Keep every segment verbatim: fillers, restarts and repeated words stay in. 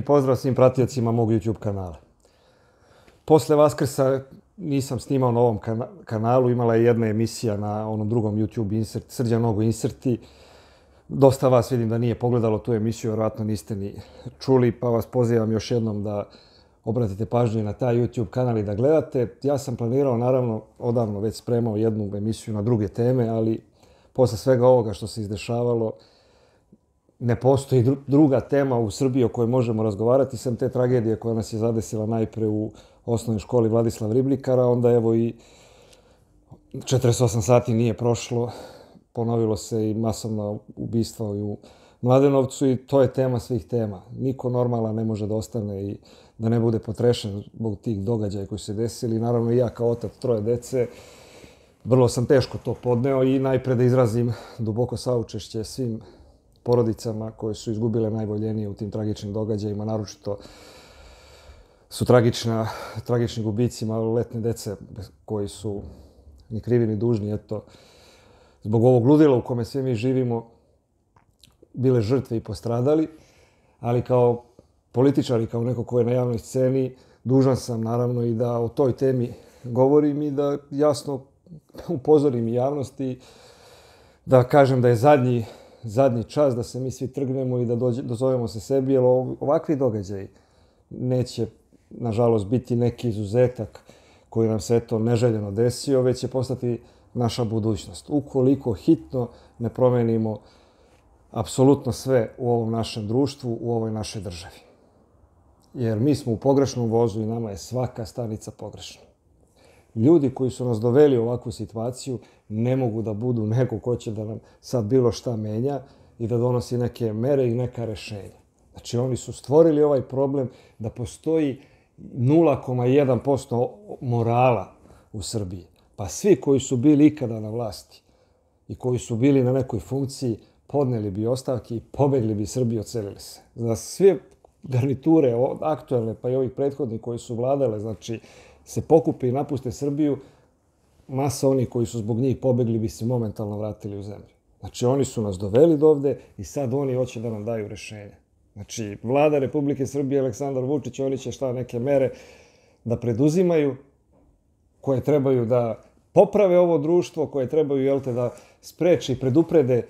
pozdrav svim pratiocima mog YouTube kanala. Posle Vaskrsa nisam snimao na ovom kanalu, imala je jedna emisija na onom drugom YouTube insert, Srđan Nogo inserti. Dosta vas vidim da nije pogledalo tu emisiju, vjerojatno niste ni čuli, pa vas pozivam još jednom da obratite pažnju na taj YouTube kanal i da gledate. Ja sam planirao, naravno, odavno već spremao jednu emisiju na druge teme, ali posle svega ovoga što se izdešavalo, ne postoji druga tema u Srbiji o kojoj možemo razgovarati, sem te tragedije koja nas je zadesila najpre u osnovnoj školi Vladislav Ribnikar, a onda evo i četrdeset osam sati nije prošlo, ponovilo se i masovno ubistvo u Mladenovcu i to je tema svih tema. Niko normalan ne može da ostane i da ne bude potrešen zbog tih događaja koji se desili. Naravno i ja kao otac troje dece, vrlo sam teško to podneo i najpre da izrazim duboko saučešće svim porodicama koje su izgubile najvoljenije u tim tragičnim događajima, naročito su tragična, tragični gubici maloletne dece koji su ni krivi ni dužni, eto, zbog ovog ludila u kome svi mi živimo, bile žrtve i postradali, ali kao političar i kao neko ko je na javnoj sceni, dužan sam naravno i da o toj temi govorim i da jasno upozorim javnosti, da kažem da je zadnji, zadnji čas da se mi svi trgnemo i da dođe, dozovemo se sebi, jer ovakvi događaji neće, nažalost, biti neki izuzetak koji nam se eto neželjeno desio, već će postati naša budućnost. Ukoliko hitno ne promenimo apsolutno sve u ovom našem društvu, u ovoj našoj državi. Jer mi smo u pogrešnom vozu i nama je svaka stanica pogrešna. Ljudi koji su nas doveli u ovakvu situaciju ne mogu da budu neko ko će da nam sad bilo šta menja i da donosi neke mere i neka rešenja. Znači, oni su stvorili ovaj problem da postoji nula zarez jedan posto morala u Srbiji. Pa svi koji su bili ikada na vlasti i koji su bili na nekoj funkciji podneli bi ostavke i pobegli bi Srbiju, odselili se. Za sve garniture aktuelne pa i ovih prethodnih koji su vladale, znači se pokupe i napuste Srbiju, masa onih koji su zbog njih pobegli bi se momentalno vratili u zemlju. Znači oni su nas doveli do ovde i sad oni hoće da nam daju rešenje. Znači vlada Republike Srbije, Aleksandar Vučić, oni će šta neke mere da preduzimaju koje trebaju da poprave ovo društvo, koje trebaju, jel te, da spreče i preduprede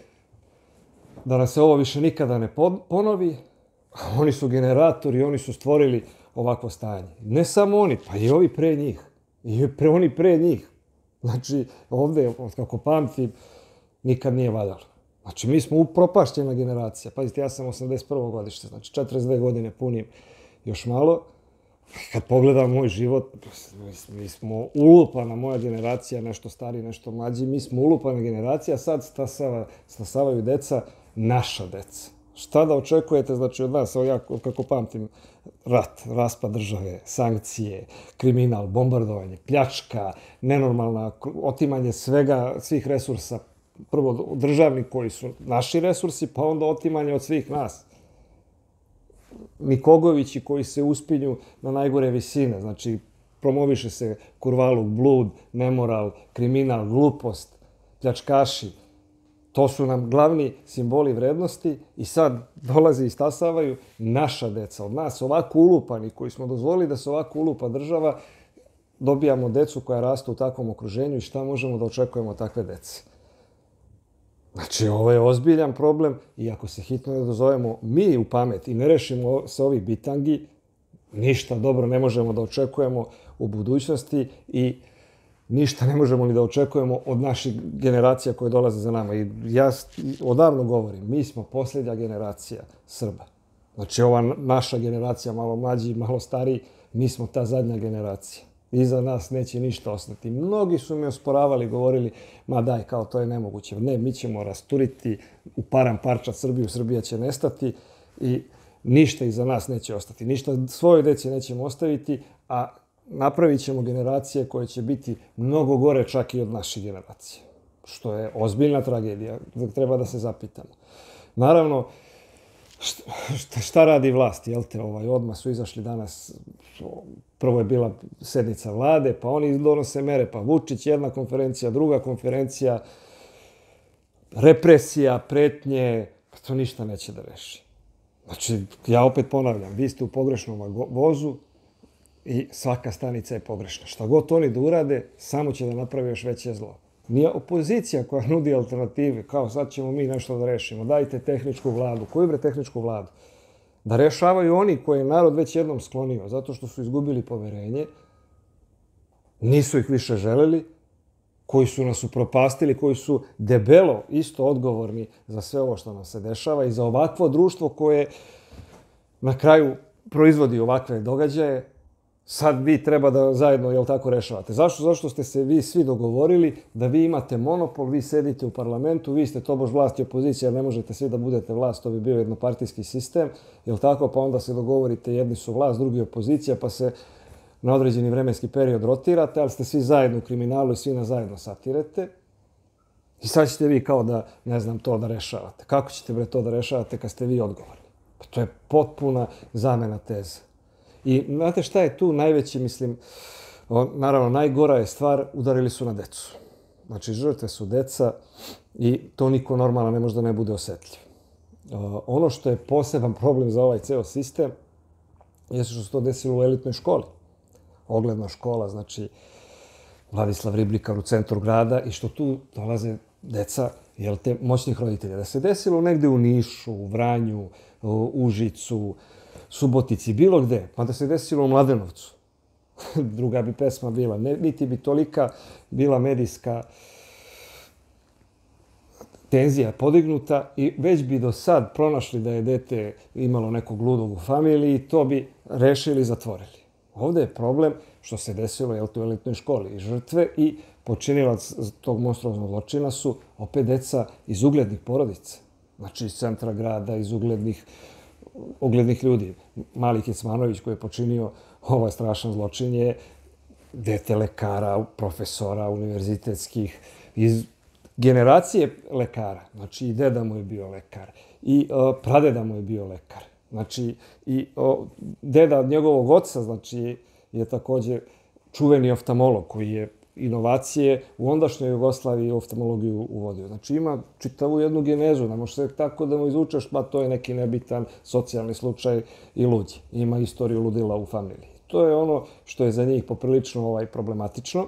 da nas se ovo više nikada ne ponovi. Oni su generatori, oni su stvorili ovakvo stanje. Ne samo oni, pa i ovi pre njih. I pre, oni pre njih. Znači, ovde, kako pamtim, nikad nije valjalo. Znači, mi smo upropašćena generacija. Pazite, ja sam osamdeset prvo godište, znači četrdeset dve godine punim još malo. Kad pogledam moj život, mi smo ulupana moja generacija, nešto stariji, nešto mlađi, mi smo ulupana generacija, sad stasava, stasavaju deca, naša deca. Šta da očekujete, znači, od nas, ja kako pamtim, rat, raspad države, sankcije, kriminal, bombardovanje, pljačka, nenormalna, otimanje svega, svih resursa, prvo državni koji su naši resursi, pa onda otimanje od svih nas. Nikogovići koji se uspinju na najgore visine, znači promoviše se kurvaluk, blud, nemoral, kriminal, glupost, pljačkaši. To su nam glavni simboli vrednosti i sad dolaze i stasavaju naša deca. Od nas ovako ulupani koji smo dozvolili da se ovako ulupa država, dobijamo decu koja rastu u takvom okruženju i šta možemo da očekujemo od takve dece. Znači, ovo je ozbiljan problem i ako se hitno ne dozovemo mi u pamet i ne rešimo se ovih bitangi, ništa dobro ne možemo da očekujemo u budućnosti i ništa ne možemo ni da očekujemo od naših generacija koje dolaze za nama. I ja odavno govorim, mi smo posljednja generacija Srba. Znači, ova naša generacija, malo mlađi, malo stariji, mi smo ta zadnja generacija. Iza nas neće ništa ostati. Mnogi su mi osporavali, govorili, ma daj, kao to je nemoguće. Ne, mi ćemo rasturiti u param parča Srbiju, Srbija će nestati i ništa iza nas neće ostati. Ništa svojoj deci nećemo ostaviti, a napravit ćemo generacije koje će biti mnogo gore čak i od naših generacija. Što je ozbiljna tragedija, treba da se zapitamo. Naravno, šta, šta radi vlast, jel te, ovaj, odmah su izašli danas, prvo je bila sednica vlade, pa oni donose mere, pa Vučić, jedna konferencija, druga konferencija, represija, pretnje, pa to ništa neće da reši. Znači, ja opet ponavljam, vi ste u pogrešnom vozu i svaka stanica je pogrešna. Šta god oni da urade, samo će da napravi još veće zlo. Nije opozicija koja nudi alternative, kao sad ćemo mi nešto da rešimo, dajte tehničku vladu. Koju bre tehničku vladu? Da rešavaju oni koje je narod već jednom sklonio, zato što su izgubili poverenje, nisu ih više želeli, koji su nas upropastili, koji su debelo isto odgovorni za sve ovo što nam se dešava i za ovakvo društvo koje na kraju proizvodi ovakve događaje. Sad vi treba da zajedno, jel tako, rešavate. Zašto? Zašto ste se vi svi dogovorili da vi imate monopol, vi sedite u parlamentu, vi ste tobož vlast i opozicija, ne možete svi da budete vlast, to bi bio jednopartijski sistem, jel tako, pa onda se dogovorite, jedni su vlast, drugi opozicija, pa se na određeni vremenski period rotirate, ali ste svi zajedno u kriminalu i svi na zajedno satirete. I sad ćete vi kao da, ne znam, to da rešavate. Kako ćete bre to da rešavate kad ste vi odgovorni? Pa to je potpuna zamena teza. I znate šta je tu najveći, mislim, naravno najgora je stvar, udarili su na decu. Znači, žrtve su deca i to niko normalno ne može da ne bude osetljiv. Ono što je poseban problem za ovaj ceo sistem je što se to desilo u elitnoj školi. Ogledna škola, znači Vladislav Riblikar u centru grada i što tu dolaze deca, jel te, moćnih roditelja. Da se desilo negde u Nišu, u Vranju, u Užicu, Subotici, bilo gde, pa da se desilo u Mladenovcu. Druga bi pesma bila, niti bi tolika bila medijska tenzija podignuta i već bi do sad pronašli da je dete imalo nekog ludog u familiji i to bi rešili i zatvorili. Ovde je problem što se desilo jel, u elitnoj školi. I žrtve i počinilac tog monstruoznog zločina su opet deca iz uglednih porodica. Znači iz centra grada, iz uglednih, uglednih ljudi. Mali Kecmanović koji je počinio ovaj strašan zločin je dete lekara, profesora univerzitetskih, iz generacije lekara. Znači i deda mu je bio lekar, i uh, pradeda mu je bio lekar. Znači, i o, deda od njegovog oca, znači, je također čuveni oftalmolog koji je inovacije u ondašnjoj Jugoslaviji oftalmologiju uvodio. Znači, ima čitavu jednu genezu, ne može se tako da mu izvučeš, pa to je neki nebitan socijalni slučaj i luđi. Ima istoriju ludila u familiji. To je ono što je za njih poprilično ovaj, problematično.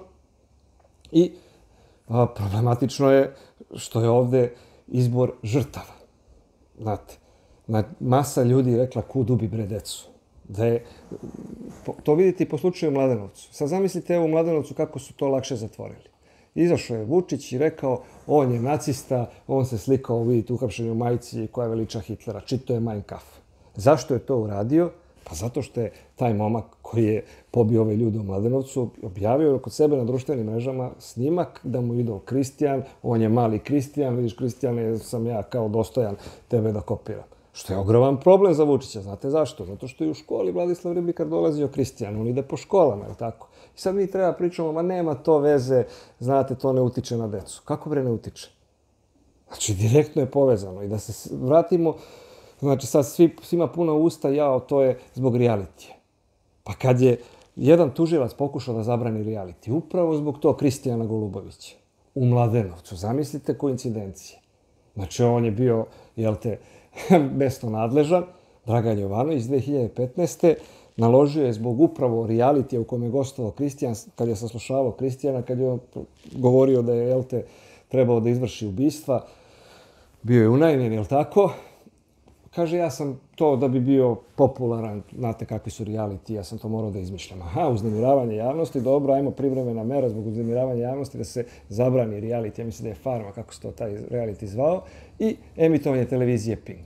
I a, problematično je što je ovde izbor žrtava. Znate, masa ljudi rekla kud ubi bre decu. Da je, to vidite i po slučaju Mladenovcu. Sad zamislite evo u Mladenovcu kako su to lakše zatvorili. Izašao je Vučić i rekao on je nacista, on se slikao, vidite, uhapšen u majici koja veliča Hitlera. Čito je Mein Kampf. Zašto je to uradio? Pa zato što je taj momak koji je pobio ove ljude u Mladenovcu objavio kod sebe na društvenim mrežama snimak da mu idol Kristijan, on je mali Kristijan, vidiš Kristijane, sam ja kao dostojan tebe da kopiram. Što je ogroman problem za Vučića. Znate zašto? Zato što je u školi Vladislav Riblikar dolazio Kristijan. On ide po školama, je li tako? I sad mi treba pričamo, ma nema to veze, znate, to ne utiče na decu. Kako bre ne utiče? Znači, direktno je povezano. I da se vratimo, znači sad svi, svima puna usta, jao, to je zbog realitija. Pa kad je jedan tužilac pokušao da zabrani reality, upravo zbog to Kristijana Golubovića, u Mladenovcu, zamislite koincidencije. Znači, on je bio, jel te, besno nadležan, Dragan Jovanović, dve hiljade petnaeste. naložio je zbog upravo realitija u kojem je gostovao Kristijan, kad je saslušavao Kristijana, kad je on govorio da je, jel te, trebao da izvrši ubistva, bio je unajmljen, jel tako? Kaže, ja sam to da bi bio popularan, znate kakvi su reality, ja sam to morao da izmišljam. Aha, uznemiravanje javnosti, dobro, ajmo privremena mera zbog uznemiravanja javnosti da se zabrani reality, ja mislim da je Farma, kako se to taj reality zvao, i emitovanje televizije Pink.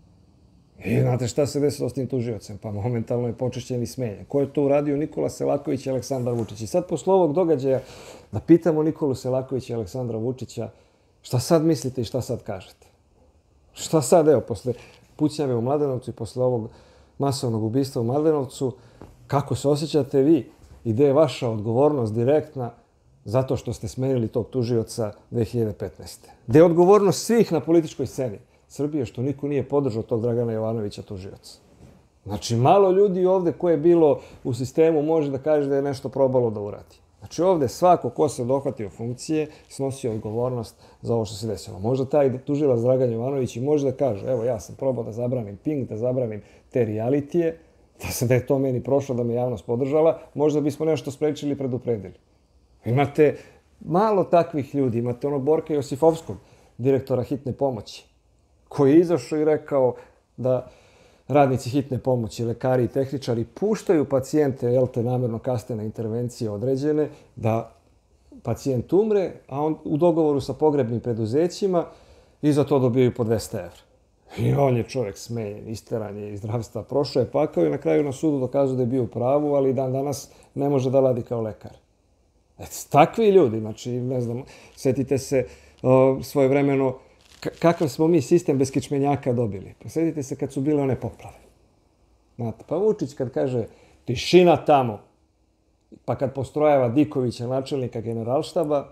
I znate šta se desilo s tim tužiocem? Pa momentalno je počešćen i smenjen. Ko je to uradio? Nikola Selaković i Aleksandar Vučić. I sad posle ovog događaja da pitamo Nikolu Selakovića i Aleksandra Vučića šta sad mislite i šta sad kažete? Šta sad, evo, posle pucnjave u Mladenovcu i posle ovog masovnog ubistva u Mladenovcu, kako se osjećate vi i gde je vaša odgovornost direktna zato što ste smenili tog tužioca dve hiljade petnaeste. Gde je odgovornost svih na političkoj sceni Srbije što niko nije podržao tog Dragana Jovanovića tužioca. Znači, malo ljudi ovde koje je bilo u sistemu može da kaže da je nešto probalo da uradi. Znači ovdje svako ko se dohvatio funkcije snosi odgovornost za ovo što se desilo. Možda taj tužilac Dragan Jovanović i može da kaže, evo ja sam probao da zabranim Pink, da zabranim te realitije, da se da je to meni prošlo, da me javnost podržala, možda bismo nešto sprečili i predupredili. Imate malo takvih ljudi, imate ono Borka Josifovskog, direktora hitne pomoći, koji je izašao i rekao da radnici hitne pomoći, lekari i tehničari puštaju pacijente, jel te, namjerno kasne intervencije određene, da pacijent umre, a on u dogovoru sa pogrebnim preduzećima i za to dobijaju po dvesta evra. I on je čovjek smenjen, isteran je iz zdravstva, prošao je pakao i na kraju na sudu dokazao da je bio u pravu, ali dan danas ne može da radi kao lekar. Eto, takvi ljudi, znači, ne znam, sjetite se uh, svojevremeno kakav smo mi sistem bez kičmenjaka dobili. Pa sjetite se kad su bile one poplave. Znate, pa Vučić kad kaže tišina tamo, pa kad postrojava Dikovića, načelnika generalštaba,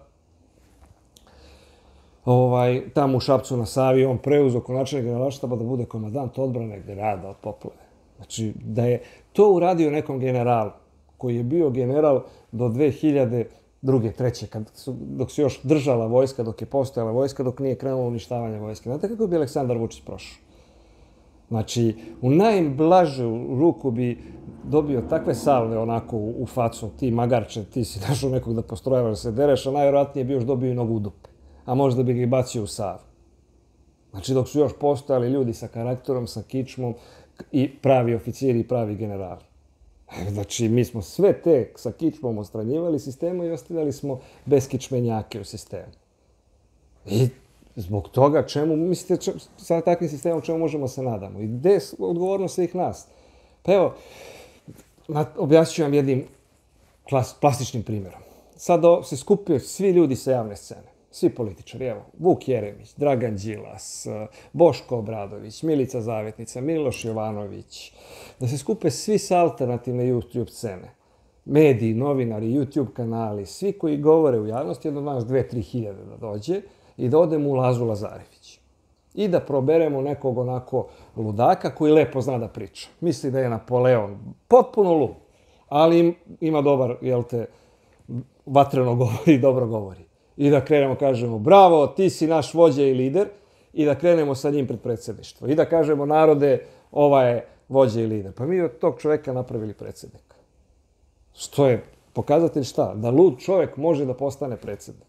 ovaj, tamo u Šapcu na Savi, on preuzeo ko načelnik generalštaba da bude komandant odbrane grada od poplave. Znači, da je to uradio nekom generalu, koji je bio general do dve hiljade druge, treće, kad su, dok se još držala vojska, dok je postojala vojska, dok nije krenulo uništavanje vojske. Znate kako bi Aleksandar Vučić prošao? Znači, u najblažu ruku bi dobio takve salve onako u, u facu, ti magarče, ti si našao nekog da postrojavaš, da se dereš, a najvjerojatnije bi još dobio i nogu u dupe. A možda bi ga i bacio u Savu. Znači, dok su još postojali ljudi sa karakterom, sa kičmom i pravi oficiri i pravi generali. Znači, mi smo sve te sa kičmom ostranjivali sistemu i ostavljali smo bez kičmenjake u sistemu. I zbog toga, čemu, mislite, če, sa takvim sistemom čemu možemo se nadamo? I gde je odgovornost svih nas? Pa evo, objasnit ću vam jednim klas, plastičnim primjerom. Sad se skupio svi ljudi sa javne scene. Svi političari, evo, Vuk Jeremić, Dragan Đilas, Boško Obradović, Milica Zavetnica, Miloš Jovanović, da se skupe svi sa alternativne YouTube scene. Mediji, novinari, YouTube kanali, svi koji govore u javnosti, jedno nas dve, tri hiljade da dođe i da odemo u Lazu Lazarević. I da proberemo nekog onako ludaka koji lepo zna da priča. Misli da je Napoleon, potpuno lud, ali ima dobar, jel te, vatreno govori, dobro govori. I da krenemo, kažemo, bravo, ti si naš vođa i lider, i da krenemo sa njim pred predsjedništvo. I da kažemo, narode, ova je vođa i lider. Pa mi od tog čovjeka napravili predsjednika. Što je pokazatelj šta? Da lud čovjek može da postane predsjednik.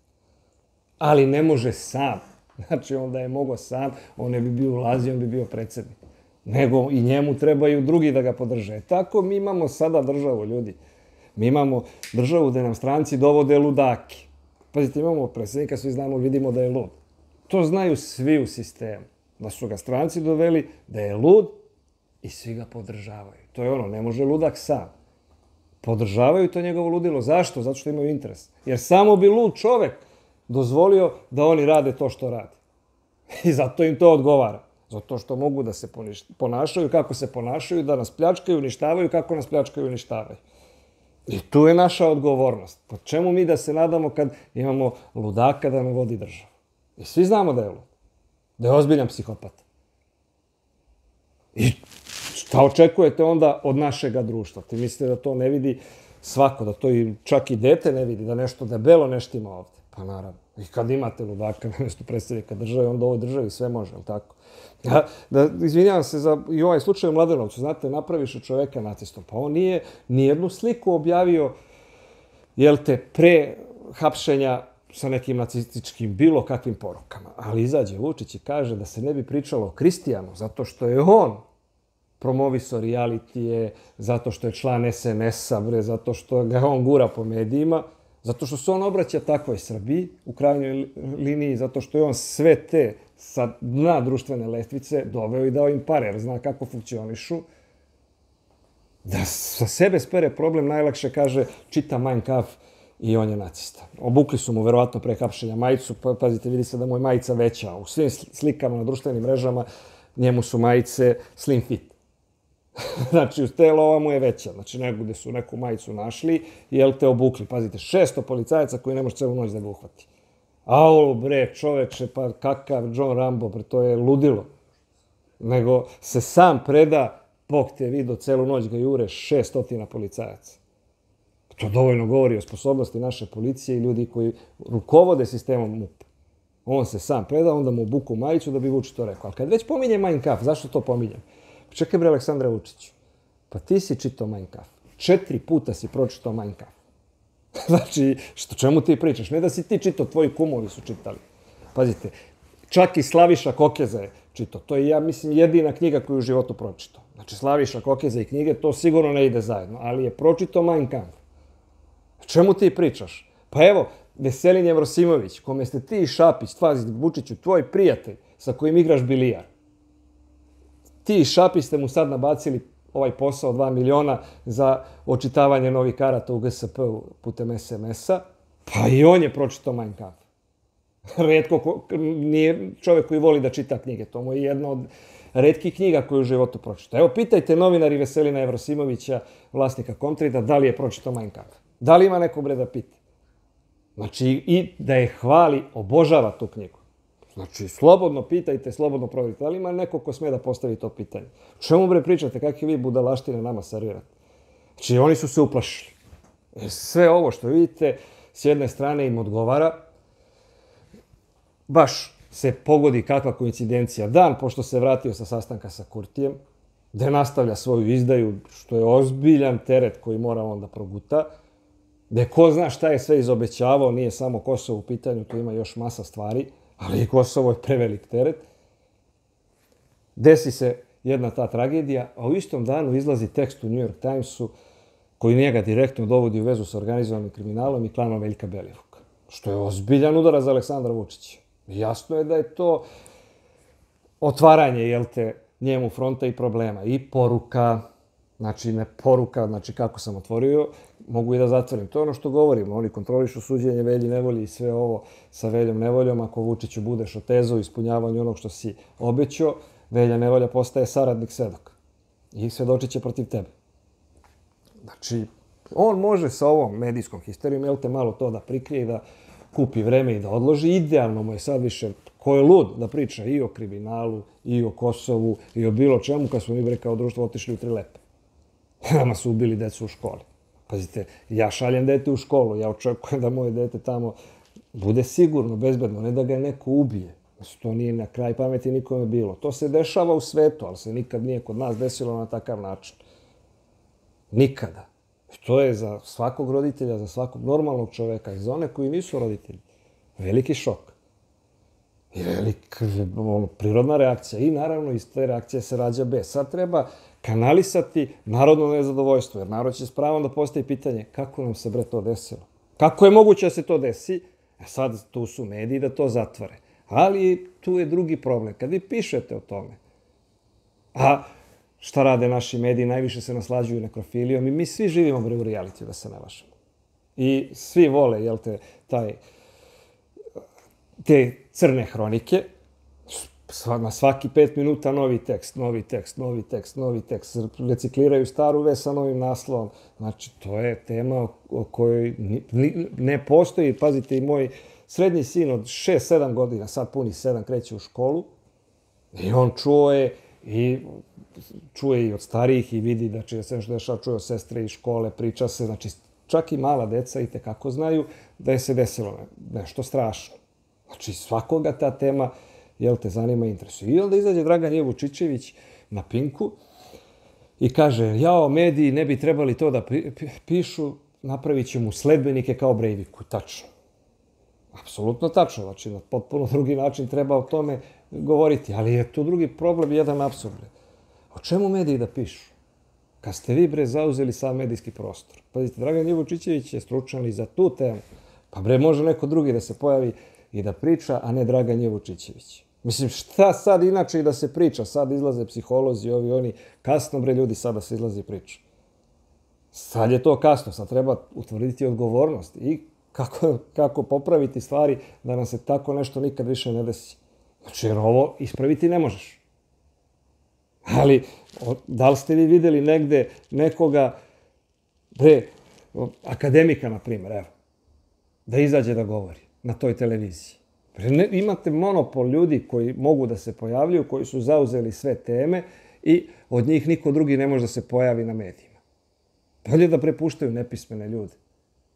Ali ne može sam. Znači, onda je mogao sam, on ne bi bio ulazio, on bi bio predsjednik. Nego i njemu trebaju drugi da ga podrže. Tako mi imamo sada državu, ljudi. Mi imamo državu gdje nam stranci dovode ludaki. Pazite, imamo predsjednika, svi znamo, vidimo da je lud. To znaju svi u sistemu. Da su ga stranci doveli, da je lud i svi ga podržavaju. To je ono, ne može ludak sam. Podržavaju to njegovo ludilo. Zašto? Zato što imaju interes. Jer samo bi lud čovjek dozvolio da oni rade to što rade. I zato im to odgovara. Zato što mogu da se ponašaju kako se ponašaju, da nas pljačkaju, uništavaju kako nas pljačkaju i uništavaju. I tu je naša odgovornost. Po čemu mi da se nadamo kad imamo ludaka da nam vodi državu? I svi znamo da je lud. Da je ozbiljan psihopata. I šta očekujete onda od našega društva? Ti mislite da to ne vidi svako, da to i čak i dete ne vidi, da nešto debelo nešto ima ovdje? Pa naravno. I kad imate ludaka na mjestu predsjednika države, onda u ovoj državi sve može, ali tako? Ja, da, izvinjavam se za i ovaj slučaj u Mladenovcu. Znate, napraviš od čoveka nacistom. Pa on nije nijednu sliku objavio, jel te, pre hapšenja sa nekim nacističkim bilo kakvim porukama. Ali izađe Vučić i kaže da se ne bi pričalo o Kristijanu, zato što je on promovisao realitije, zato što je član es en es a, bre, zato što ga on gura po medijima, zato što se on obraća takvoj Srbiji u krajnjoj liniji, zato što je on sve te sa dna društvene lestvice doveo i dao im pare, jer zna kako funkcionišu. Da sa sebe spere problem, najlakše kaže čita Mein Kampf i on je nacista. Obukli su mu verovatno pre hapšenja majicu, pa, pazite, vidi se da mu je majica veća. U svim slikama na društvenim mrežama njemu su majice slim fit. Znači, uz telo ova mu je veća. Znači, negdje su neku majicu našli i jel te obukli. Pazite, šesto policajaca koji ne može celu noć da ga uhvati. Au, bre, čoveče, pa kakav John Rambo, bre, to je ludilo. Nego se sam preda, Bog te vidio, celu noć ga jure šestotina policajaca. To dovoljno govori o sposobnosti naše policije i ljudi koji rukovode sistemom MUP. On se sam preda, onda mu buku majicu da bi Vučić to rekao. Ali kad već pominje Mein Kampf, zašto to pominjem? Čekaj bre, Aleksandre Vučiću, pa ti si čitao Mein Kampf. Četiri puta si pročitao Mein Kampf. Znači, što čemu ti pričaš? Ne da si ti čitao, tvoji kumovi su čitali. Pazite, čak i Slaviša Kokeza je čitao. To je, ja mislim, jedina knjiga koju u životu pročitao. Znači, Slaviša Kokeza i knjige, to sigurno ne ide zajedno, ali je pročitao Mein Kampf. Čemu ti pričaš? Pa evo, Veselin Jevrosimović, kome ste ti i Šapić, tvazi Vučiću, tvoj prijatelj sa kojim igraš bilijar. Ti i Šapić ste mu sad nabacili ovaj posao dva miliona za očitavanje novih karata u G S P-u putem es em es-a, pa i on je pročitao Mein Kampf. Retko ko, nije čovjek koji voli da čita knjige, to mu je jedna od retkih knjiga koju u životu pročita. Evo, pitajte novinari Veselina Jevrosimovića, vlasnika Comtrade, da li je pročitao Mein Kampf. Da li ima neko bre da pita? Znači, i da je hvali, obožava tu knjigu. Znači, slobodno pitajte, slobodno proverite. Da li ima neko ko sme da postavi to pitanje? O čemu bre pričate? Kakve vi budalaštine nama servirate? Znači, oni su se uplašili. Sve ovo što vidite, s jedne strane im odgovara, baš se pogodi kakva koincidencija. Dan pošto se vratio sa sastanka sa Kurtijem, gde nastavlja svoju izdaju, što je ozbiljan teret koji mora on da proguta, gde ko zna šta je sve izobećavao, nije samo Kosovo u pitanju, tu ima još masa stvari, ali i Kosovo je prevelik teret. Desi se jedna ta tragedija, a u istom danu izlazi tekst u New York Timesu koji njega direktno dovodi u vezu sa organizovanim kriminalom i klanom Veljka Belivuka. Što je ozbiljan udarac za Aleksandra Vučića. Jasno je da je to otvaranje, jel te, njemu fronta i problema. I poruka, znači ne poruka, znači kako sam otvorio, mogu i da zatvorim. To je ono što govorimo. Oni kontrolišu suđenje Velji Nevolji i sve ovo sa Veljom Nevoljom. Ako Vučiću budeš otezao ispunjavanju onog što si obećao, Velja Nevolja postaje saradnik svedok. I svedočit će protiv tebe. Znači, on može sa ovom medijskom histerijom, jel te, malo to da prikrije i da kupi vreme i da odloži. Idealno mu je sad više, ko je lud da priča i o kriminalu, i o Kosovu, i o bilo čemu, kad smo mi bre kao društvo otišli u tri lepe. Nama su ubili decu u školi. Pazite, ja šaljem dete u školu, ja očekujem da moje dete tamo bude sigurno, bezbedno, ne da ga neko ubije. To nije na kraj pameti nikome bilo. To se dešava u svetu, ali se nikad nije kod nas desilo na takav način. Nikada. I to je za svakog roditelja, za svakog normalnog čoveka i za one koji nisu roditelji. Veliki šok. I velika ono, prirodna reakcija. I naravno iz te reakcije se rađa bes. Sad treba kanalisati narodno nezadovoljstvo, jer narod će s pravom da postavi pitanje kako nam se bre to desilo. Kako je moguće da se to desi? E sad tu su mediji da to zatvore. Ali tu je drugi problem. Kad vi pišete o tome, a šta rade naši mediji, najviše se naslađuju nekrofilijom i mi svi živimo bre u realitiju, da se ne lažemo. I svi vole, jel te, taj, te crne hronike, na svaki pet minuta novi tekst, novi tekst, novi tekst, novi tekst, recikliraju staru vest sa novim naslovom. Znači, to je tema o kojoj ne postoji, pazite, i moj srednji sin od šest sedam godina, sad puni sedam, kreće u školu i on čuo je i čuje i od starijih i vidi da će se nešto dešava, čuje od sestre iz škole, priča se, znači čak i mala deca i tekako znaju da je se desilo nešto strašno. Znači svakoga ta tema, jel te, zanima i interesuje. I onda izađe Dragan J. Vučićević na Pinku i kaže, jao, mediji ne bi trebali to da pišu, napravit će mu sledbenike kao Breiviku. Tačno. Apsolutno tačno. Znači, na potpuno drugi način treba o tome govoriti. Ali je tu drugi problem, jedan apsurd. O čemu mediji da pišu? Kad ste vi, bre, zauzeli sam medijski prostor. Pazite, Dragan J. Vučićević je stručan i za tu temu. Pa, bre, može neko drugi da se pojavi i da priča, a ne Dragan J. Vučićević. Mislim, šta sad inače i da se priča? Sad izlaze psiholozi, ovi, oni. Kasno, bre, ljudi, sada se izlazi i priča. Sad je to kasno. Sad treba utvrditi odgovornost i kako, kako popraviti stvari da nam se tako nešto nikad više ne desi. Znači, jer ovo ispraviti ne možeš. Ali, da li ste vi videli negde nekoga, bre, akademika, na primjer, evo, da izađe da govori na toj televiziji? Ne, imate monopol ljudi koji mogu da se pojavljuju, koji su zauzeli sve teme i od njih niko drugi ne može da se pojavi na medijima. Bolje da prepuštaju nepismene ljude.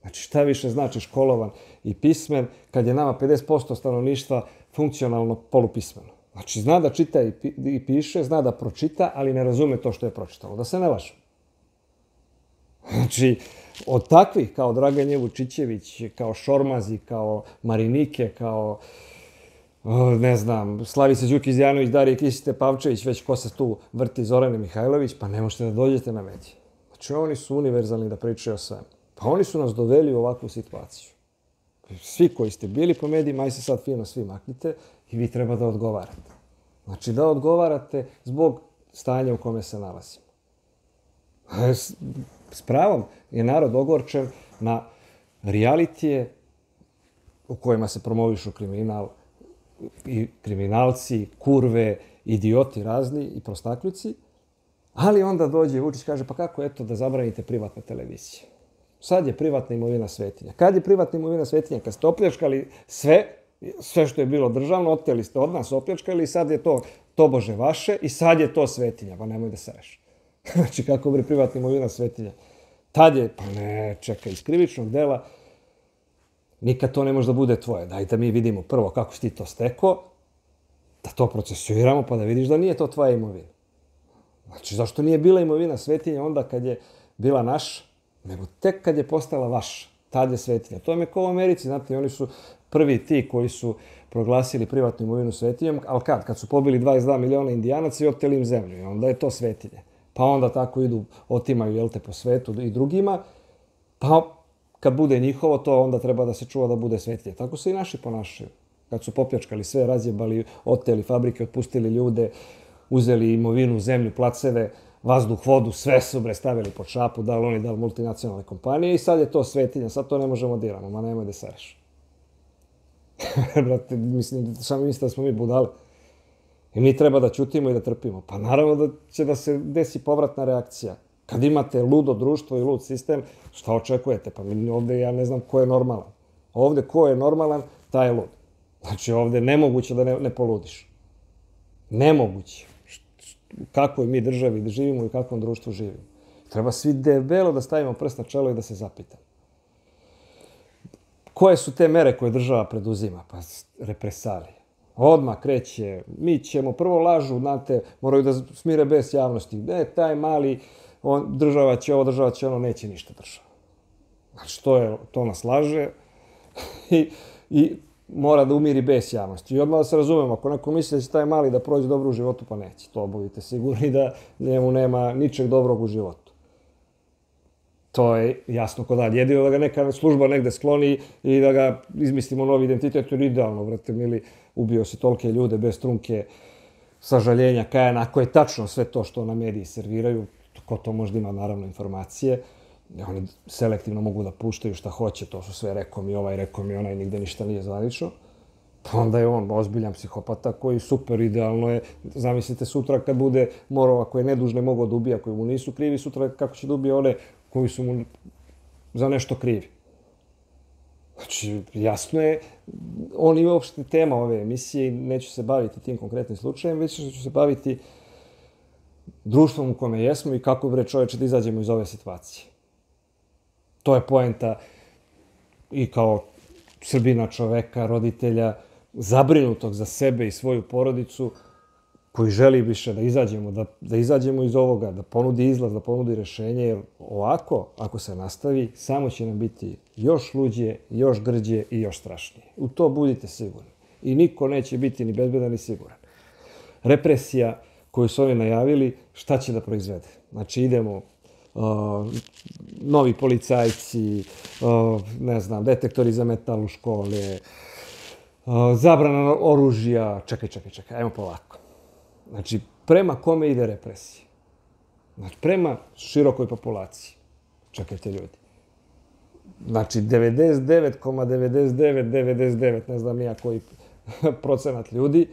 Znači, šta više znači školovan i pismen kad je nama pedeset posto stanovništva funkcionalno polupismeno. Znači, zna da čita i, pi, i piše, zna da pročita, ali ne razume to što je pročitalo. Da se ne laže. Znači, od takvih kao Dragan Vučićević, kao Šormazi, kao Marinike, kao ne znam, Slavica Đukić-Dejanović, Darija Kisić Tepavčević, već ko se tu vrti, Zorane Mihajlović, pa ne možete da dođete na medije. Znači, oni su univerzalni da pričaju o svemu. Pa oni su nas doveli u ovakvu situaciju. Svi koji ste bili po medijima, aj se sad fino svi maknite i vi treba da odgovarate. Znači, da odgovarate zbog stanja u kome se nalazimo. S pravom je narod ogorčen na realitije u kojima se promovišu kriminal, i kriminalci, kurve, idioti razni i prostakljuci, ali onda dođe Vučić kaže pa kako eto da zabranite privatne televizije. Sad je privatna imovina svetinja. Kad je privatna imovina svetinja? Kad ste opljačkali sve, sve što je bilo državno, oteli ste od nas, opljačkali i sad je to tobože vaše i sad je to svetinja, pa nemoj da se reši. Znači kako bi privatna imovina svetinja? Tad je, pa ne, čekaj, iz krivičnog dela nikad to ne može da bude tvoje. Daj da mi vidimo prvo kako si ti to stekao, da to procesuiramo pa da vidiš da nije to tvoja imovina. Znači, zašto nije bila imovina svetinja onda kad je bila naša, nego tek kad je postala vaša. Tad je svetinja. To je kao u Americi, znate, oni su prvi ti koji su proglasili privatnu imovinu svetinjom, ali kad? Kad su pobili dvadeset dva miliona indijanaca i oteli im zemlju. I onda je to svetinje. Pa onda tako idu, otimaju, jel te, po svetu i drugima. Pa kad bude njihovo, to onda treba da se čuva da bude svetinje. Tako se i naši ponašaju. Kad su popljačkali sve, razjebali, oteli fabrike, otpustili ljude, uzeli imovinu, zemlju, placeve, vazduh, vodu, sve su bre stavili pod šapu, da li oni, da li multinacionalne kompanije i sad je to svetinja, sad to ne možemo diramo, ma nemoj da sereš. Brate, mislim, samo mislim da smo mi budale. I mi treba da ćutimo i da trpimo. Pa naravno da će da se desi povratna reakcija. Kad imate ludo društvo i lud sistem, šta očekujete? Pa ovde ja ne znam ko je normalan. Ovde ko je normalan, taj je lud. Znači ovde nemoguće da ne, ne poludiš. Nemoguće. U kakvoj mi državi da živimo i u kakvom društvu živimo. Treba svi debelo da stavimo prst na čelo i da se zapitamo. Koje su te mere koje država preduzima? Pa represalije. Odmah kreće, mi ćemo, prvo lažu, znate, moraju da smire bez javnosti. Ne, taj mali, on, država će ovo, država će ono, neće ništa država. Znači, to, je, to nas laže i, i mora da umiri bez javnosti. I odmah da se razumemo, ako neko misli da će taj mali da prođe dobro u životu, pa neće. To budite sigurni da njemu nema ničeg dobrog u životu. To je jasno kod dan. Jedino da ga neka služba negde skloni i da ga izmislimo novi identitet, jer idealno, vrate, mili, ubio si tolike ljude bez trunke sažaljenja, kajana, ako je tačno sve to što na mediji serviraju, ko to možda ima naravno informacije, oni selektivno mogu da puštaju šta hoće, to su sve rekao mi ovaj, rekao mi onaj, nigde ništa nije zvanično. Pa onda je on ozbiljan psihopata koji super idealno je. Zamislite sutra kad bude morao, ako je nedužne mogao da ubija, koji mu nisu krivi, sutra kako će da ubije one koji su mu za nešto krivi. Znači, jasno je, on je uopšte tema ove emisije i neću se baviti tim konkretnim slučajem, već ću se baviti društvom u kome jesmo i kako bre čoveče da izađemo iz ove situacije. To je poenta i kao Srbina, čoveka, roditelja, zabrinutog za sebe i svoju porodicu, koji želi više da izađemo, da, da izađemo iz ovoga, da ponudi izlaz, da ponudi rešenje, jer ovako, ako se nastavi, samo će nam biti još luđe, još grđe i još strašnije. U to budite sigurni. I niko neće biti ni bezbedan ni siguran. Represija koju su oni najavili, šta će da proizvede? Znači, idemo uh, novi policajci, uh, ne znam, detektori za metal u škole, uh, zabrana oružja, čekaj, čekaj, čekaj, ajmo polako. Znači, prema kome ide represija? Znači, prema širokoj populaciji. Čekajte, ljudi. Znači, devedeset devet zarez devedeset devet devedeset devet, ne znam ja koji procenat ljudi,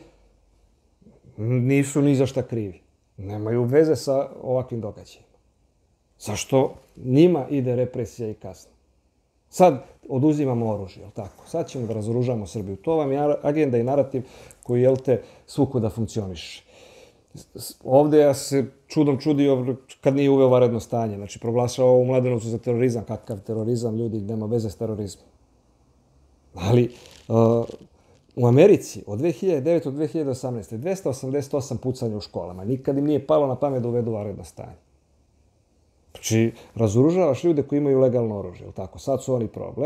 nisu ni za šta krivi. Nemaju veze sa ovakvim događajima. Zašto njima ide represija i kazna? Sad oduzimamo oružje, jel tako? Sad ćemo da razoružamo Srbiju. To vam je agenda i narativ koji, jel te, svukuda funkcioniše. Ovde ja se čudom čudio kad nije uveo vanredno stanje. Znači, proglašao u Mladenovcu za terorizam. Kakav terorizam, ljudi, nema veze s terorizmom. Ali uh, u Americi od dve hiljade devete do dve hiljade osamnaeste. dvesta osamdeset osam pucanja u školama. Nikad im nije palo na pamet da uvedu vanredno stanje. Znači, razoružavaš ljude koji imaju legalno oružje, ili tako? Sad su oni problem.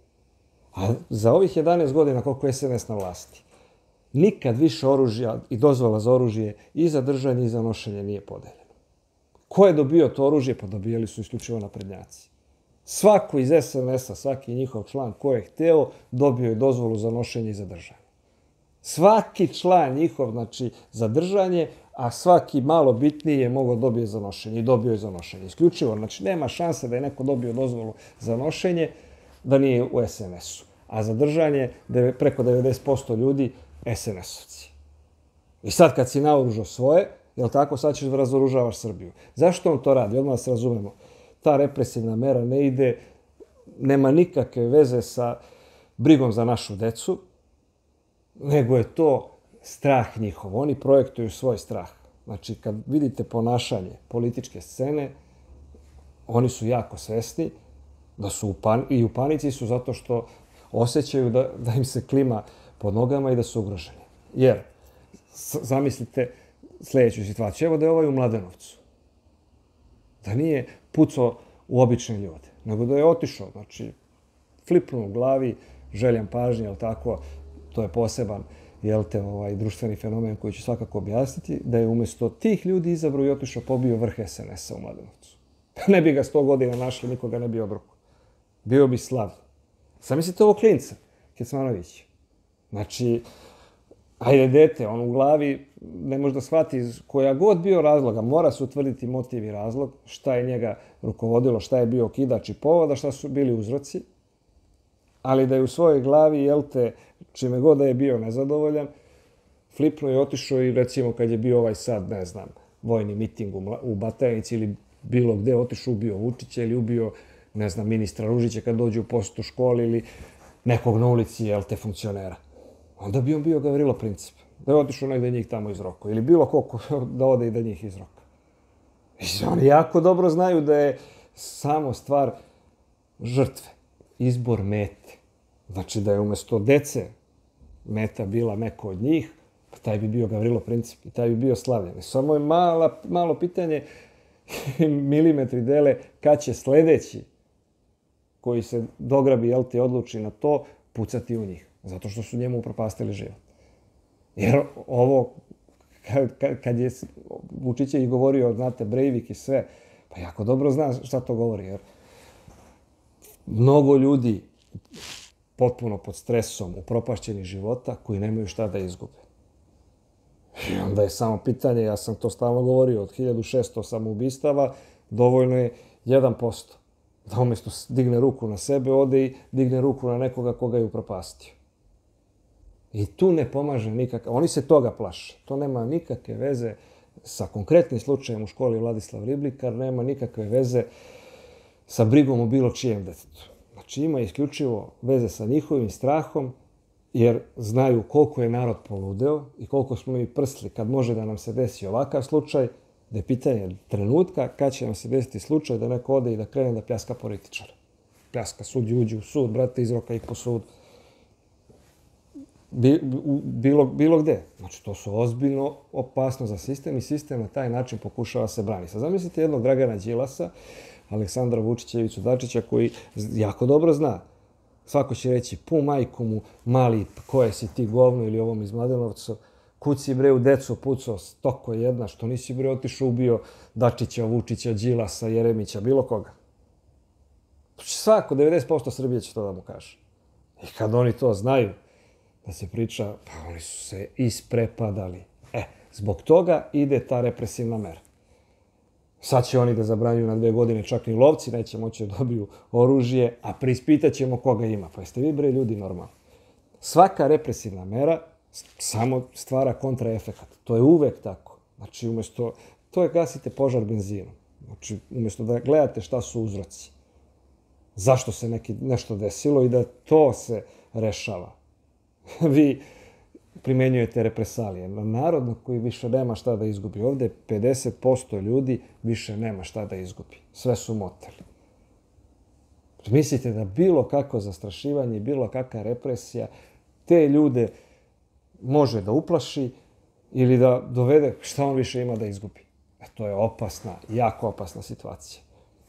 A za ovih jedanaest godina koliko je S N S na vlasti, nikad više oružja i dozvola za oružje i za držanje i za nošenje nije podeljeno. Ko je dobio to oružje? Pa dobijali su isključivo naprednjaci. Svako iz S N S-a, svaki njihov član ko je hteo, dobio je dozvolu za nošenje i za držanje. Svaki član njihov, znači, za držanje, a svaki malo bitniji je mogao dobije za nošenje i dobio je za nošenje. Isključivo, znači, nema šanse da je neko dobio dozvolu za nošenje da nije u S N S-u. A za držanje preko devedeset posto ljudi S N S-ovci. I sad kad si naoružao svoje, jel tako, sad ćeš da razoružavaš Srbiju. Zašto on to radi? Odmah se razumemo. Ta represivna mera ne ide, nema nikakve veze sa brigom za našu decu, nego je to strah njihov. Oni projektuju svoj strah. Znači, kad vidite ponašanje političke scene, oni su jako svesni da su u pan, i u panici su zato što osjećaju da, da im se klima pod nogama i da su ugroženi. Jer, zamislite sljedeću situaciju. Evo da je ovaj u Mladenovcu. Da nije pucao u obične ljude, nego da je otišao, znači, flipnuo u glavi, željan pažnje, jel tako, to je poseban, jel te, ovaj, društveni fenomen koji ću svakako objasniti, da je umjesto tih ljudi izabrao i otišao pobio vrh S N S-a u Mladenovcu. Ne bi ga sto godina našli, nikoga ne bi obrukao. Bio bi slav. Zamislite ovo klinca, Kecmanović. Znači, ajde dete, on u glavi ne može da shvati koja god bio razloga, mora se utvrditi motiv i razlog, šta je njega rukovodilo, šta je bio okidač i povoda, šta su bili uzroci, ali da je u svojoj glavi, jel te, čime god da je bio nezadovoljan, flipnuo je otišao i recimo kad je bio ovaj sad, ne znam, vojni miting u Batajnici ili bilo gde, otišao ubio Vučića ili ubio, ne znam, ministra Ružića kad dođe u posetu školi ili nekog na ulici, jel te, funkcionera. Onda bi on bio Gavrilo Princip. Da je otišao negde njih tamo izroko. Ili bilo ko da ode i da njih izroka. I oni jako dobro znaju da je samo stvar žrtve. Izbor mete. Znači da je umjesto dece meta bila neko od njih, pa taj bi bio Gavrilo Princip i taj bi bio slavljen. I samo je mala, malo pitanje, milimetri dele, kad će sljedeći koji se dograbi, jel te, odluči na to, pucati u njih. Zato što su njemu upropastili život. Jer ovo, kad je Vučića i govorio, znate, Breivik i sve, pa jako dobro zna šta to govori. Jer mnogo ljudi potpuno pod stresom, upropašćeni života, koji nemaju šta da izgube. I onda je samo pitanje, ja sam to stalno govorio, od hiljadu šesto samoubistava, dovoljno je jedan posto. Da umjesto digne ruku na sebe, ode i digne ruku na nekoga koga je upropastio. I tu ne pomaže nikakav... Oni se toga plaše. To nema nikakve veze sa konkretnim slučajem u školi Vladislav Riblikar, nema nikakve veze sa brigom o bilo čijem detetu. Znači ima isključivo veze sa njihovim strahom, jer znaju koliko je narod poludeo i koliko smo mi prsli kad može da nam se desi ovakav slučaj, da je pitanje trenutka kad će nam se desiti slučaj da neko ode i da krene da pljaska političara. Pljaska sud, uđe u sud, brate, izroka ih po sudu. Bilo, bilo gde. Znači, to su ozbiljno opasno za sistem i sistem na taj način pokušava se braniti. Sad zamislite jednog Dragana Đilasa, Aleksandra Vučića, Ivicu Dačića, koji jako dobro zna. Svako će reći, pu majku mu, mali, koje si ti govno ili ovom iz Mladenovca, kud si bre u decu pucao, stoko jedna, što nisi bre otišao ubio Dačića, Vučića, Đilasa, Jeremića, bilo koga. Svako, devedeset posto Srbije će to da mu kaže. I kad oni to znaju, da se priča, pa oni su se isprepadali. E, zbog toga ide ta represivna mera. Sad će oni da zabranjuju na dve godine, čak ni lovci neće moći da dobiju oružje, a preispitat ćemo koga ima. Pa jeste vi, bre, ljudi, normalni. Svaka represivna mera samo stvara kontraefekat. To je uvek tako. Znači, umjesto, to je gasite požar benzinom. Znači, umjesto da gledate šta su uzroci, zašto se neki, nešto desilo i da to se rešava. Vi primenjujete represalije. Na narod koji više nema šta da izgubi. Ovde pedeset posto ljudi više nema šta da izgubi. Sve su motali. Mislite da bilo kako zastrašivanje, bilo kakva represija te ljude može da uplaši ili da dovede šta on više ima da izgubi. E, to je opasna, jako opasna situacija.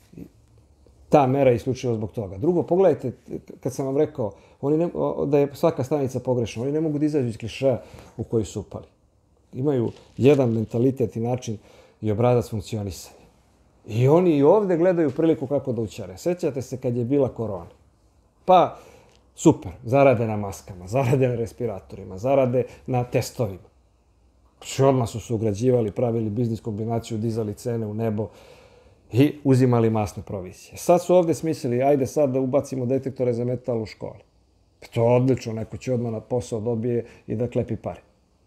Ta mera je isključivo zbog toga. Drugo, pogledajte, kad sam vam rekao oni ne, da je svaka stanica pogrešna, oni ne mogu da izađu iz klišeja u koji su upali. Imaju jedan mentalitet i način i obrazac funkcionisanja. I oni i ovde gledaju priliku kako da učare. Sećate se kad je bila korona. Pa, super, zarade na maskama, zarade na respiratorima, zarade na testovima. Znači, odmah su se ugrađivali, pravili biznis kombinaciju, dizali cene u nebo i uzimali masne provizije. Sad su ovde smislili, ajde sad da ubacimo detektore za metal u škole. To je odlično, neko će odmah na posao dobije i da klepi pare.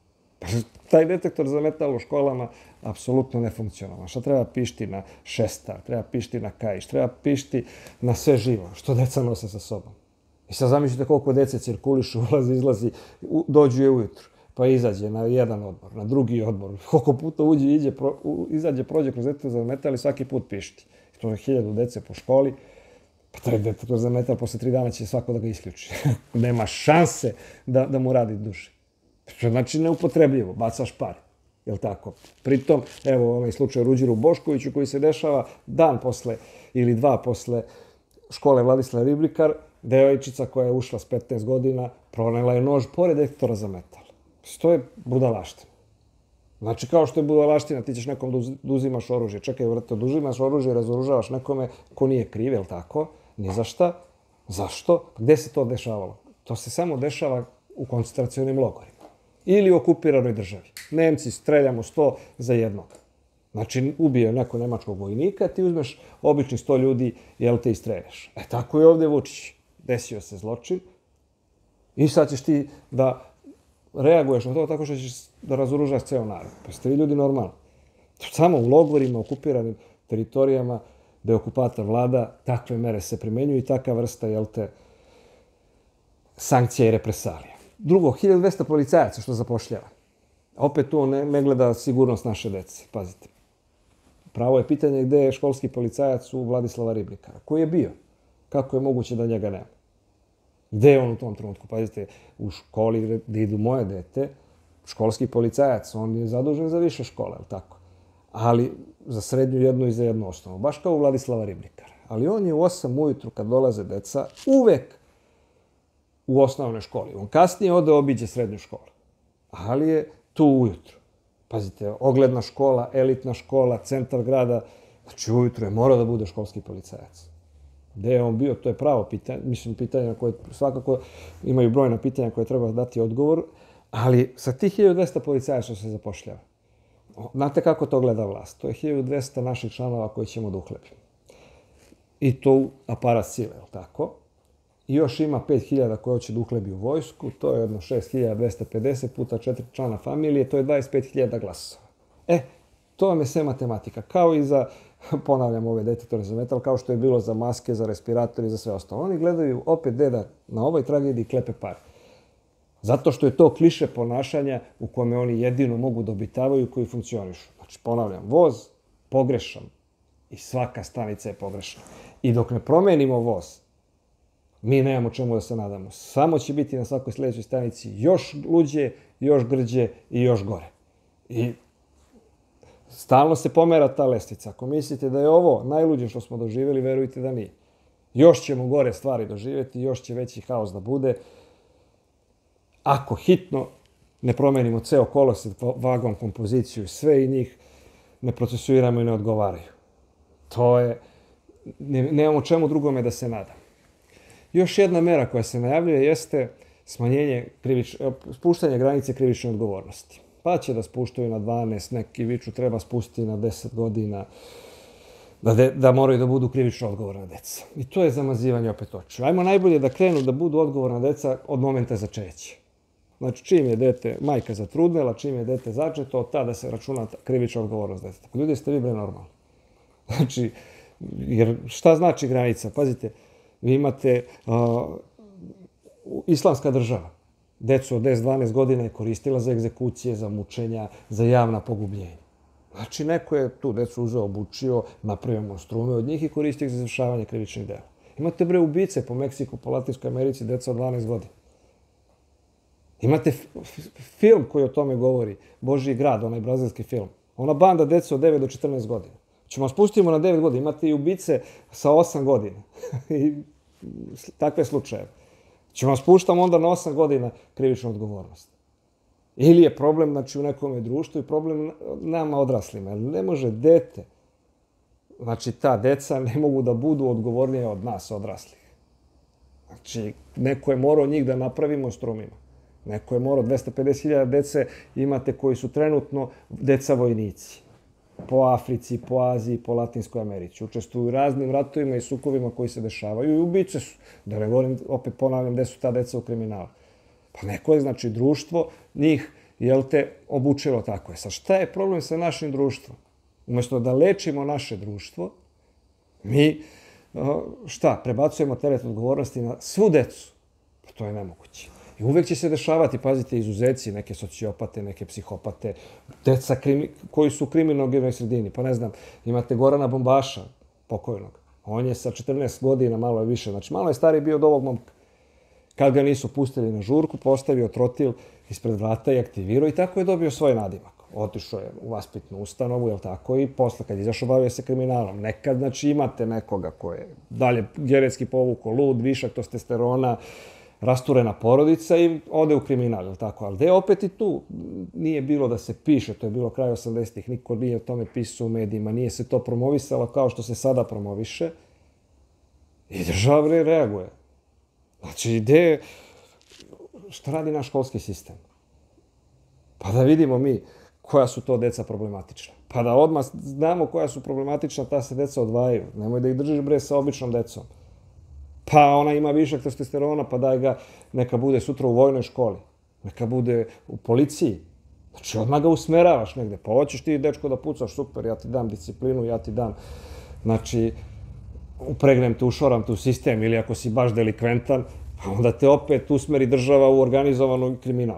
Taj detektor za metal u školama apsolutno nefunkcionalan. Šta treba pišti na šestar, treba pišti na kaiš, treba pišti na sve živo, što deca nose sa sobom. I sad zamislite koliko dece cirkulišu, ulazi, izlazi, dođu je ujutru, pa izađe na jedan odmor, na drugi odmor. Koliko puta uđe, iđe, pro, izađe, prođe kroz detektor za metal i svaki put pišti. To je hiljadu dece po školi, pa taj detektor za metal posle tri dana će svako da ga isključi. Nema šanse da, da mu radi duše. Znači neupotrebljivo, bacaš pare. Jel' tako? Pritom, evo ovaj slučaj Ruđeru Boškoviću koji se dešava dan posle ili dva posle škole Vladislav Riblikar, devojčica koja je ušla s petnaest godina, pronela je nož pored detektora za metal. To je budalaština. Znači, kao što je budalaština, ti ćeš nekom da uzimaš oružje. Čekaj, vrto, da uzimaš oružje i razoružavaš nekome ko nije kriv, jel' tako? Ni za šta. Zašto? Gde se to dešavalo? To se samo dešava u koncentracionim logorima. Ili u okupiranoj državi. Nemci streljamo sto za jednog. Znači, ubije neko nemačkog vojnika, ti uzmeš obični sto ljudi, jel te istreljaš. E, tako je ovde Vučić. Desio se zločin i sad ćeš ti da reaguješ na to tako što ćeš da razoružaš ceo narod. Pa ste vi ljudi normalni. Samo u logorima, okupiranim teritorijama, gde okupator vlada, takve mere se primenjuju i taka vrsta, jel te, sankcija i represalija. Drugo, hiljadu dvesta policajaca što zapošljava. Opet tu ne, ne gleda sigurnost naše dece. Pazite. Pravo je pitanje gde je školski policajac u Vladislava Riblikara. Koji je bio? Kako je moguće da njega nema? Gde je on u tom trenutku? Pazite, u školi gde idu moje dete, školski policajac, on je zadužen za više škole, je tako? Ali za srednju jednu i za jednu osnovu. Baš kao u Vladislava Riblikara. Ali on je u osam ujutru kad dolaze deca uvek u osnovnoj školi. On kasnije ode obiđe srednju školu. Ali je tu ujutru. Pazite, ogledna škola, elitna škola, centar grada. Znači ujutru je morao da bude školski policajac. Gde je on bio, to je pravo pitanje. Mislim, pitanje na koje svakako imaju brojna pitanja koje treba dati odgovor. Ali sa tih hiljadu dvesta policajaca se zapošljava. Znate kako to gleda vlast? To je hiljadu dvesta naših članova koji ćemo da uhlebimo. I to aparat sile, je li tako? I još ima pet hiljada koje hoće da uhlebi u vojsku, to je jedno šest hiljada dvesta pedeset puta četiri člana familije, to je dvadeset pet hiljada glasova. E, to vam je sve matematika, kao i za, ponavljam ove detektore za metal, kao što je bilo za maske, za respirator i za sve ostalo. Oni gledaju opet deda na ovoj tragediji klepe pare. Zato što je to kliše ponašanja u kome oni jedino mogu da obitavaju koji funkcionišu. Znači, ponavljam, voz pogrešan i svaka stanica je pogrešna. I dok ne promenimo voz, mi nemamo čemu da se nadamo. Samo će biti na svakoj sljedećoj stanici još luđe, još grđe i još gore. I stalno se pomera ta lestvica. Ako mislite da je ovo najluđe što smo doživjeli, verujte da nije. Još ćemo gore stvari doživjeti, još će veći haos da bude. Ako hitno ne promenimo ceo kolosek, vagon, kompoziciju, sve i njih ne procesuiramo i ne odgovaraju. To je, ne, nemamo čemu drugome da se nadamo. Još jedna mera koja se najavljuje jeste smanjenje krivič, spuštanje granice krivične odgovornosti. Pa će da spuštaju na dvanaest, neki viču treba spustiti na deset godina, da, de, da moraju da budu krivično odgovorna deca. I to je zamazivanje opet očiju. Ajmo najbolje da krenu da budu odgovorna deca od momenta začeća. Znači, čim je dete, majka zatrudnela, čim je dete začeto, od tada se računa krivična odgovornost deteta. Ljudi, ste vi bre normalni. Znači, jer šta znači granica? Pazite, vi imate uh, islamska država decu od deset dvanaest godina je koristila za egzekucije, za mučenja, za javna pogubljenja. Znači, neko je tu decu uzeo, obučio, napravio monstrume od njih i koristio ih za izvršavanje krivičnih dela. Imate bre ubice po Meksiku, po Latinskoj Americi, deca od dvanaest godina. Imate film koji o tome govori, Božji grad, onaj brazilski film. Ona banda deca od devet do četrnaest godina. Ćemo spustimo na devet godina, imate i ubice sa osam godina. I takve slučajeve. Ćemo spuštamo onda na osam godina krivičnu odgovornost. Ili je problem, znači, u nekom društvu i problem nama odraslima. Jer ne može dete, znači ta deca ne mogu da budu odgovornije od nas, odraslih. Znači, neko je morao njih da napravi monstrumima. Neko je morao, dvesta pedeset hiljada dece imate koji su trenutno deca vojnici. Po Africi, po Aziji, po Latinskoj Americi. Učestvuju u raznim ratovima i sukobima koji se dešavaju i ubice su. Da ne govorim, opet ponavljam, gde su ta deca u kriminalu. Pa neko je, znači, društvo njih, jel te, obučilo tako je. Sad, šta je problem sa našim društvom? Umjesto da lečimo naše društvo, mi, šta, prebacujemo teret odgovornosti na svu decu. Pa to je nemoguće. I uvek će se dešavati, pazite, izuzeci, neke sociopate, neke psihopate, deca koji su u kriminogenoj sredini. Pa ne znam, imate Gorana Bombaša, pokojnog. On je sa četrnaest godina, malo je više, znači malo je stariji bio od ovog momka. Kad ga nisu pustili na žurku, postavio trotil ispred vrata i aktivirao i tako je dobio svoj nadimak. Otišao je u vaspitnu ustanovu, jel tako, i posle kad izašao bavio se kriminalom. Nekad, znači, imate nekoga ko je dalje genetski povuko, lud, višak testosterona, rasturena porodica i ode u kriminal, jel tako? Ali gde opet i tu nije bilo da se piše, to je bilo kraj osamdesetih, niko nije o tome pisao u medijima, nije se to promovisalo kao što se sada promoviše i država reaguje. Znači, gde, šta radi naš školski sistem? Pa da vidimo mi koja su to deca problematična. Pa da odmah znamo koja su problematična, ta se deca odvajaju. Nemoj da ih držiš bre sa običnom decom. Pa ona ima višak testosterona, pa daj ga, neka bude sutra u vojnoj školi. Neka bude u policiji. Znači, odmah ga usmeravaš negde. Pa hoćeš ti, dečko, da pucaš, super, ja ti dam disciplinu, ja ti dam, znači, upregnem te, ušoram te u sistem, ili ako si baš delikventan, onda te opet usmeri država u organizovanu kriminal.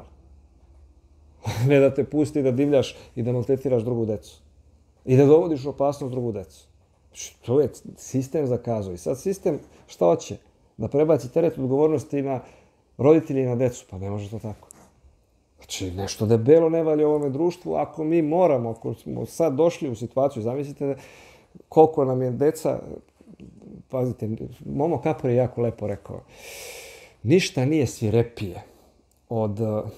Ne da te pusti da divljaš i da maltretiraš drugu decu. I da dovodiš u opasnost drugu decu. To je sistem zakazao. I sad sistem šta hoće? Da prebaci teret odgovornosti na roditelji i na decu. Pa ne može to tako. Znači, nešto debelo ne valja u ovome društvu. Ako mi moramo, ako smo sad došli u situaciju, zamislite koliko nam je deca, pazite, Momo Kapor je jako lepo rekao, ništa nije svirepije od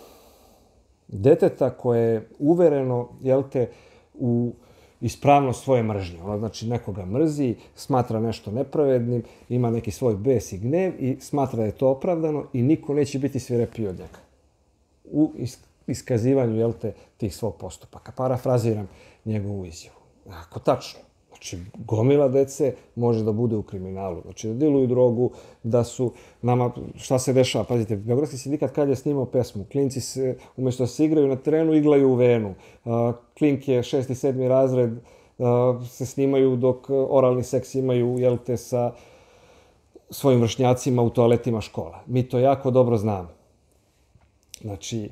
deteta koje je uvereno, jel te, u ispravnost svoje mržnje. Ono, znači, nekoga mrzi, smatra nešto nepravednim, ima neki svoj bes i gnev i smatra da je to opravdano i niko neće biti svirepiji od njega. U iskazivanju, jel te, tih svog postupaka. Parafraziram njegovu izjavu. Ako tačno. Znači, gomila dece može da bude u kriminalu. Znači, da diluju drogu, da su nama, šta se dešava? Pazite, Beogradski sindikat kad je snimao pesmu, klinci se, umjesto da se igraju na terenu, iglaju u venu. Klinke, šesti, sedmi razred, se snimaju dok oralni seks imaju, jel te, sa svojim vršnjacima u toaletima škola. Mi to jako dobro znamo. Znači,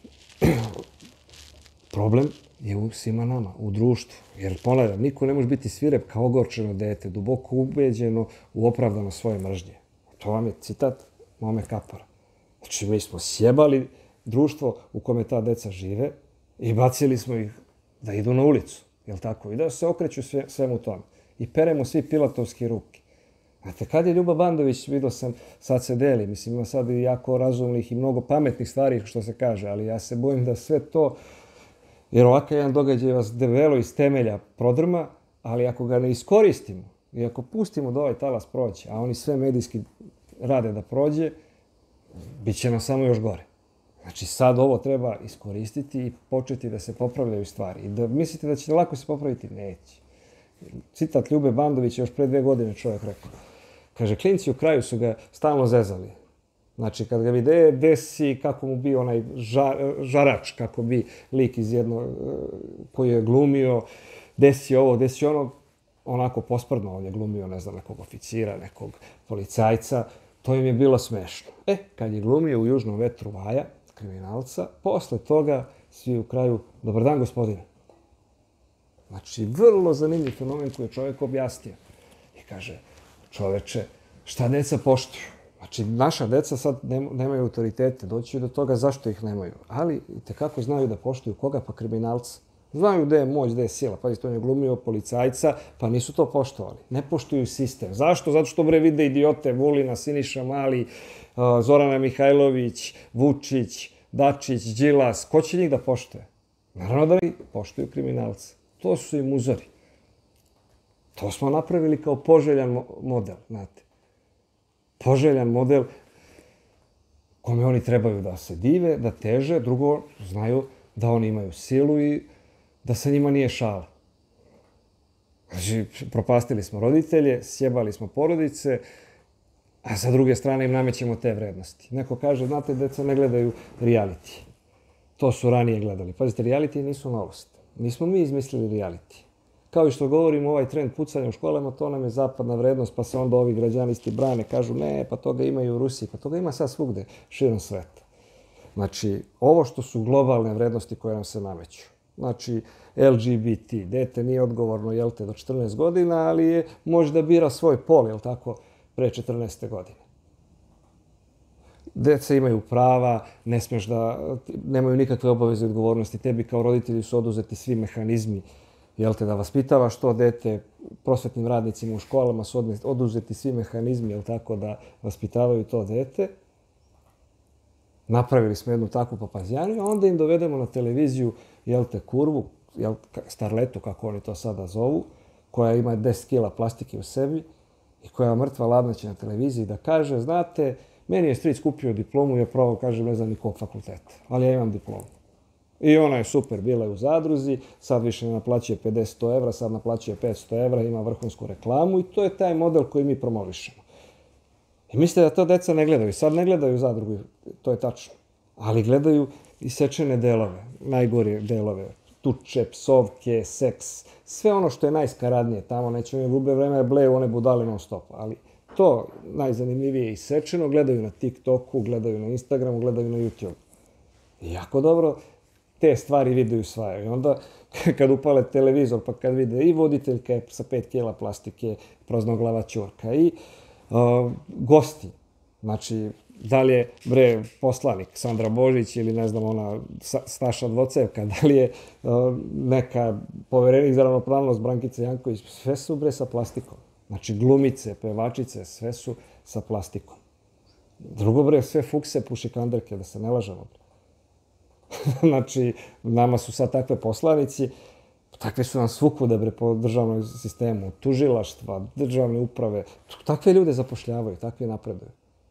problem je u svima nama, u društvu. Jer, ponavljam, niko ne može biti svirep kao ogorčeno dete, duboko ubeđeno u opravdano svoje mržnje. To vam je citat Mome Kapora. Znači, mi smo sjebali društvo u kome ta deca žive i bacili smo ih da idu na ulicu, jel tako? I da se okreću sve, svemu tome. I peremo svi pilatovski ruke. Znate, kad je Ljuba Bandović, vidio sam, sad se deli, mislim, ima sad i jako razumnih i mnogo pametnih stvari, što se kaže, ali ja se bojim da sve to, jer ovakav jedan događaj vas debelo iz temelja prodrma, ali ako ga ne iskoristimo i ako pustimo da ovaj talas prođe, a oni sve medijski rade da prođe, bit će nam samo još gore. Znači, sad ovo treba iskoristiti i početi da se popravljaju stvari. I da mislite da će lako se popraviti? Neće. Citat Ljube Bandovića još pre dve godine čovjek rekao. Kaže, klinci u kraju su ga stalno zezali. Znači, kad ga vide, desi kako mu bio onaj žarač, kako bi lik iz jednog koji je glumio, desi ovo, desi ono, onako posprdno, on je glumio, ne znam, nekog oficira, nekog policajca, to im je bilo smešno. E, kad je glumio u Južnom vetru Vaja, kriminalca, posle toga svi u kraju, dobar dan gospodine. Znači, vrlo zanimljiv fenomen koji je čovjek objasnio. I kaže, čoveče, šta deca poštuju? Znači, naša deca sad nemaju autoritete, doći do toga zašto ih nemaju. Ali, itekako znaju da poštuju koga, pa kriminalca. Znaju gde je moć, gde je sila. Pazite, on je glumio policajca, pa nisu to poštovali. Ne poštuju sistem. Zašto? Zato što bre vide idiote, Vulina, Siniša Mali, Zorana Mihajlović, Vučić, Dačić, Đilas. Ko će njih da poštuje? Naravno da poštuju kriminalca. To su im uzori. To smo napravili kao poželjan model, znate. Poželjan model kome oni trebaju da se dive, da teže. Drugo, znaju da oni imaju silu i da sa njima nije šala. Znači, propastili smo roditelje, sjebali smo porodice, a sa druge strane im namećemo te vrednosti. Neko kaže, znate, deca ne gledaju reality. To su ranije gledali. Pazite, reality nisu novost. Nismo mi izmislili reality. Kao i što govorimo, ovaj trend pucanja u školama, to nam je zapadna vrednost, pa se onda ovi građanisti brane, kažu ne, pa toga ima i u Rusiji, pa toga ima sad svugde, širom sveta. Znači, ovo što su globalne vrednosti koje nam se nameću. Znači, L G B T, dete nije odgovorno, jel te, do četrnaest godina, ali je, može da bira svoj pol, jel tako, pre četrnaeste godine. Deca imaju prava, ne smeš da, nemaju nikakve obaveze i odgovornosti. Tebi kao roditelji su oduzeti svi mehanizmi, jel te, da vaspitavaš to dete, prosvetnim radnicima u školama su oduzeti svi mehanizmi, jel tako, da vaspitavaju to dete. Napravili smo jednu takvu papazjaniju, a onda im dovedemo na televiziju, jel te, kurvu, jel, starletu, kako oni to sada zovu, koja ima deset kila plastike u sebi i koja mrtva ladna će na televiziji da kaže, znate, meni je stric kupio diplomu, ja pravo kažem, ne znam ni kog fakulteta, ali ja imam diplomu. I ona je super, bila je u zadruzi, sad više ne naplaćuje pedeset evra, sad naplaćuje petsto evra, ima vrhunsku reklamu i to je taj model koji mi promovišemo. I mislite da to deca ne gledaju. Sad ne gledaju zadrugu, to je tačno. Ali gledaju isečene delove, najgore delove. Tuče, psovke, seks, sve ono što je najskaradnije. Tamo neće oni gube vreme, bleju one budale non stop. Ali to najzanimljivije isečeno gledaju na TikToku, gledaju na Instagramu, gledaju na YouTube. I jako dobro te stvari vide i usvajaju. I onda kad upale televizor, pa kad vide i voditeljke sa pet kila plastike, proznoglava ćurka i uh, gosti. Znači, da li je, bre, poslanik Sandra Božić ili, ne znam, ona Staša Dvocevka, da li je uh, neka poverenik za ravnopravnost Brankica Janković, sve su, bre, sa plastikom. Znači, glumice, pevačice, sve su sa plastikom. Drugo, bre, sve fukse, pušikanderke, da se ne lažemo. Znači, nama su sad takve poslanici, takve su nam svukude, bre, po državnom sistemu, tužilaštva, državne uprave. Takve ljude zapošljavaju, takve napreduju.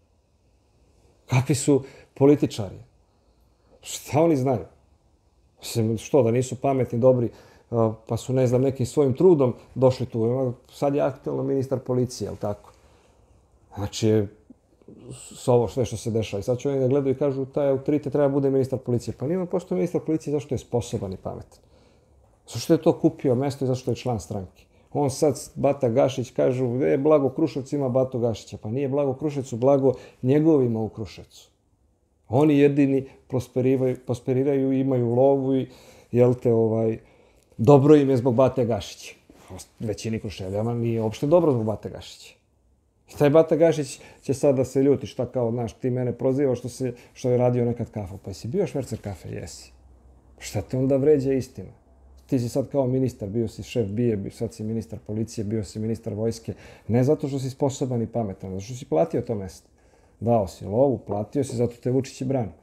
Kakvi su političari? Šta oni znaju? Što, da nisu pametni, dobri, pa su, ne znam, nekim svojim trudom došli tu. Sad je aktualno ministar policije, jel tako? Znači, s ovo sve što se dešava. I sad će oni da gledaju i kažu, taj autoritet treba bude ministar policije. Pa nije postoji ministar policije zašto je sposoban i pametan. Zašto je to kupio mesto i zašto je član stranke. On sad, Bata Gašić, kažu, e, Blago Kruševac ima Batu Gašića. Pa nije Blago Kruševcu, Blago njegovima u Kruševcu. Oni jedini prosperiraju, imaju lovu i, jel te, ovaj, dobro im je zbog Bate Gašića. Većini Kruševljama nije uopšte dobro zbog Bate Gašića. I taj Bata Gašić će sad da se ljuti, šta kao, znaš, ti mene prozivaš što, se, što je radio nekad kafu. Pa jesi bio švercer kafe? Jesi. Šta te onda vređa istina? Ti si sad kao ministar, bio si šef bije, sad si ministar policije, bio si ministar vojske. Ne zato što si sposoban i pametan, zato što si platio to mesto. Dao si lovu, platio si, zato te Vučić i brani.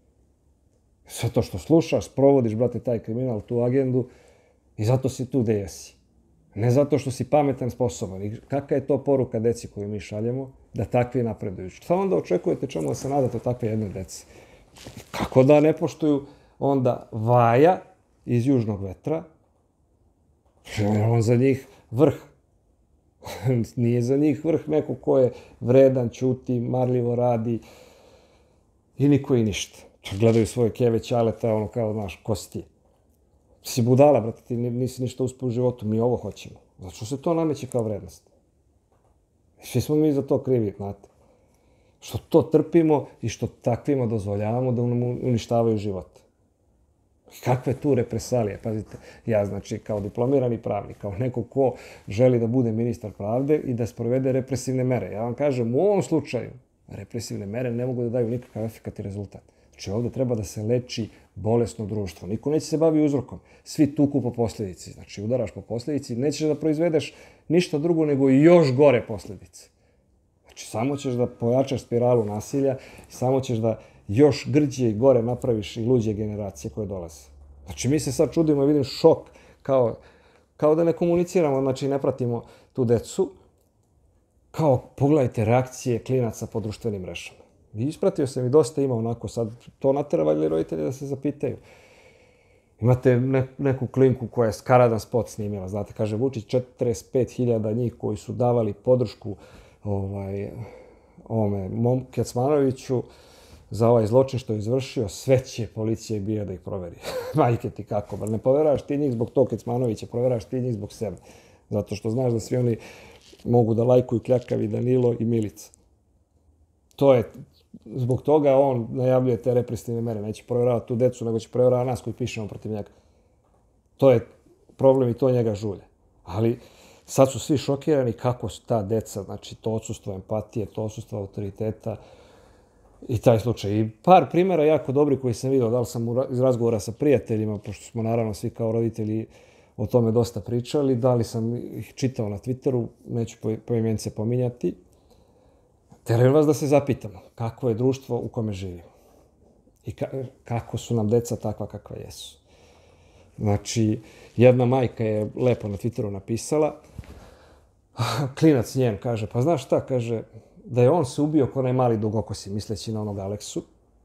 Zato što slušaš, sprovodiš, brate, taj kriminal, tu agendu i zato si tu gde jesi. Ne zato što si pametan, sposoban. I kakva je to poruka deci koju mi šaljemo? Da takvi napreduju. Šta onda očekujete, čemu da se nadate takve jedne deci? Kako da ne poštuju onda Vaja iz Južnog vetra? On za njih vrh. Nije za njih vrh neko ko je vredan, ćuti, marljivo radi i niko i ništa. Gledaju svoje keve ćaleta, ono kao, znaš, ko si ti? Si budala, brate, ti nisi ništa uspio u životu, mi ovo hoćemo. Zato što se to nameće kao vrednost. Svi smo mi za to krivi, znate. Što to trpimo i što takvima dozvoljavamo da nam uništavaju život. Kakve tu represalije? Pazite, ja znači kao diplomirani pravnik, kao neko ko želi da bude ministar pravde i da sprovede represivne mere. Ja vam kažem, u ovom slučaju represivne mere ne mogu da daju nikakav efekat i rezultat. Znači ovdje treba da se leči bolesno društvo. Niko neće se bavi uzrokom. Svi tuku po posljedici. Znači udaraš po posljedici, nećeš da proizvedeš ništa drugo nego još gore posljedice. Znači samo ćeš da pojačaš spiralu nasilja i samo ćeš da još grđe i gore napraviš i luđe generacije koje dolaze. Znači mi se sad čudimo i vidim šok kao, kao da ne komuniciramo, znači ne pratimo tu decu. Kao pogledajte reakcije klinaca po društvenim mrežama. I ispratio sam i dosta ima onako sad, to natera valjda roditelje da se zapitaju. Imate ne, neku klinku koja je skaradan spot snimila, znate, kaže Vučić četrdeset pet hiljada njih koji su davali podršku ovaj, ovome Momku Kecmanoviću za ovaj zločin što je izvršio, sve će policija i B I A da ih proveri. Majke ti kako, bar ne proveraš ti njih zbog tog Kecmanovića, proveraš ti njih zbog sebe. Zato što znaš da svi oni mogu da lajkuju Kljakavi, Danilo i Milica. To je, zbog toga on najavljuje te represivne mere. Neće provjeravati tu decu, nego će provjeravati nas koji pišemo protiv njega. To je problem i to njega žulje. Ali sad su svi šokirani kako su ta deca, znači to odsustvo empatije, to odsustvo autoriteta i taj slučaj. I par primjera jako dobri koji sam vidio, da li sam iz razgovora sa prijateljima, pošto smo naravno svi kao roditelji o tome dosta pričali, da li sam ih čitao na Twitteru, neću poimence pominjati. Teraju vas da se zapitamo kako je društvo u kome živimo i ka kako su nam deca takva kakva jesu. Znači, jedna majka je lepo na Twitteru napisala, klinac njen kaže, pa znaš šta, kaže, da je on se ubio ko onaj mali dugokosi, misleći na onog Aleksu.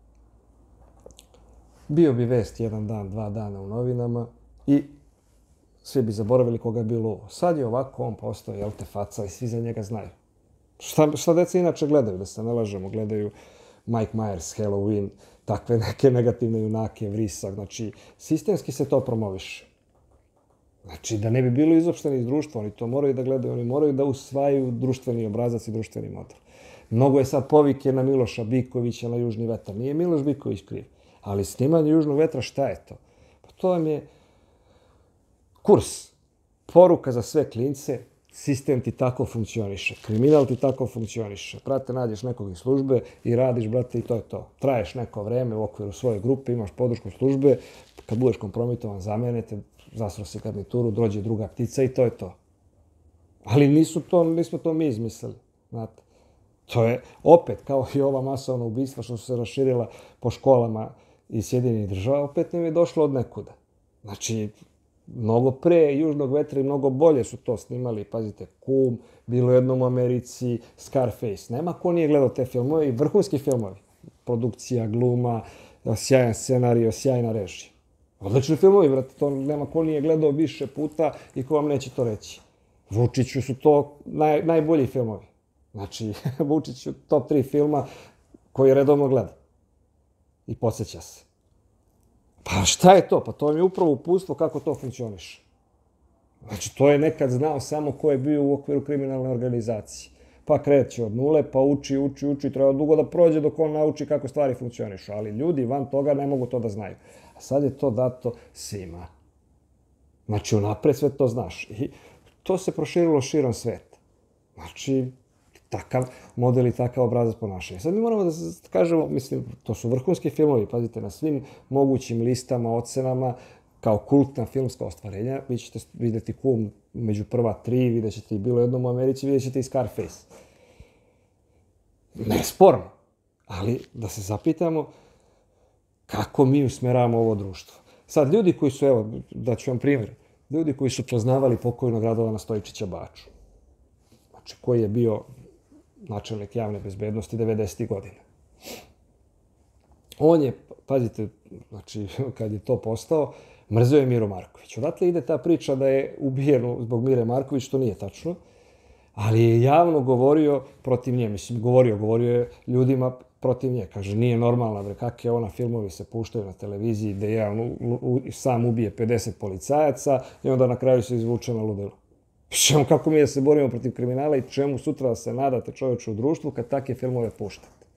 Bio bi vest jedan dan, dva dana u novinama i svi bi zaboravili koga je bilo ovo. Sad je ovako, on postao, jel te, faca i svi za njega znaju. Šta, šta deca inače gledaju, da se ne lažemo, gledaju Mike Myers, Halloween, takve neke negativne junake, Vrisak, znači sistemski se to promoviše. Znači da ne bi bilo izopšteni iz društva, oni to moraju da gledaju, oni moraju da usvajaju društveni obrazac i društveni model. Mnogo je sad povike na Miloša Bikovića, na Južni vetar. Nije Miloš Biković kriv, ali snimanje Južnog vetra šta je to? Pa to vam je kurs, poruka za sve klince, sistem ti tako funkcioniše, kriminal ti tako funkcioniše. Brate, nađeš nekog iz službe i radiš, brate, i to je to. Traješ neko vreme u okviru svoje grupe, imaš podršku službe, kad budeš kompromitovan, zamenete, zasro si garnituru, dođe druga ptica i to je to. Ali nisu to, nismo to mi izmislili, znate. To je opet, kao i ova masovna ubistva što su se raširila po školama iz Sjedinjenih država, opet nam je došlo od nekuda. Znači, mnogo pre Južnog vetra i mnogo bolje su to snimali. Pazite, Kum, bilo jednom u Americi, Scarface. Nema ko nije gledao te filmove i vrhunski filmovi. Produkcija, gluma, sjajan scenario, sjajna režija. Odlični filmovi, brate, to nema ko nije gledao više puta i ko vam neće to reći. Vučiću su to naj, najbolji filmovi. Znači, Vučiću top tri filma koji redovno gleda. I podsjeća se. Pa šta je to? Pa to je upravo uputstvo kako to funkcioniše. Znači, to je nekad znao samo ko je bio u okviru kriminalne organizacije. Pa kreće od nule, pa uči, uči, uči, treba dugo da prođe dok on nauči kako stvari funkcionišu. Ali ljudi van toga ne mogu to da znaju. A sad je to dato svima. Znači, unapred sve to znaš. I to se proširilo širom sveta. Znači, takav model i takav obrazac ponašanja. Sad mi moramo da kažemo, mislim, to su vrhunski filmovi, pazite, na svim mogućim listama, ocenama, kao kultna filmska ostvarenja. Vi ćete vidjeti Kum među prva tri, vidjet ćete i Bilo jednom u Americi, vidjet ćete i Scarface. Nesporno, ali da se zapitamo kako mi usmeravamo ovo društvo. Sad, ljudi koji su, evo, da ću vam primjer, ljudi koji su poznavali pokojnog Radovana Stojičića Baču, znači koji je bio načelnik javne bezbednosti devedesetih godina. On je, pazite, znači, kad je to postao, mrzio je Miro Marković. Odatle ide ta priča da je ubijen zbog Mire Marković, to nije tačno, ali je javno govorio protiv nje. Mislim, govorio, govorio je ljudima protiv nje. Kaže, nije normalna, bre, kakve ona filmovi se puštaju na televiziji gde ja sam ubije pedeset policajaca i onda na kraju se izvuče na ludilo. Čemu, kako mi da se borimo protiv kriminala i čemu sutra da se nadate čovječu u društvu kad takve filmove puštate?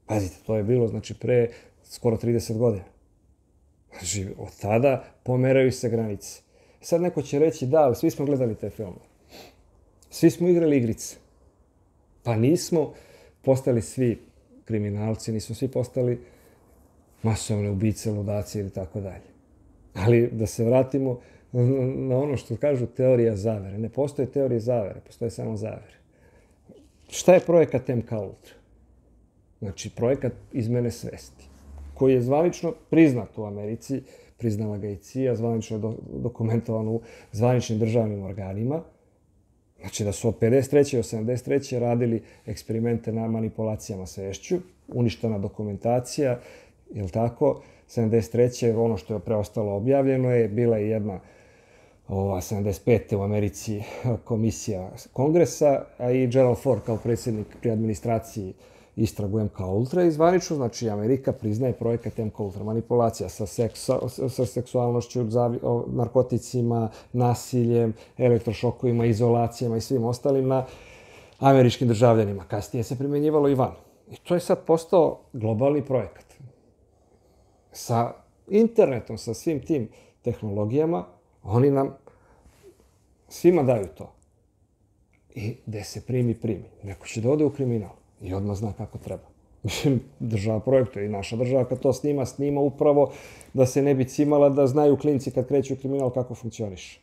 Pazite, to je bilo, znači, pre skoro trideset godina. Znači, od tada pomeraju se granice. Sad neko će reći, da, ali svi smo gledali te filmove. Svi smo igrali igrice. Pa nismo postali svi kriminalci, nismo svi postali masovne ubice, ludaci ili tako dalje. Ali da se vratimo na ono što kažu teorija zavere. Ne postoje teorije zavere, postoje samo zavere. Šta je projekat M K Ultra? Znači, projekat izmene svesti, koji je zvanično priznat u Americi, priznala ga i C I A, zvanično je dokumentovan u zvaničnim državnim organima. Znači da su od pedeset treće do sedamdeset treće radili eksperimente na manipulacijama svešću, uništena dokumentacija, jel tako? sedamdeset treće ono što je preostalo objavljeno je, bila je jedna ova, sedamdeset pete u Americi komisija kongresa, a i Gerald Ford kao predsjednik pri administraciji istragu M K Ultra i zvanično, znači Amerika priznaje projekat M K Ultra, manipulacija sa, seksa, sa seksualnošću, narkoticima, nasiljem, elektrošokovima, izolacijama i svim ostalim na američkim državljanima. Kasnije se primjenjivalo i van. I to je sad postao globalni projekat. Sa internetom, sa svim tim tehnologijama, oni nam svima daju to. I gde se primi, primi. Neko će da ode u kriminal. I odmah zna kako treba. Mislim, država projektuje i naša država kad to snima, snima upravo da se ne bi cimala, da znaju klinci kad kreću u kriminal kako funkcioniše.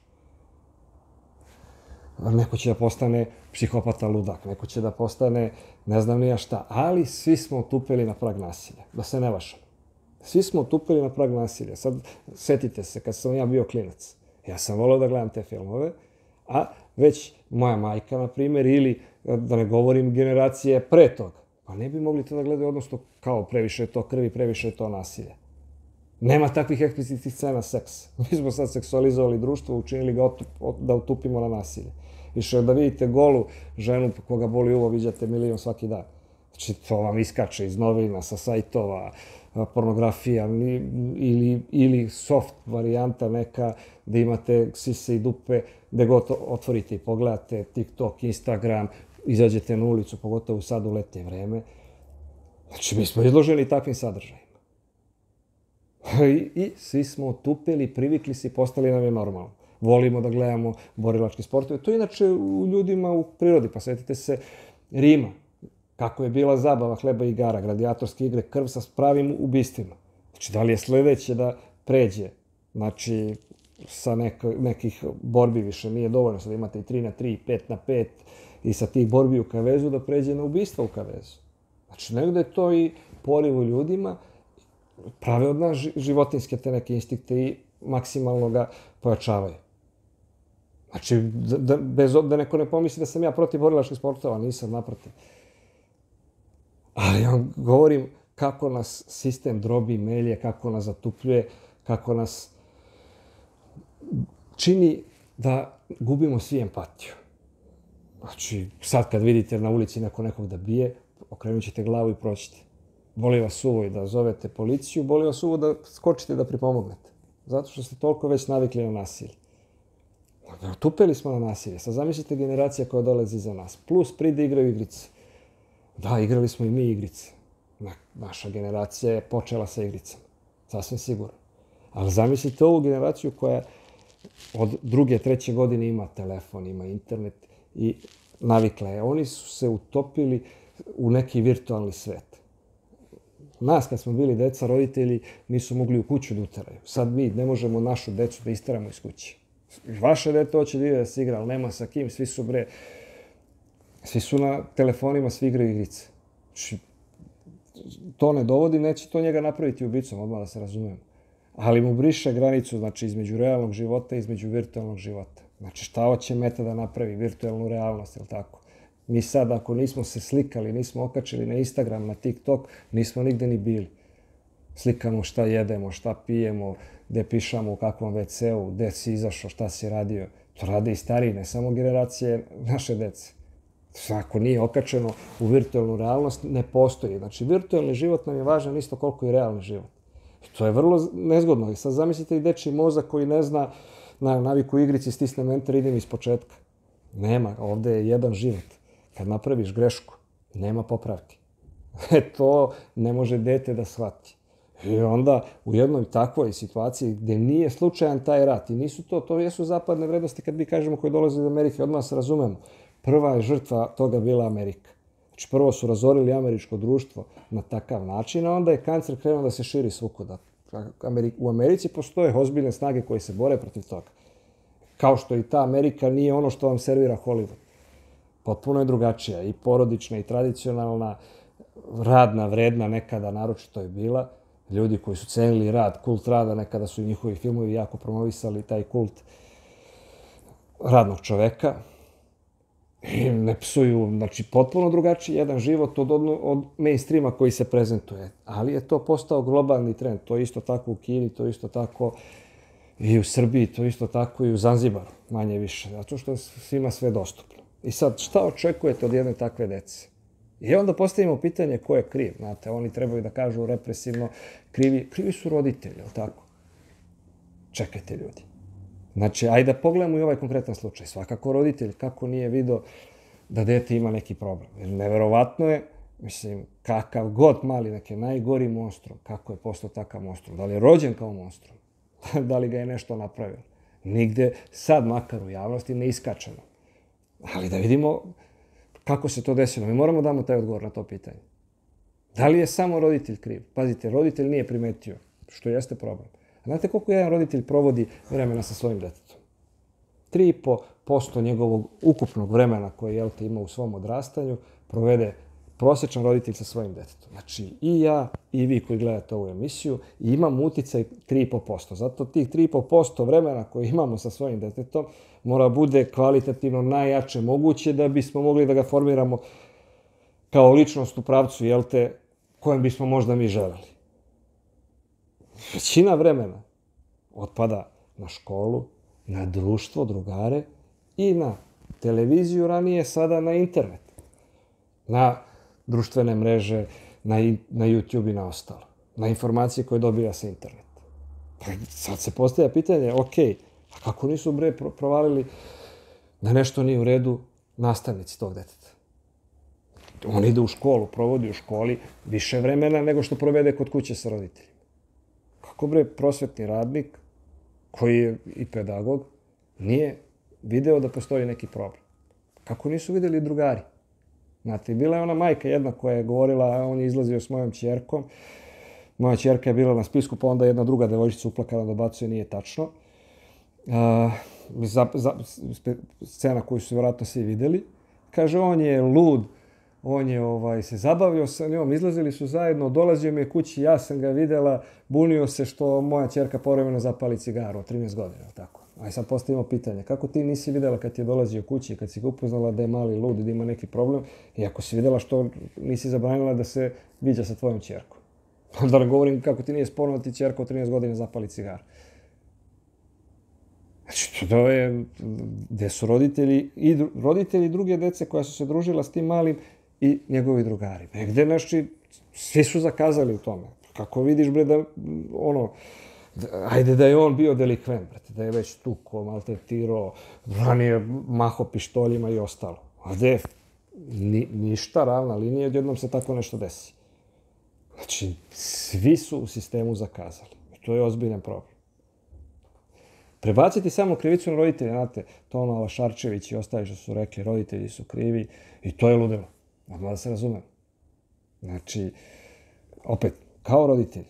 Neko će da postane psihopata ludak, neko će da postane ne znam ni ja šta, ali svi smo otupili na prag nasilja, da se ne lažemo. Svi smo otupili na prag nasilja. Sad, setite se, kad sam ja bio klinac, ja sam volao da gledam te filmove, a već moja majka, na primjer, ili da ne govorim generacije pre toga, pa ne bi mogli to da gledaju, odnosno kao previše je to krvi, previše je to nasilje. Nema takvih eksplicitnih scena seksa. Mi smo sad seksualizovali društvo, učinili ga da utupimo na nasilje. Više da vidite golu ženu koga boli uvo, viđate milion svaki dan. Znači, to vam iskače iz novina, sa sajtova, pornografija ili, ili soft varijanta neka da imate sise i dupe gde god otvorite i pogledate TikTok, Instagram, izađete na ulicu, pogotovo sad u letnje vreme. Znači, mi smo izloženi takvim sadržajima. I, i svi smo otupili, privikli se i postali nam je normalno. Volimo da gledamo borilačke sportove. To je inače u ljudima u prirodi. Pa svetite se Rima. Kako je bila zabava hleba i igara, gladijatorske igre, krv sa pravim ubistvima. Znači, da li je sledeće da pređe, znači, sa neka, nekih borbi više nije dovoljno, sad imate i tri na tri, pet na pet, i sa tih borbi u kavezu da pređe na ubistva u kavezu. Znači, negde je to i poriv u ljudima, prave od nas životinske te neke instinkte i maksimalno ga pojačavaju. Znači, da, bez, da neko ne pomisli da sam ja protiv borilačkih sportova, nisam, naprotiv. Ali ja vam govorim kako nas sistem drobi, melje, kako nas zatupljuje, kako nas čini da gubimo svi empatiju. Znači, sad kad vidite na ulici neko nekog da bije, okrenut ćete glavu i proćete. Boli vas uvo i da zovete policiju, boli vas uvo da skočite da pripomognete. Zato što ste toliko već navikli na nasilje. Tupeli smo na nasilje. Sad zamislite generacija koja dolazi iza nas. Plus pride igraju igrice. Da, igrali smo i mi igrice. Naša generacija je počela sa igricama. Sasvim sigurno. Ali zamislite ovu generaciju koja od druge, treće godine ima telefon, ima internet i navikla je. Oni su se utopili u neki virtualni svet. Nas, kad smo bili deca, roditelji nisu mogli u kuću da uteraju. Sad mi ne možemo našu decu da isteramo iz kuće. Vaše dete hoće da ide da se igra, ali nema sa kim, svi su bre... Svi su na telefonima, svi igraju igrice. Znači, to ne dovodi, neće to njega napraviti ubicom, odmah da se razumemo. Ali mu briše granicu, znači, između realnog života i između virtualnog života. Znači, šta hoće Meta da napravi? Virtualnu realnost, jel tako? Mi sad, ako nismo se slikali, nismo okačili na Instagram, na TikTok, nismo nigde ni bili. Slikamo šta jedemo, šta pijemo, gde pišamo, u kakvom ve ce u, gde si izašao, šta si radio. To rade i stariji, ne samo generacije naše dece. Ako nije okačeno u virtualnu realnost, ne postoji. Znači, virtualni život nam je važan isto koliko i realni život. I to je vrlo nezgodno. I sad zamislite i dečiji mozak koji ne zna na naviku igrici, stisnem enter, idem iz početka. Nema, ovde je jedan život. Kad napraviš grešku, nema popravke. E, to ne može dete da shvati. I onda u jednoj takvoj situaciji gdje nije slučajan taj rat i nisu to, to jesu zapadne vrednosti kad mi kažemo koji dolaze iz Amerike, odmah se razumemo. Prva je žrtva toga bila Amerika. Znači prvo su razorili američko društvo na takav način, a onda je kancer krenuo da se širi svukuda. U Americi postoje ozbiljne snage koje se bore protiv toga. Kao što i ta Amerika nije ono što vam servira Hollywood. Potpuno je drugačija i porodična i tradicionalna, radna, vredna nekada naročito je bila. Ljudi koji su cenili rad, kult rada, nekada su i njihovi filmovi jako promovisali taj kult radnog čoveka. I ne psuju, znači potpuno drugačiji jedan život od, od mainstreama koji se prezentuje. Ali je to postao globalni trend. To je isto tako u Kini, to je isto tako i u Srbiji, to je isto tako i u Zanzibaru, manje više. Zato što je svima sve dostupno. I sad, šta očekujete od jedne takve dece? I onda postavimo pitanje ko je kriv. Znate, oni trebaju da kažu represivno, krivi, krivi su roditelji, je li tako? Čekajte ljudi. Znači, ajde da pogledamo i ovaj konkretan slučaj. Svakako roditelj, kako nije vidio da dete ima neki problem. Jer neverovatno je, mislim, kakav god mali, neki najgori monstrum, kako je postao takav monstrum. Da li je rođen kao monstrum? Da li ga je nešto napravio? Nigde, sad makar u javnosti, ne iskačeno. Ali da vidimo kako se to desilo. Mi moramo damo taj odgovor na to pitanje. Da li je samo roditelj kriv? Pazite, roditelj nije primetio, što jeste problem. A znate koliko jedan roditelj provodi vremena sa svojim detetom? tri i po posto njegovog ukupnog vremena koje je ima u svom odrastanju provede prosječan roditelj sa svojim detetom. Znači i ja i vi koji gledate ovu emisiju imamo uticaj tri i po posto. Zato tih tri i po posto vremena koje imamo sa svojim detetom mora bude kvalitativno najjače moguće da bismo mogli da ga formiramo kao ličnost u pravcu, jel te, kojem bismo možda mi želeli. Većina vremena otpada na školu, na društvo, drugare i na televiziju, ranije sada na internet, na društvene mreže, na, na YouTube i na ostalo, na informacije koje dobija sa interneta. Pa sad se postavlja pitanje, ok, a kako nisu bre provalili da nešto nije u redu nastavnici tog deteta? On ide u školu, provodi u školi više vremena nego što provede kod kuće sa roditeljima. Kako bre prosvetni radnik, koji je i pedagog, nije video da postoji neki problem? Kako nisu vidjeli drugari? Znate, bila je ona majka jedna koja je govorila, a on je izlazio s mojom ćerkom. Moja ćerka je bila na spisku, pa onda jedna druga devojčica uplakala, dobacuje, nije tačno. A, za, za, scena koju su vjerojatno svi vidjeli. Kaže, on je lud, on je ovaj, se zabavio sa njom, izlazili su zajedno, dolazio mi je kući, ja sam ga vidjela, bunio se što moja ćerka povremeno zapali cigaru od trinaest godina, tako. Aj sad postavimo pitanje, kako ti nisi vidjela kad ti je dolazio kući, kad si ga upoznala da je mali lud i da ima neki problem, i ako si vidjela što nisi zabranila da se viđa sa tvojom ćerkom? Da ne govorim kako ti nije sporno da ti ćerka od trinaest godina zapali cigaru. Znači, to je gdje su roditelji i roditelji druge dece koja su se družila s tim malim i njegovi drugari. Negde, znači, svi su zakazali u tome. Kako vidiš, bre, da, ono, ajde da je on bio delikvent, brate, da je već tuko, maltretirao, ranije maho pištoljima i ostalo. A gde ni, ništa, ravna linija, odjednom se tako nešto desi. Znači, svi su u sistemu zakazali. I to je ozbiljan problem. Prebaciti samo krivicu na roditelja, znate, to ono Alašarčević i ostali što su rekli, roditelji su krivi i to je ludilo. Odmah da se razumem. Znači, opet, kao roditelji,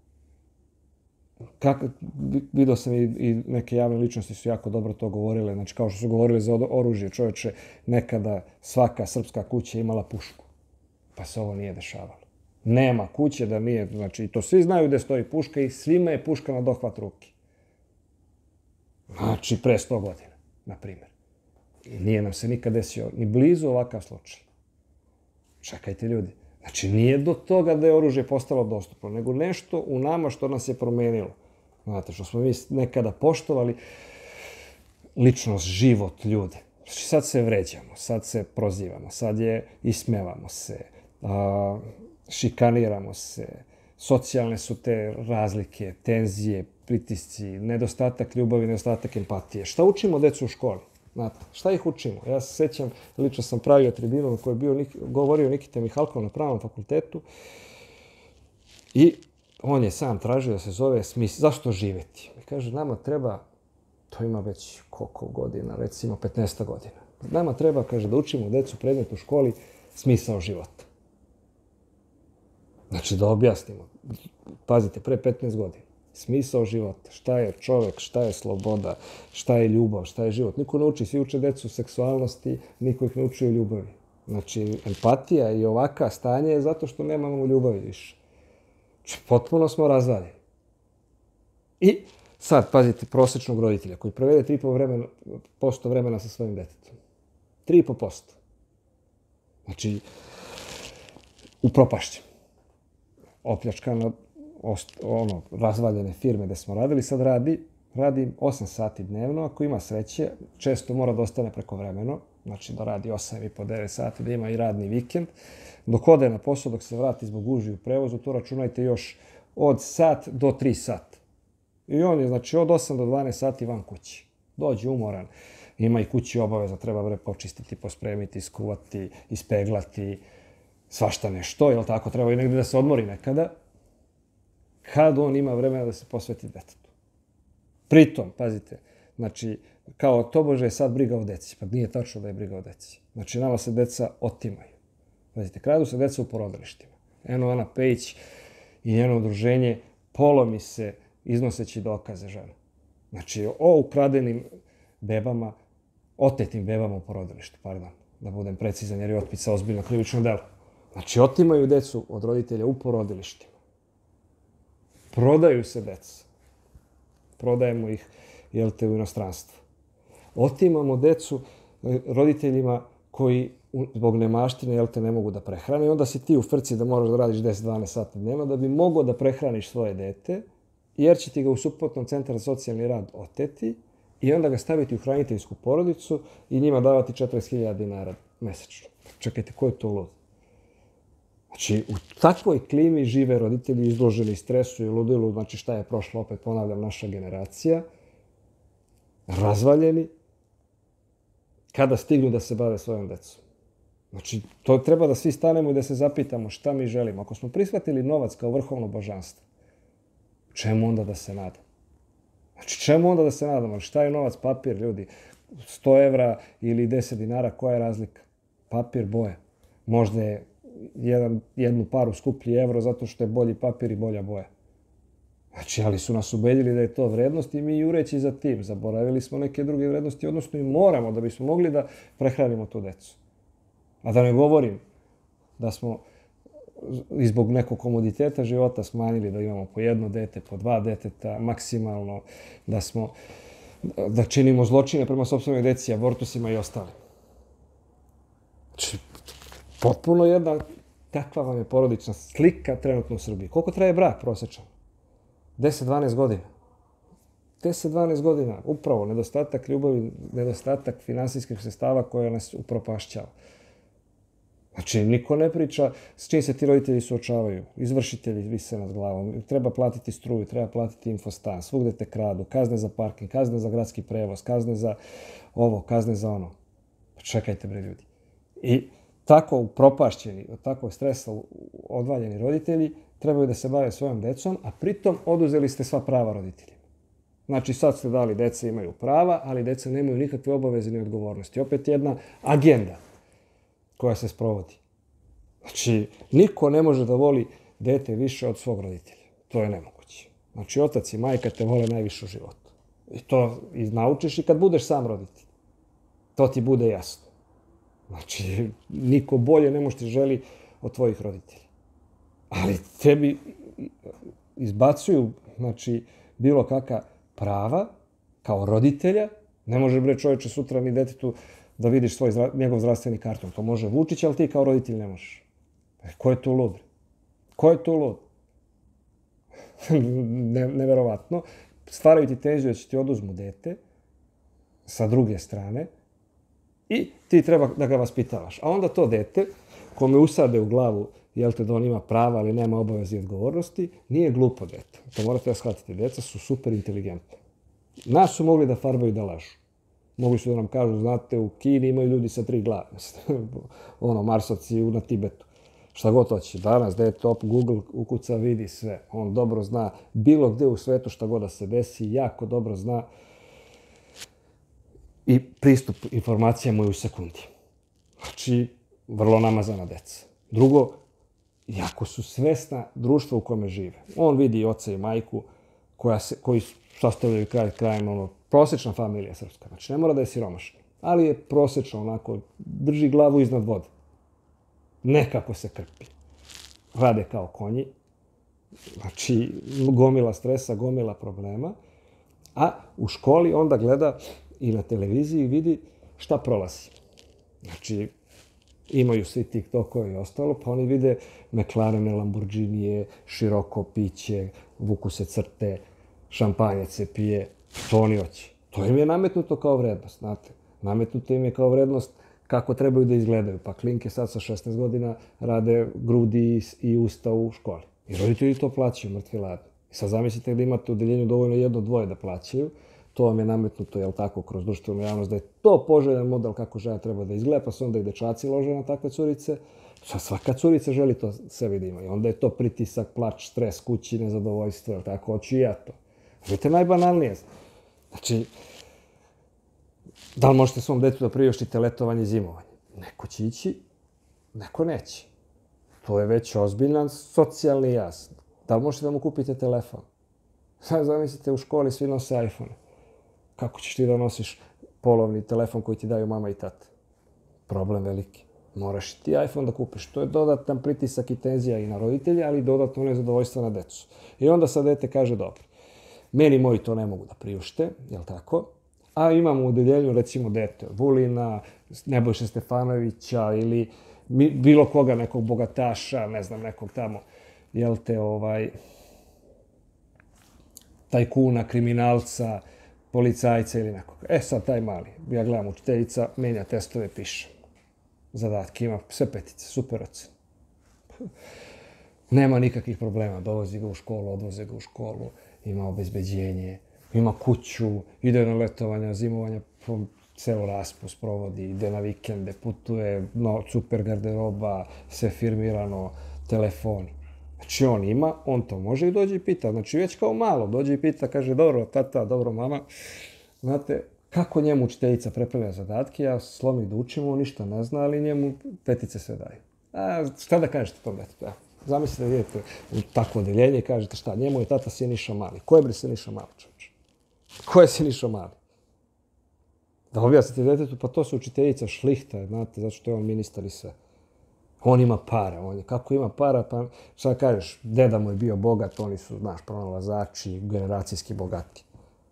kako, vidio sam i, i neke javne ličnosti su jako dobro to govorile, znači kao što su govorili za oružje, čovječe, nekada svaka srpska kuća imala pušku, pa se ovo nije dešavalo. Nema kuće da nije, znači to svi znaju gdje stoji puška i svima je puška na dohvat ruke. Znači pre sto godina, na primjer. I nije nam se nikad desio ni blizu ovakav slučaj. Čekajte ljudi. Znači, nije do toga da je oružje postalo dostupno, nego nešto u nama što nas je promenilo. Znate, što smo mi nekada poštovali ličnost, život, ljude. Znači, sad se vređamo, sad se prozivamo, sad je ismevamo se, a, šikaniramo se, socijalne su te razlike, tenzije, pritisci, nedostatak ljubavi, nedostatak empatije. Šta učimo decu u školi? Znate, šta ih učimo? Ja se sećam, lično sam pravio tribinu na kojoj je bio, govorio Nikita Mihalkov na Pravnom fakultetu i on je sam tražio da se zove smisao. Zašto živjeti? I kaže, nama treba, to ima već koliko godina, recimo petnaest godina. Nama treba, kaže, da učimo decu predmet u školi smisao života. Znači da objasnimo. Pazite, pre petnaest godina. Smisao života. Šta je čovjek, šta je sloboda, šta je ljubav, šta je život. Niko ne uči, svi uče decu seksualnosti, niko ih ne uči o ljubavi. Znači, empatija i ovaka stanje je zato što nemamo ljubavi više. Znači, potpuno smo razvaljeni. I sad, pazite, prosječnog roditelja koji provede tri i po posto vremena sa svojim detetom. tri i po posto. Znači, upropašćen. Opljačkano, ono, razvaljene firme gde smo radili, sad radi, radi osam sati dnevno, ako ima sreće, često mora da ostane preko vremeno, znači da radi osam i po devet sati, da ima i radni vikend. Dok ode na posao, dok se vrati zbog gužvi u prevozu, to računajte još od sat do tri sata. I on je, znači, od osam do dvanaest sati van kući. Dođe umoran, ima i kući obaveza, treba bre počistiti, pospremiti, iskuvati, ispeglati, svašta nešto, jel tako, treba i negdje da se odmori nekada, kad on ima vremena da se posveti detetu. Pritom, pazite, znači, kao tobože je sad briga o deci, pa nije tačno da je briga o deci. Znači, nama se deca otimaju. Pazite, kradu se deca u porodilištima. Eno Ana Pejić i njeno udruženje polomi se iznoseći dokaze žena. Znači, o ukradenim bebama, otetim bebama u porodilištu, pardon, da budem precizan jer je otpica ozbiljno krivično delo. Znači, otimaju decu od roditelja u porodilištima. Prodaju se deca. Prodajemo ih, jel te, u inostranstvo. Otimamo decu roditeljima koji zbog nemaštine, jel te, ne mogu da prehrane. I onda si ti u frci da moraš da radiš deset do dvanaest sati dnevno da bi mogao da prehraniš svoje dete, jer će ti ga u suprotnom centar za socijalni rad oteti i onda ga staviti u hraniteljsku porodicu i njima davati četrdeset hiljada dinara mesečno. Čekajte, ko je to lud? Znači, u takvoj klimi žive roditelji izloženi stresu i ludilu, znači šta je prošlo, opet ponavljam, naša generacija, razvaljeni, kada stignu da se bave svojom decom. Znači, to treba da svi stanemo i da se zapitamo šta mi želimo. Ako smo prihvatili novac kao vrhovno božanstvo, čemu onda da se nadamo? Znači, čemu onda da se nadamo? Šta je novac? Papir, ljudi. sto evra ili deset dinara, koja je razlika? Papir, boja. Možda je jedan, jednu paru skuplji evro zato što je bolji papir i bolja boja. Znači, ali su nas ubedili da je to vrednost i mi jureći za tim. Zaboravili smo neke druge vrednosti, odnosno i moramo da bismo mogli da prehranimo tu decu. A da ne govorim da smo i zbog nekog komoditeta života smanjili da imamo po jedno dete, po dva deteta, maksimalno, da smo, da činimo zločine prema sopstvenoj deci, abortusima i ostalim. Znači, potpuno jedna takva vam je porodična slika trenutno u Srbiji. Koliko traje brak prosječan? deset do dvanaest godina. deset do dvanaest godina. Upravo nedostatak ljubavi, nedostatak finansijskih sredstava koja nas upropašćava. Znači, niko ne priča s čim se ti roditelji suočavaju. Izvršitelji vise nad glavom. Treba platiti struju, treba platiti infostan. Svugde te kradu. Kazne za parking, kazne za gradski prevoz, kazne za ovo, kazne za ono. Pa čekajte, bre, ljudi. I tako upropašćeni, od takvog stresa odvaljeni roditelji trebaju da se bave svojom decom, a pritom oduzeli ste sva prava roditeljima. Znači, sad ste dali, deca imaju prava, ali deca nemaju nikakve obaveze ni odgovornosti. Opet jedna agenda koja se sprovodi. Znači, niko ne može da voli dete više od svog roditelja. To je nemoguće. Znači, otac i majka te vole najviše u životu. I to i naučiš i kad budeš sam roditelj. To ti bude jasno. Znači, niko bolje ne može ti želi od tvojih roditelja. Ali tebi izbacuju, znači, bilo kakva prava kao roditelja. Ne može, bre, čovječe, sutra ni detetu da vidiš svoj, njegov zdravstveni karton. To može Vučić, ali ti kao roditelj ne možeš. Ko je tu lud? Ko je tu lud? ne, neverovatno. Stvaraju ti tenziju da će ti oduzmu dete sa druge strane i ti treba da ga vaspitavaš. A onda to dete, kome usade u glavu, jel te, da on ima prava, ali nema obaveze i odgovornosti, nije glupo dete. To morate da shvatite. Deca su super inteligentne. Nas su mogli da farbaju da lažu. Mogli su da nam kažu, znate, u Kini imaju ljudi sa tri glave. Ono, Marsovci na Tibetu. Šta god hoće. Danas, da je top, Google ukuca, vidi sve. On dobro zna bilo gde u svetu šta god da se desi, jako dobro zna i pristup informacijama je u sekundi. Znači, vrlo namazana deca. Drugo, jako su svesna društva u kome žive. On vidi oca i majku koja se, koji sastavljaju kraj krajem, ono, prosječna familija srpska. Znači, ne mora da je siromašna, ali je prosječna, onako, drži glavu iznad vode. Nekako se krpi. Rade kao konji. Znači, gomila stresa, gomila problema. A u školi onda gleda i na televiziji vidi šta prolazi. Znači, imaju svi TikTokove i ostalo, pa oni vide McLarene, Lamborghinije, široko piće, vuku se crte, šampanjac se pije. To oni hoće. To im je nametnuto kao vrednost, znate. Nametnuto im je kao vrednost kako trebaju da izgledaju. Pa klinke sad sa šesnaest godina rade grudi i usta u školi. I roditelji to plaćaju, mrtvi ladni. I sad zamislite da imate u odeljenju dovoljno jedno, dvoje da plaćaju. To vam je nametnuto, jel tako, kroz društvenu javnost, da je to poželjan model kako žena treba da izgleda, pa se onda i dečaci lože na takve curice. Sad svaka curica želi to sebi da ima. I onda je to pritisak, plač, stres, kući, nezadovoljstvo, jel tako, hoću i ja to. Vidite, najbanalnije. Znači, da li možete svom detetu da priuštite letovanje i zimovanje? Neko će ići, neko neće. To je već ozbiljan socijalni jaz. Da li možete da mu kupite telefon? Sad zamislite, u školi svi nose iPhone. Kako ćeš ti da nosiš polovni telefon koji ti daju mama i tata? Problem veliki. Moraš ti iPhone da kupiš. To je dodatan pritisak i tenzija i na roditelje, ali i dodatno nezadovoljstvo na decu. I onda sad dete kaže, dobro, meni moji to ne mogu da priušte, jel tako? A imamo u odeljenju, recimo, dete Vulina, Nebojše Stefanovića ili bilo koga, nekog bogataša, ne znam, nekog tamo, jel te, ovaj, tajkuna, kriminalca, policajca ili nekoga. E sad, taj mali, ja gledam, učiteljica, menja testove, piše. Zadatke, ima sve petice, super ocen. Nema nikakvih problema, dovozi ga u školu, odvoze ga u školu, ima obezbeđenje, ima kuću, ide na letovanja, zimovanja, ceo raspust provodi, ide na vikende, putuje, no, super garderoba, sve firmirano, telefoni. Znači on ima, on to može i dođe i pita. Znači već kao malo dođe i pita, kaže, dobro tata, dobro mama. Znate, kako njemu učiteljica prepravlja zadatke, ja slomim da učim, on ništa ne zna, ali njemu petice sve daju. A šta da kažete tom detetu? Ja, zamislite da vidite u takvo odeljenje i kažete šta, njemu je tata Siniša Mali. Ko je bre Siniša Mali, čovječe? Ko je Siniša Mali? Da objasnite detetu, pa to su učiteljica šlihta, znate, zato što je on ministar i sve. On ima para, on je, kako ima para, pa šta kažeš, deda mu je bio bogat, oni su, znaš, pronalazači, generacijski bogati.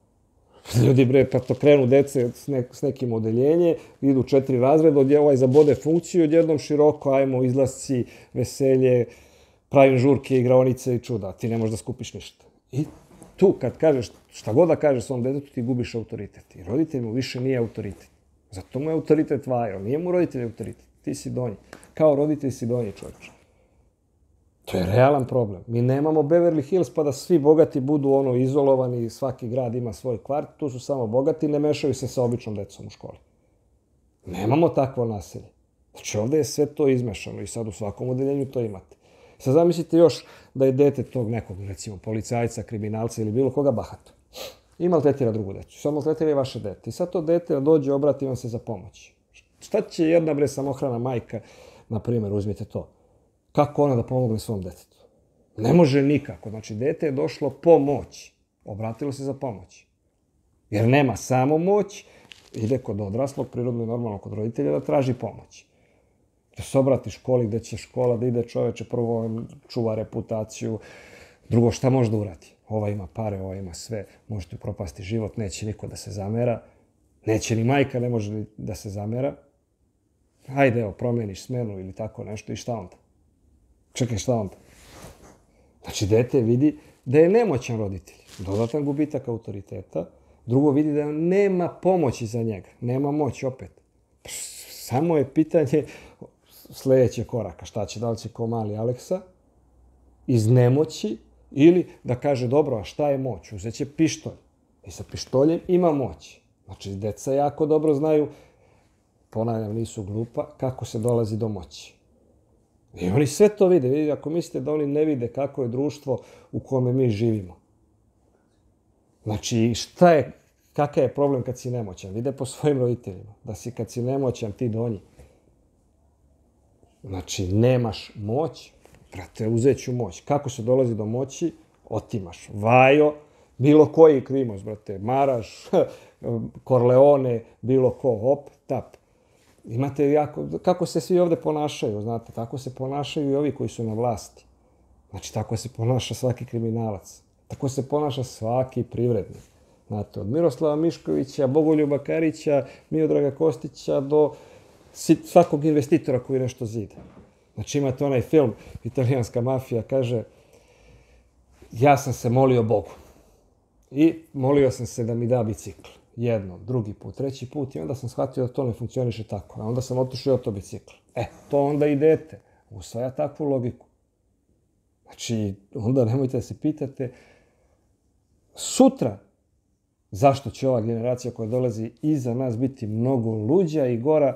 Ljudi, bre, pa to krenu dece s, ne, s nekim odeljenje, idu četiri razreda, odje ovaj zabode funkciju, odjednom široko, ajmo, izlasci, veselje, pravim žurke, igraonice i čuda. Ti ne možeš da skupiš ništa. I tu, kad kažeš, šta god da kažeš svom detetu, ti gubiš autoritet. I roditelj mu više nije autoritet. Zato mu je autoritet vajo, nije mu roditelj autoritet. Ti si donji. Kao roditelj si donji, čovječe. To je realan problem. Mi nemamo Beverly Hills pa da svi bogati budu ono izolovani, svaki grad ima svoj kvart, tu su samo bogati, ne mešaju se sa običnom decom u školi. Nemamo takvo naselje. Znači ovdje je sve to izmešano i sad u svakom odeljenju to imate. Sad zamislite još da je dete tog nekog, recimo, policajca, kriminalca ili bilo koga bahato. I maltretira drugu decu. Sad maltretira i vaše dete. I sad to dete dođe, obrati vam se za pomoć. Šta će jedna, bre, samohrana majka, na primjer, uzmite to. Kako ona da pomogne svom detetu? Ne može nikako. Znači, dete je došlo pomoć. Obratilo se za pomoć. Jer nema samo moć, ide kod odraslog, prirodno i normalno kod roditelja, da traži pomoć. Da se obrati školi, gde će škola da ide čoveče, prvo čuva reputaciju, drugo šta može da uradi? Ova ima pare, ova ima sve, možete upropasti život, neće niko da se zamera, neće ni majka, ne može da se zamera. Hajde, evo, promeniš smenu ili tako nešto i šta onda? Čekaj, šta onda? Znači, dete vidi da je nemoćan roditelj, dodatan gubitak autoriteta, drugo vidi da nema pomoći za njega, nema moći opet. Samo je pitanje sljedećeg koraka, šta će, da li će ko mali Aleksa iz nemoći ili da kaže, dobro, a šta je moć? Uzet će pištolj. I sa pištoljem ima moć. Znači, deca jako dobro znaju, ponavljam, nisu glupa, kako se dolazi do moći. I oni sve to vide. Vidite, ako mislite da oni ne vide kako je društvo u kome mi živimo. Znači, šta je, kakav je problem kad si nemoćan? Vide po svojim roditeljima. Da si kad si nemoćan, ti donji. Znači, nemaš moć, brate, uzet ću moć. Kako se dolazi do moći? Otimaš. Vajo, bilo koji krimoz, brate, Maraš, Korleone, bilo ko, hop, tap. Imate jako, kako se svi ovde ponašaju, znate, tako se ponašaju i ovi koji su na vlasti. Znači, tako se ponaša svaki kriminalac. Tako se ponaša svaki privrednik. Znate, od Miroslava Miškovića, Bogoljuba Karića, Miodraga Kostića do svakog investitora koji nešto zida. Znači, imate onaj film, Italijanska mafija, kaže, ja sam se molio Bogu i molio sam se da mi da bicikl. Jednom, drugi put, treći put i onda sam shvatio da to ne funkcioniše tako. A onda sam otišao to bicikl. E, to onda i dete usvaja takvu logiku. Znači, onda nemojte da se pitate sutra zašto će ova generacija koja dolazi iza nas biti mnogo luđa i gora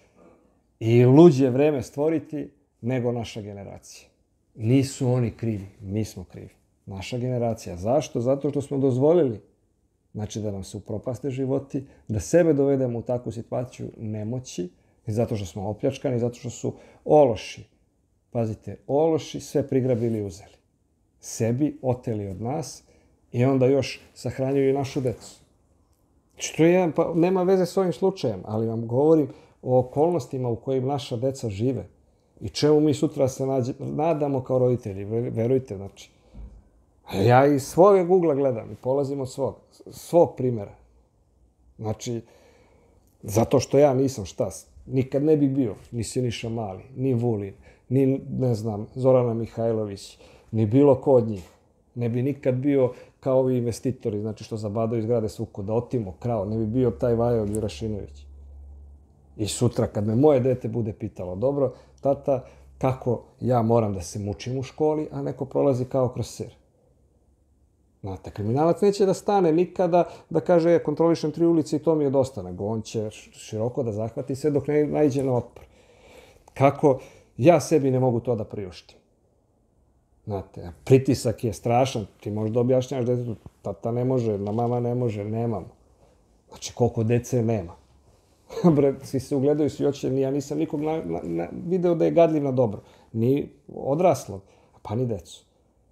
i luđe vreme stvoriti nego naša generacija. Nisu oni krivi, mi smo krivi. Naša generacija. Zašto? Zato što smo dozvolili, znači da nam se upropaste životi, da sebe dovedemo u takvu situaciju nemoći, i zato što smo opljačkani, zato što su ološi. Pazite, ološi sve prigrabili i uzeli. Sebi oteli od nas i onda još sahranjuju i našu decu. Što je, pa nema veze s ovim slučajem, ali vam govorim o okolnostima u kojim naša deca žive i čemu mi sutra se nađe, nadamo kao roditelji, verujte, znači. Ja iz svojeg ugla gledam i polazim od svog, svog primjera. Znači, zato što ja nisam šta, nikad ne bi bio ni Siniša Mali, ni Vulin, ni, ne znam, Zorana Mihajlović, ni bilo ko od njih. Ne bi nikad bio kao ovi investitori, znači što zabadaju iz grade Suko, da otimo krao, ne bi bio taj Vajo Đurašinović. I sutra kad me moje dete bude pitalo, dobro, tata, kako ja moram da se mučim u školi, a neko prolazi kao kroz sir. Znate, kriminalac neće da stane nikada da kaže ja kontrolišem tri ulice i to mi je dosta, nego on će široko da zahvati sve dok ne naiđe na otpor. Kako ja sebi ne mogu to da priuštim. Znate, pritisak je strašan, ti možda objašnjavaš detetu, tata ne može, na mama ne može, nemamo. Znači, koliko dece nema. Bre, svi se ugledaju, svi hoće, ja nisam nikog na, na, na, video da je gadljiv na dobro. Ni odraslog, pa ni decu.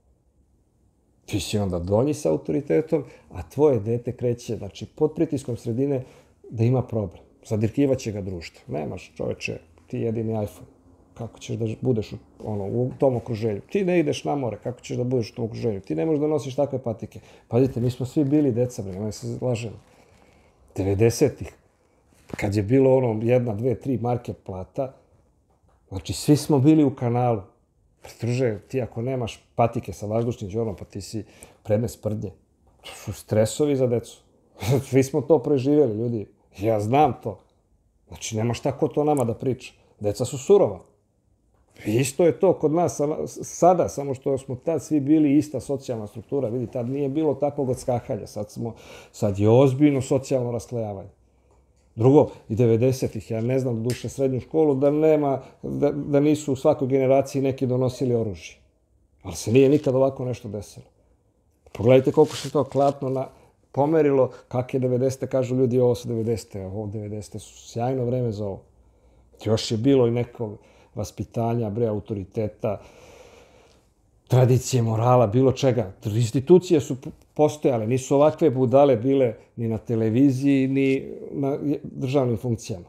Ti si onda donji sa autoritetom, a tvoje dete kreće, znači, pod pritiskom sredine da ima problem. Zadirkivaće ga društvo. Nemaš, čoveče, ti jedini iPhone. Kako ćeš da budeš u, ono, u tom okruženju? Ti ne ideš na more, kako ćeš da budeš u tom okruženju? Ti ne možeš da nosiš takve patike. Pazite, mi smo svi bili deca, bre, nemoj se lažemo. devedesetih, kad je bilo ono jedna, dve, tri marke plata, znači svi smo bili u kanalu. Druže, ti ako nemaš patike sa vazdušnim đorom, pa ti si predmet sprdnje. To su stresovi za decu. Svi smo to preživjeli, ljudi. Ja znam to. Znači, nema šta ko to nama da priča. Deca su surova. Isto je to kod nas sada, samo što smo tad svi bili ista socijalna struktura. Vidi, tad nije bilo takvog odskakanja. Sad, smo, sad je ozbiljno socijalno rasklejavanje. Drugo, i devedesetih, ja ne znam do duše srednju školu, da nema, da, da nisu u svakoj generaciji neki donosili oružje. Ali se nije nikad ovako nešto desilo. Pogledajte koliko se to klatno na, pomerilo, kak je devedesete, kažu ljudi, ovo su devedesete, ovo devedesete su sjajno vreme za ovo. Još je bilo i nekog vaspitanja, bre, autoriteta, tradicije, morala, bilo čega. Institucije su postojale, nisu ovakve budale bile ni na televiziji, ni na državnim funkcijama.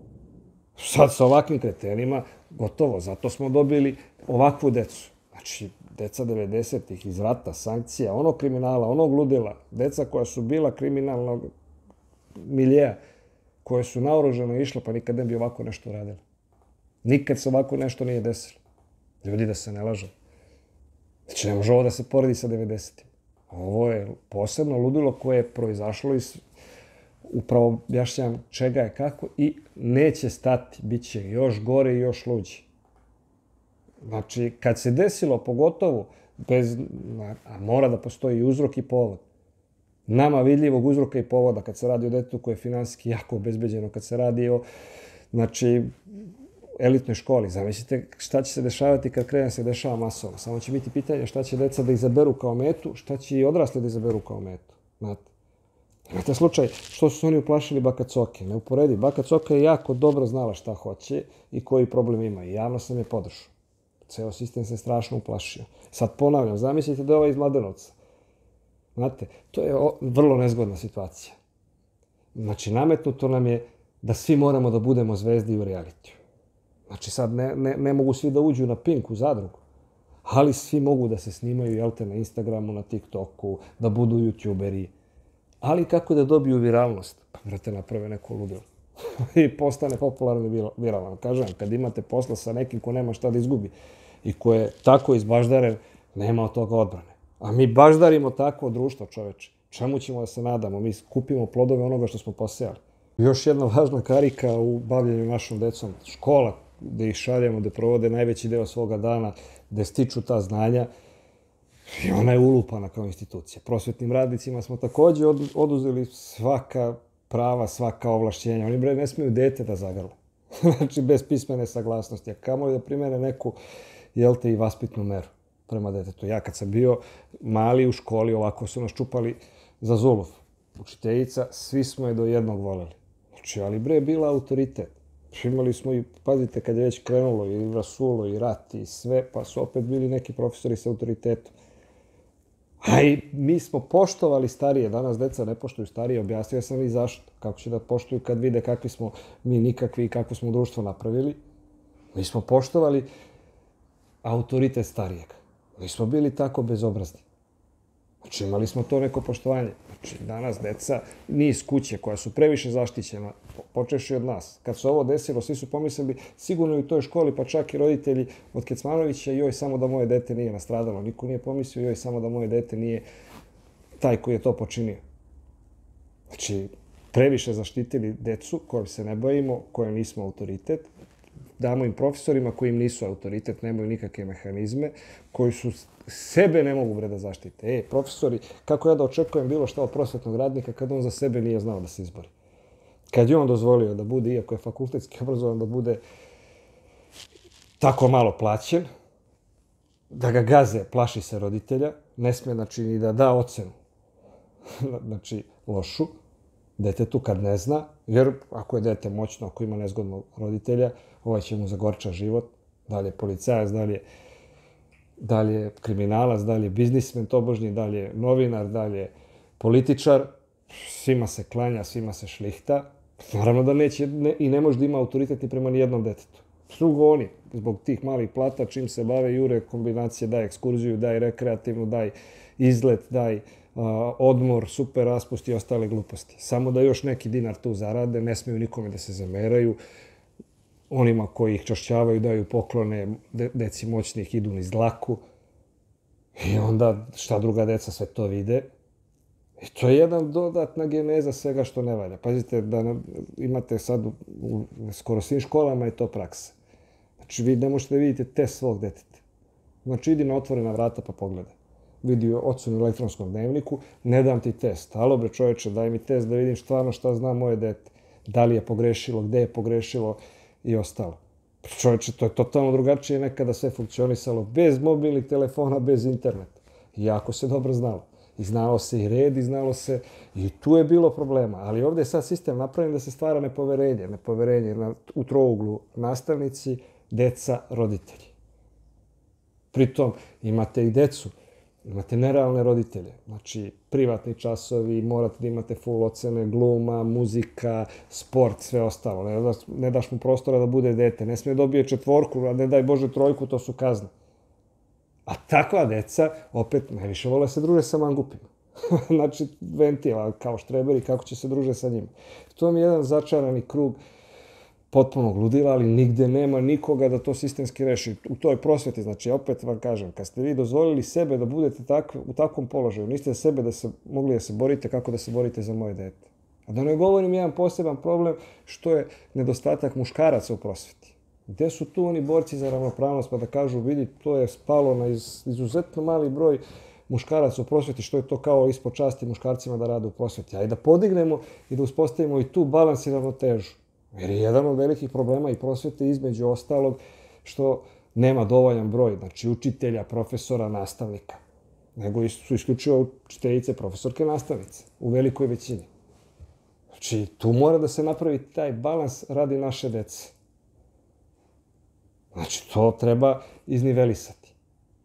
Sad sa ovakvim kretenima, gotovo, zato smo dobili ovakvu decu. Znači, deca devedesetih iz rata, sankcija, onog kriminala, onog ludila, deca koja su bila kriminalnog miljeja, koje su naoružano išle, pa nikad ne bi ovako nešto radili. Nikad se ovako nešto nije desilo. Ljudi, da se ne lažu. Znači, ne može ovo da se poredi sa devedesetim. Ovo je posebno ludilo koje je proizašlo iz, upravo objašnjam čega je kako, i neće stati, bit će još gore i još luđi. Znači, kad se desilo, pogotovo, bez, a mora da postoji uzrok i povod, Nama vidljivog uzroka i povoda kad se radi o detetu koje je finansijski jako obezbeđeno, kad se radi o, znači, elitnoj školi. Zamislite šta će se dešavati kad krene se dešava masovno. Samo će biti pitanje šta će deca da izaberu kao metu, šta će i odrasli da izaberu kao metu. Znate? Imate slučaj što su oni uplašili baka Coke. Ne uporedi. Baka Coka je jako dobro znala šta hoće i koji problem ima. I javno sam je podržao. Ceo sistem se strašno uplašio. Sad ponavljam, zamislite da je ova iz Mladenovca. Znate, to je vrlo nezgodna situacija. Znači, nametnuto nam je da svi moramo da budemo zvezdi u realitiju. Znači, sad ne, ne, ne mogu svi da uđu na Pink u zadrugu, ali svi mogu da se snimaju, jel te, na Instagramu, na TikToku, da budu youtuberi. Ali kako da dobiju viralnost? Pa, brate, naprave neko ludilo. I postane popularni viralan. Kažem, kad imate posla sa nekim ko nema šta da izgubi i ko je tako izbaždaren, nema od toga odbrane. A mi baždarimo takvo društvo, čoveče. Čemu ćemo da se nadamo? Mi kupimo plodove onoga što smo posejali. Još jedna važna karika u bavljenju našom decom. Škola, gde ih šaljemo, gde provode najveći deo svoga dana, gde stiču ta znanja. I ona je ulupana kao institucija. Prosvetnim radnicima smo takođe oduzeli svaka prava, svaka ovlašćenja. Oni, bre, ne smiju dete da zagrle. Znači, bez pismene saglasnosti. A kamo je da primene neku, jel te, i vaspitnu meru prema detetu. Ja kad sam bio mali u školi, ovako su nas čupali za zuluf. Učiteljica, svi smo je do jednog voleli. Znači, ali bre, bila autoritet. Imali smo i, pazite, kad je već krenulo i rasulo i rat i sve, pa su opet bili neki profesori sa autoritetom. A i mi smo poštovali starije. Danas deca ne poštuju starije. Objasnio sam i zašto. Kako će da poštuju kad vide kakvi smo mi nikakvi i kako smo društvo napravili. Mi smo poštovali autoritet starijeg. Mi smo bili tako bezobrazni. Znači, imali smo to neko poštovanje. Znači, danas deca, niz kuće koja su previše zaštićena, počeši od nas. Kad se ovo desilo, svi su pomislili, sigurno i u toj školi, pa čak i roditelji od Kecmanovića, joj, samo da moje dete nije nastradalo. Niko nije pomislio, joj, samo da moje dete nije taj koji je to počinio. Znači, previše zaštitili decu kojom se ne bavimo, kojom nismo autoritet. Damo im profesorima koji im nisu autoritet, nemaju nikakve mehanizme, koji su sebe ne mogu bre da zaštite. E, profesori, kako ja da očekujem bilo šta od prosvetnog radnika kad on za sebe nije znao da se izbori? Kad je on dozvolio da bude, iako je fakultetski obrazovan, da bude tako malo plaćen, da ga gaze, plaši se roditelja, ne sme, znači, ni da da ocenu, znači, lošu, detetu kad ne zna, jer ako je dete moćno, ako ima nezgodnog roditelja, ovaj će mu zagorča život, da li je policajac, da li je, da li je kriminalac, da li je biznismen tobožnji, da li je novinar, da li je političar, svima se klanja, svima se šlihta. Naravno da neće ne, i ne može da ima autoritet ni prema nijednom detetu. Drugo oni, zbog tih malih plata, čim se bave, jure kombinacije, daj ekskurziju, daj rekreativnu, daj izlet, daj uh, odmor, super raspust i ostale gluposti. Samo da još neki dinar tu zarade, ne smiju nikome da se zameraju. Onima koji ih čašćavaju daju poklone, de, deci moćnih idu niz dlaku. I onda šta druga deca sve to vide. I to je jedan dodatna geneza svega što ne valja. Pazite da ne, imate sad u, u skoro svim školama je to praksa. Znači vi ne možete da vidite test svog deteta. Znači idi na otvorena vrata pa pogledaj. Vidi ocenu u elektronskom dnevniku, ne dam ti test. Alo bre čoveče, daj mi test da vidim stvarno šta zna moje dete. Da li je pogrešilo, gde je pogrešilo i ostalo. Čovječe, to je totalno drugačije nekada sve funkcionisalo bez mobilnih telefona, bez interneta. I jako se dobro znalo. I znalo se i red, i znalo se, i tu je bilo problema. Ali ovdje je sad sistem napravljen da se stvara nepoverenje. Nepoverenje na, u trouglu nastavnici, deca, roditelji. Pritom imate i decu, imate nerealne roditelje. Znači, privatni časovi, morate da imate full ocene, gluma, muzika, sport, sve ostalo. Ne, da, ne daš mu prostora da bude dete. Ne smije dobije četvorku, a ne daj Bože trojku, to su kazne. A takva deca, opet, najviše vole se druže sa mangupima. Znači, ventila, kao štreberi, kako će se druže sa njima. To mi je jedan začarani krug potpunog ludila, ali nigde nema nikoga da to sistemski reši. U toj prosveti, znači, opet vam kažem, kad ste vi dozvolili sebe da budete tak, u takvom položaju, niste sebe da se mogli da se borite kako da se borite za moje dete. A da ne govorim jedan poseban problem, što je nedostatak muškaraca u prosveti. Gde su tu oni borci za ravnopravnost pa da kažu, vidi, to je spalo na iz, izuzetno mali broj muškarac u prosveti, što je to kao ispod časti muškarcima da rade u prosveti. Ajde da podignemo i da uspostavimo i tu balans i ravnotežu. Jer je jedan od velikih problema i prosvete između ostalog što nema dovoljan broj, znači učitelja, profesora, nastavnika. Nego su isključivo učiteljice, profesorke, nastavnice. U velikoj većini. Znači, tu mora da se napravi taj balans radi naše dece. Znači, to treba iznivelisati.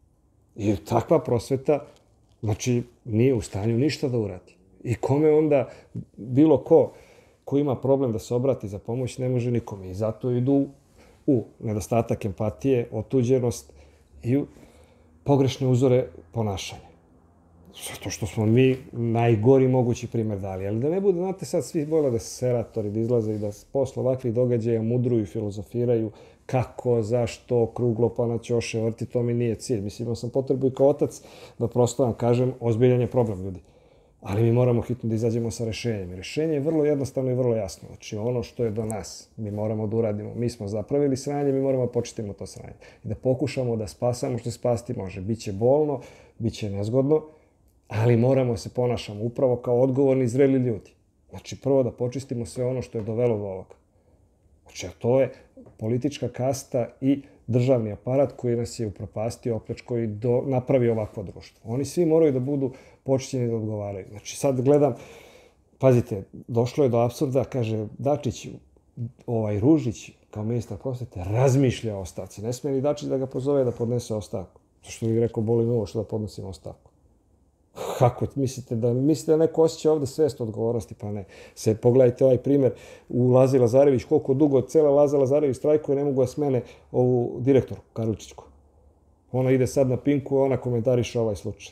I takva prosveta, znači, nije u stanju ništa da uradi. I kome onda, bilo ko, ko ima problem da se obrati za pomoć, ne može nikome. I zato idu u nedostatak empatije, otuđenost i u pogrešne uzore ponašanja. Zato što smo mi najgori mogući primjer dali. Ali da ne bude, znate, sad svi vole da se seratori, da izlaze i da posle ovakvih događaja mudruju, filozofiraju kako, zašto, kruglo, pa na ćoše vrti, to mi nije cilj. Mislim, imao sam potrebu i kao otac da prosto vam kažem, ozbiljan je problem, ljudi. Ali mi moramo hitno da izađemo sa rešenjem. Rešenje je vrlo jednostavno i vrlo jasno. Znači, ono što je do nas, mi moramo da uradimo. Mi smo zapravili sranje, mi moramo da početimo to sranje. I da pokušamo da spasamo što se spasti može. Biće bolno, biće nezgodno, ali moramo se ponašamo upravo kao odgovorni i zreli ljudi. Znači, prvo da počistimo sve ono što je dovelo do ovoga. Znači, a to je politička kasta i državni aparat koji nas je upropastio, opljačkao i do, napravio ovakvo društvo. Oni svi moraju da budu počinjeni da odgovaraju. Znači, sad gledam, pazite, došlo je do apsurda, kaže Dačić, ovaj Ružić, kao ministar prosvete, razmišlja o ostavci. Ne smije ni Dačić da ga pozove da podnese ostavku. Zašto bih rekao, boli me ovo što da podnosim ostavku. Kako mislite da, mislite da neko osjeća ovde svest odgovornosti? Pa ne. Se pogledajte ovaj primjer u Lazi Lazarević, koliko dugo cela Laza Lazarević strajkuje, ne mogu da smene ovu direktorku Karličićku. Ona ide sad na Pinku, ona komentariše ovaj slučaj.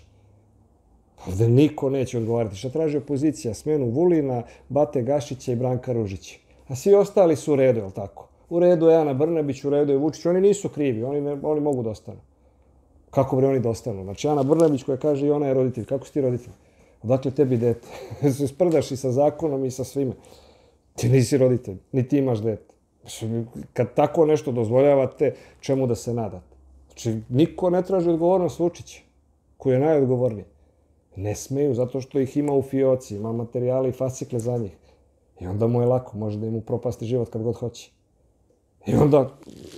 Ovde niko neće odgovarati. Šta traži opozicija? Smenu Vulina, Bate Gašića i Branka Ružića. A svi ostali su u redu, je li tako? U redu je Ana Brnabić, u redu je Vučić. Oni nisu krivi, oni, ne, oni mogu da ostanu. Kako bre oni da ostanu? Znači, Ana Brnabić koja kaže i ona je roditelj. Kako si ti roditelj? Odakle tebi dete? Se sprdaš i sa zakonom i sa svime. Ti nisi roditelj, ni ti imaš dete. Kad tako nešto dozvoljavate, čemu da se nadate? Znači, niko ne traži odgovornost Vučića, koji je najodgovorniji. Ne smeju, zato što ih ima u fioci, ima materijale i fascikle za njih. I onda mu je lako, može da im upropasti život kad god hoće. I onda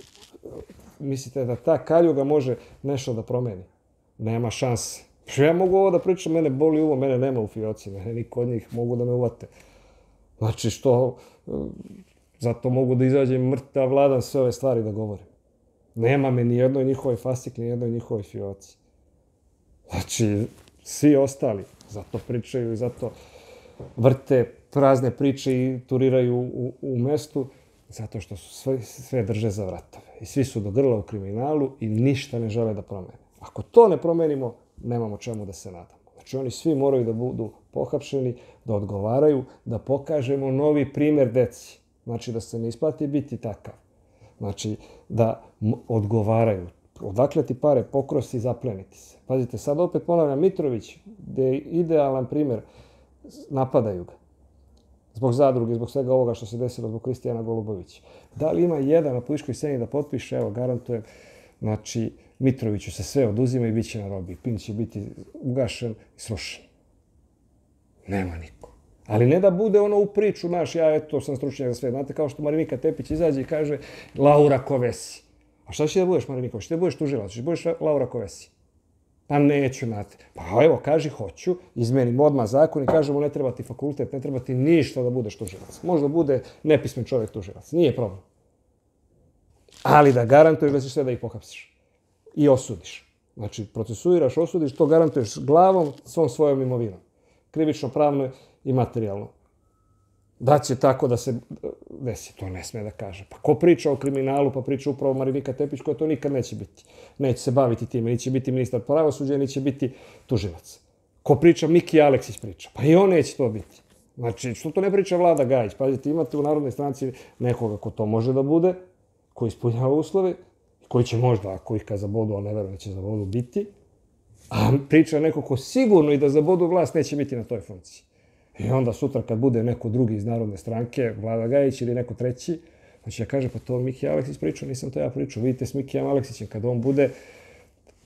mislite da ta kaljuga može nešto da promeni? Nema šanse. Ja mogu ovo da pričam, mene boli uvo, mene nema u fioci, mene niko od njih mogu da me uvate. Znači što, zato mogu da izađem mrtav vladan sve ove stvari da govorim. Nema me ni jednoj njihovoj fascikli, ni jednoj njihovoj fioci. Znači, svi ostali zato pričaju i zato vrte prazne priče i turiraju u, u mestu, zato što su sve, sve drže za vratove. I svi su do grla u kriminalu i ništa ne žele da promene. Ako to ne promenimo, nemamo čemu da se nadamo. Znači, oni svi moraju da budu pohapšeni, da odgovaraju, da pokažemo novi primjer deci. Znači, da se ne isplati biti takav. Znači, da odgovaraju. Odakle ti pare, pokrosi i zapleniti se. Pazite, sad opet ponavljam, Mitrović, gde je idealan primjer, napadaju ga. Zbog zadruge, zbog svega ovoga što se desilo zbog Kristijana Golubovića. Da li ima jedan na političkoj sceni da potpiše, evo, garantujem, znači, Mitroviću se sve oduzima i bit će na robi. Pink će biti ugašen i srušen. Nema niko. Ali ne da bude ono u priču, naš, ja eto sam stručnjak za sve. Znate, kao što Marinika Tepić izađe i kaže Laura Kovesi. A šta će da budeš, Marinika? Šta da budeš tužilac? Šta da budeš Laura Kovesi? Pa neću, znate. Pa evo, kaži hoću, izmenim odmah zakon i kažemo ne treba ti fakultet, ne treba ti ništa da budeš tužilac. Možda bude nepismen čovjek tužilac. Nije problem. Ali da garantuješ da ćeš sve da ih pohapsiš. I osudiš. Znači, procesuiraš, osudiš, to garantuješ glavom, svom svojom imovinom. Krivično, pravno i materijalno. Da će tako da se desi, to ne sme da kaže. Pa ko priča o kriminalu, pa priča upravo Marinika Tepić, koja to nikad neće biti. Neće se baviti time, neće biti ministar pravosuđa, neće biti tužilac. Ko priča, Miki Aleksić priča. Pa i on neće to biti. Znači, što to ne priča Vlada Gajić? Pazite, imate u Narodnoj stranci nekoga ko to može da bude, koji ispunjava uslove, koji će možda, ako ih kad zabodu, ali ne verujem da će zabodu biti, a priča neko ko sigurno i da zabodu vlast neće biti na toj funkciji. I onda sutra kad bude neko drugi iz Narodne stranke, Vlada Gajić ili neko treći, on će kaže, pa to Miki Aleksić pričao, nisam to ja pričao. Vidite s Mikijem Aleksićem, kad on bude,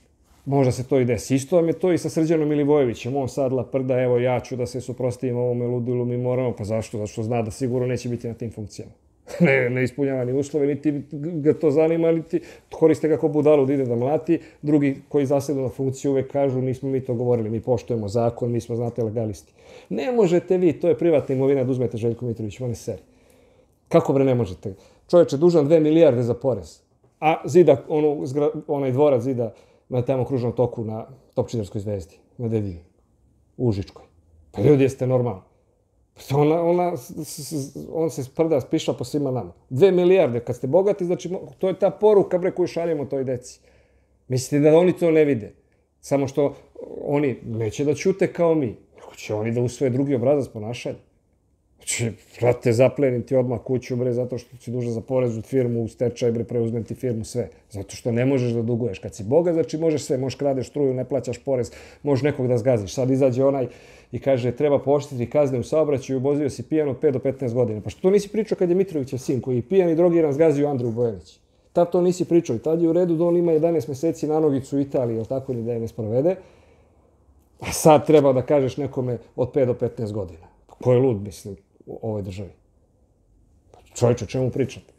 Možda se to i desi. Isto vam je to i sa Srđanom Milivojevićem. On sad laprda, evo ja ću da se suprotstavim ovome ludilu, mi moramo. Pa zašto? Zato što zna da sigurno neće biti na tim funkcijama. Ne, ne ispunjava ni uslove, niti ga to zanima, niti koriste ga kao budalu da ide da mlati. Drugi koji zasedu na funkciju uvek kažu nismo mi to govorili, mi poštujemo zakon, mi smo, znate, legalisti. Ne možete vi, to je privatna imovina da uzmete Željku Mitroviću, one seri. Kako bre ne možete? Čovječ je dužan dve milijarde za porez, a zida, ono, onaj dvorac zida na tamo kružnom toku na Topčiderskoj zvezdi, na Dedinju, u Užičkoj. Pa ljudi, jeste normalni. Ona, ona, on se sprda, piša po svima nama. Dve milijarde, kad ste bogati, znači, to je ta poruka, bre, koju šaljemo toj deci. Mislite da oni to ne vide? Samo što oni neće da ćute kao mi. Će oni da usvoje drugi obrazac ponašanja. Znači, vrate, zaplenim ti odmah kuću, bre, zato što si dužan za porez u firmu, u stečaj, bre, preuzmem ti firmu, sve. Zato što ne možeš da duguješ. Kad si bogat, znači možeš sve, možeš kradeš struju, ne plaćaš porez, možeš nekog da zgaziš. Sad izađe onaj i kaže, treba pooštriti kazne u saobraćaju, vozio si pijan od pet do petnaest godina. Pa što to nisi pričao kad je Mitrovićev sin, koji je pijan i drogiran zgazio Andriju Bojanić? Tad to nisi pričao i tad je u redu da on ima jedanaest meseci na nogicu u Italiji, jel tako, ni da je ne sprovede. A sad treba da kažeš nekome od pet do petnaest godina. Ko je lud, mislim, u ovoj državi? Čovječe, o čemu pričate?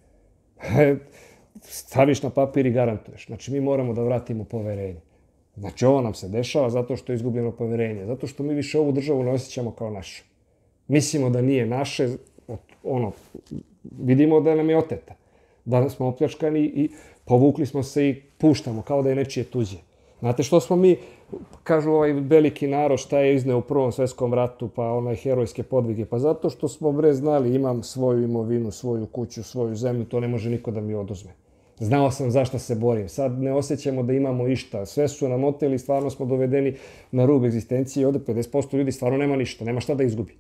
Staviš na papir i garantuješ. Znači, mi moramo da vratimo poverenje. Znači, ovo nam se dešava zato što je izgubljeno poverenje. Zato što mi više ovu državu ne osjećamo kao našu. Mislimo da nije naše, ono, vidimo da nam je oteta. Da smo opljačkani i povukli smo se i puštamo kao da je nečije tuđe. Znate što smo mi, kažu ovaj veliki narod, šta je izneo u Prvom svjetskom ratu, pa onaj herojske podvige? Pa zato što smo, bre, znali, imam svoju imovinu, svoju kuću, svoju zemlju, to ne može niko da mi oduzme. Znao sam zašto se borim. Sad ne osjećamo da imamo išta. Sve su nam oteli, stvarno smo dovedeni na rub egzistencije i ovde pedeset posto ljudi stvarno nema ništa, nema šta da izgubi.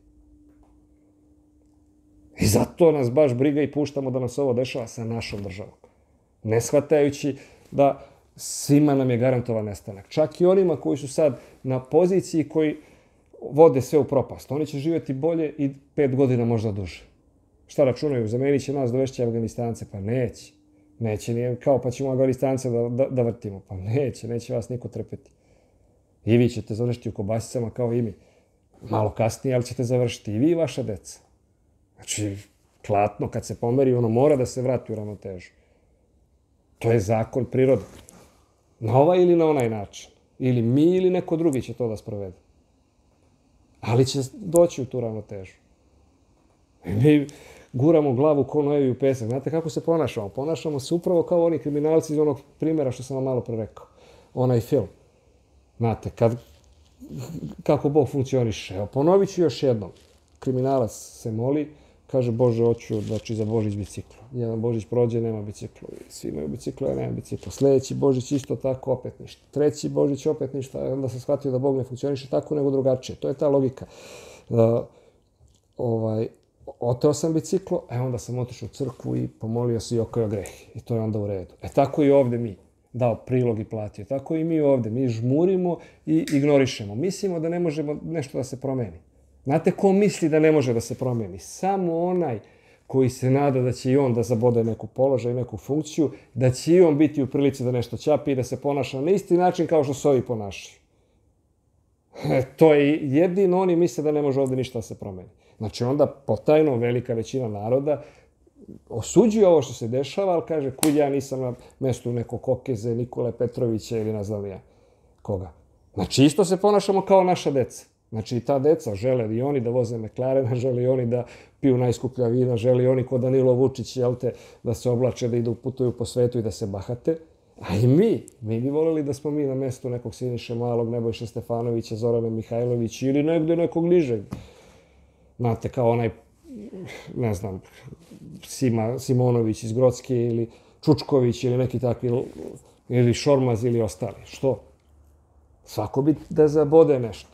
I zato nas baš briga i puštamo da nas ovo dešava sa našom državom. Ne shvatajući da svima nam je garantovan nestanak. Čak i onima koji su sad na poziciji koji vode sve u propast. Oni će živjeti bolje i pet godina možda duže. Šta računaju? Zamenit će nas, dovešće Afganistance? Pa neće. Neće, nije kao pa ćemo Afganistance da, da, da vrtimo. Pa neće, neće vas niko trpeti. I vi ćete završiti u kobasicama kao i mi. Malo kasnije, ali ćete završiti i vi i vaša deca. Znači, klatno kad se pomeri, ono mora da se vrati u ravnotežu. To je zakon prirode. Na ovaj ili na onaj način. Ili mi ili neko drugi će to da sprovede. Ali će doći u tu ravnotežu. I mi guramo glavu ko nojevi u pesak. Znate kako se ponašamo? Ponašamo se upravo kao oni kriminalci iz onog primjera što sam vam malo pre rekao. Onaj film. Znate, kad, kako Bog funkcioniše. Evo, ponovit ću još jednom. Kriminalac se moli, kaže, Bože, hoću, znači, za Božić biciklu. Jedan Božić prođe, nema biciklu. Svi imaju biciklu, ja nema biciklu. Sljedeći Božić isto tako, opet ništa. Treći Božić opet ništa. Onda sam shvatio da Bog ne funkcioniše tako nego drugačije. To je ta logika. Uh, ovaj, oteo sam biciklo, e onda sam otišao u crkvu i pomolio se i okajao grehi. I to je onda u redu. E tako i ovdje mi. Dao prilog i platio. Tako i mi ovdje. Mi žmurimo i ignorišemo. Mislimo da ne možemo nešto da se promeni. Znate ko misli da ne može da se promijeni? Samo onaj koji se nada da će i on da zabode neku položaj i neku funkciju, da će i on biti u prilici da nešto ćapi i da se ponaša na isti način kao što se ovi ponašaju. E, to je jedino oni misle da ne može ovdje ništa da se promeni. Znači onda potajno velika većina naroda osuđuje ovo što se dešava, ali kaže kud ja nisam na mjestu nekog Kokeze, Nikole Petrovića ili ne znam ja koga. Znači isto se ponašamo kao naša deca. Znači i ta deca žele i oni da voze McLarena, žele i oni da piju najskuplja vina, žele i oni kod Danilo Vučić, jel te, da se oblače, da idu putuju po svetu i da se bahate. A i mi, mi bi voleli da smo mi na mjestu nekog Siniše Malog, Nebojše Stefanovića, Zorane Mihajlović ili negdje nekog nižeg. Znate, kao onaj, ne znam, Sima, Simonović iz Grocke ili Čučković ili neki takvi, ili Šormaz ili ostali. Što? Svako bi da zabode nešto.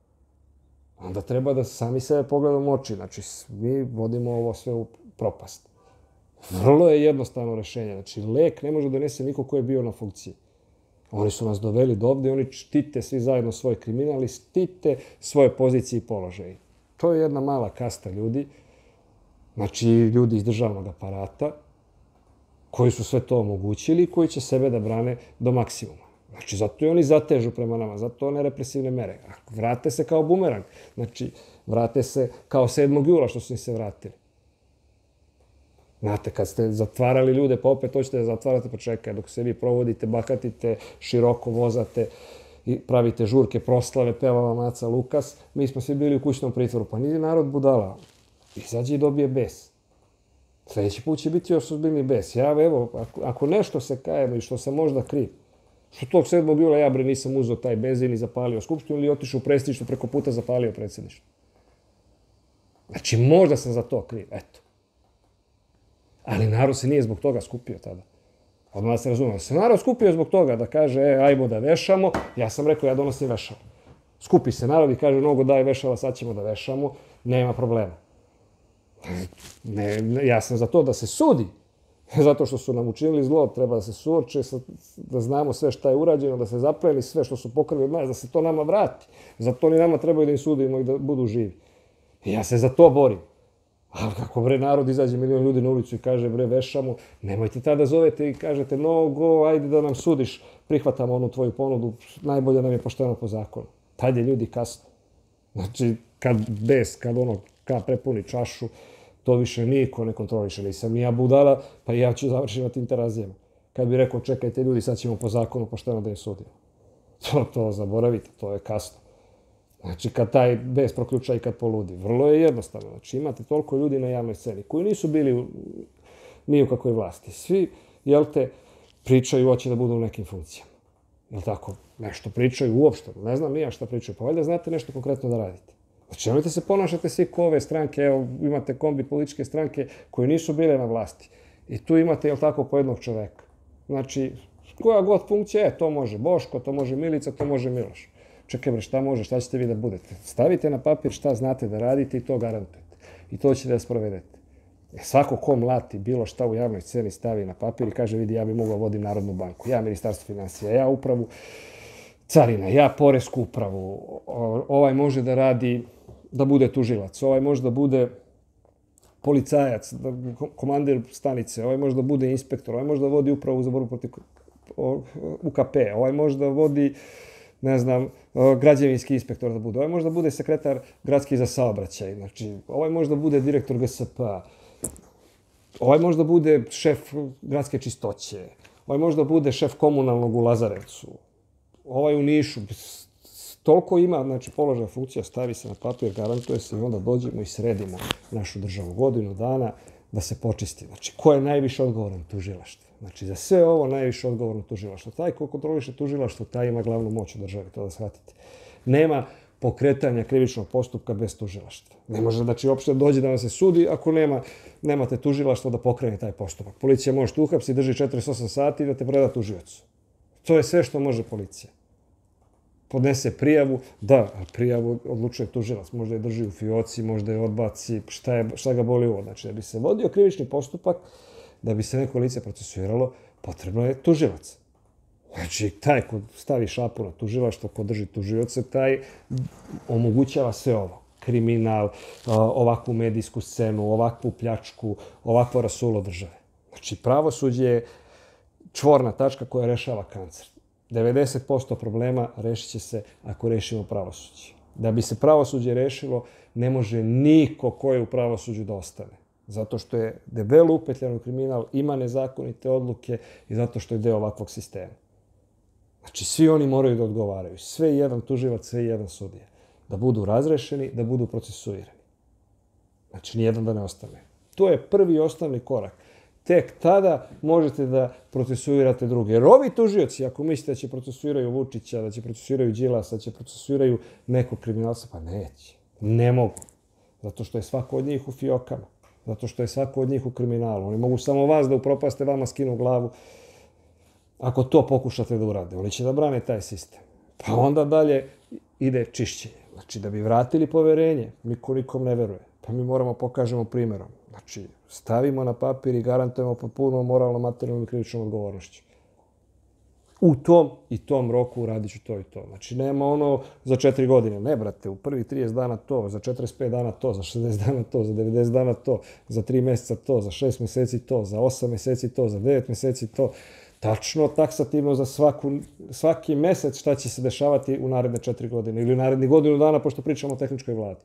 Onda treba da sami sebe pogledamo u oči. Znači, mi vodimo ovo sve u propast. Vrlo je jednostavno rešenje. Znači, lek ne može donese niko ko je bio na funkciji. Oni su nas doveli do ovde, oni štite svi zajedno svoj kriminal i štite svoje pozicije i položaje. To je jedna mala kasta ljudi, znači ljudi iz državnog aparata, koji su sve to omogućili i koji će sebe da brane do maksimuma. Znači, zato i oni zatežu prema nama, zato one represivne mere. Vrate se kao bumerang. Znači, vrate se kao sedmog jula što su im se vratili. Znate, kad ste zatvarali ljude, pa opet hoćete da zatvarate, pa čekaj, dok se vi provodite, bakatite, široko vozate i pravite žurke, proslave, peva vam Aca Lukas, mi smo svi bili u kućnom pritvoru. Pa nije narod budala. Izađe i dobije bes. Sljedeći put će biti još ozbiljni bes. Ja, evo, ako, ako nešto se kajemo i što sam možda kriv, što tog sedmog jula ja bre nisam uzeo taj benzin i zapalio skupštinu ili otišao u predsjedništvo preko puta zapalio predsjedništvo. Znači, možda sam za to kriv, eto. Ali narod se nije zbog toga skupio tada. Odmah se razumije. Se narod skupio zbog toga da kaže, e, ajmo da vešamo, ja sam rekao, ja donosim vešalo. Skupi se narod i kaže, mnogo daj vešala, sad ćemo da vešamo, nema problema. Ne, ne, ja sam za to da se sudi, zato što su nam učinili zlo, treba da se suoče, da znamo sve šta je urađeno, da se zapleni sve što su pokrali od nas, da se to nama vrati. Zato oni nama trebaju da im sudimo i da budu živi. I ja se za to borim. Ali kako bre narod izađe milion ljudi na ulicu i kaže bre vešamo, nemojte tada zovete i kažete no go, ajde da nam sudiš, prihvatamo onu tvoju ponudu, najbolje nam je pošteno po zakonu. Tad je ljudi kasno. Znači kad bes, kad ono ka prepuni čašu, to više niko ne kontroliše. Nisam ni ja budala, pa ja ću završiti na tim terazijama. Kad bi rekao čekajte ljudi, sad ćemo po zakonu pošteno da im sudimo. To, to zaboravite, to je kasno. Znači, kad taj bes proključa i kad poludi. Vrlo je jednostavno. Znači, imate toliko ljudi na javnoj sceni koji nisu bili u, ni u kakvoj vlasti. Svi, jel te, pričaju, hoće da budu u nekim funkcijama. Jel tako? Nešto pričaju uopšte. Ne znam ni ja šta pričaju. Pa valjda znate nešto konkretno da radite. Znači, nemojte se ponašati svi ko ove stranke. Evo, imate kombi političke stranke koje nisu bile na vlasti. I tu imate, jel tako, po jednog čoveka. Znači, koja god funkcija je, to može Boško, to može Milica, to može Miloš. Čekaj bre, šta može, šta ćete vi da budete? Stavite na papir šta znate da radite i to garantujete. I to ćete da sprovedete. Svako ko mlati bilo šta u javnoj sceni stavi na papir i kaže vidi ja bi mogao vodim Narodnu banku, ja Ministarstvo financija, ja upravu carina, ja poresku upravu, ovaj može da radi, da bude tužilac, ovaj može da bude policajac, komandir stanice, ovaj može da bude inspektor, ovaj može da vodi upravu za borbu protiv U K P, ovaj može da vodi ne znam, građevinski inspektor da bude. Ovaj možda bude sekretar gradski za saobraćaj. Znači, ovaj možda bude direktor G S P-a. Ovaj možda bude šef gradske čistoće. Ovaj možda bude šef komunalnog u Lazarevcu. Ovaj u Nišu. Toliko ima, znači, položaja funkcija, stavi se na papir, garantuje se i onda dođemo i sredimo našu državu godinu dana da se počisti. Znači, ko je najviše odgovoran? Tužilaštvo. Znači, za sve ovo najviše odgovorno tužilaštvo. Taj ko kontroliše tužilaštvo, taj ima glavnu moć u državi, to da shvatite. Nema pokretanja krivičnog postupka bez tužilaštva. Ne može, znači, uopšte dođe da vam se sudi ako nema, nemate tužilaštvo da pokrene taj postupak. Policija može te uhapsiti, drži četrdeset osam sati i da te preda tužiocu. To je sve što može policija. Podnese prijavu, da, prijavu odlučuje tužilac. Možda je drži u fioci, možda je odbaci, šta, je, šta ga boli ovo. Znači, da bi se vodio krivični postupak, da bi se neko lice procesuiralo, potrebno je tužilac. Znači, taj ko stavi šapu na tužilaštvo, ko drži tužioce, taj omogućava sve ovo. Kriminal, ovakvu medijsku scenu, ovakvu pljačku, ovakvo rasulo države. Znači, pravosuđe je čvorna tačka koja rešava kancer. devedeset posto problema rešit će se ako rešimo pravosuđe. Da bi se pravosuđe rešilo, ne može niko ko je u pravosuđu da ostane. Zato što je debelo upetljan u kriminal, ima nezakonite odluke i zato što je deo ovakvog sistema. Znači, svi oni moraju da odgovaraju. Sve jedan tužilac, sve jedan sudija. Da budu razrešeni, da budu procesuirani. Znači, nijedan da ne ostane. To je prvi i osnovni korak. Tek tada možete da procesuirate druge. Jer ovi tužioci, ako mislite da će procesuiraju Vučića, da će procesuiraju Đilasa, da će procesuiraju nekog kriminalca, pa neće. Ne mogu. Zato što je svako od njih u fiokama. Zato što je svako od njih u kriminalu. Oni mogu samo vas da upropaste, vama skinu glavu. Ako to pokušate da urade, oni će da brane taj sistem. Pa onda dalje ide čišćenje. Znači, da bi vratili poverenje, niko nikom ne veruje. Pa mi moramo pokažemo primjerom. Znači, stavimo na papir i garantujemo potpuno moralno, materijalnom i krivičnom odgovornošću. U tom i tom roku uradit ću to i to. Znači, nema ono za četiri godine. Ne, brate, u prvih trideset dana to, za četrdeset pet dana to, za šezdeset dana to, za devedeset dana to, za tri mjeseca to, za šest mjeseci to, za osam mjeseci to, za devet mjeseci to. tačno, taksativno za svaku, svaki mesec šta će se dešavati u naredne četiri godine ili u naredni godinu dana, pošto pričamo o tehničkoj vladi.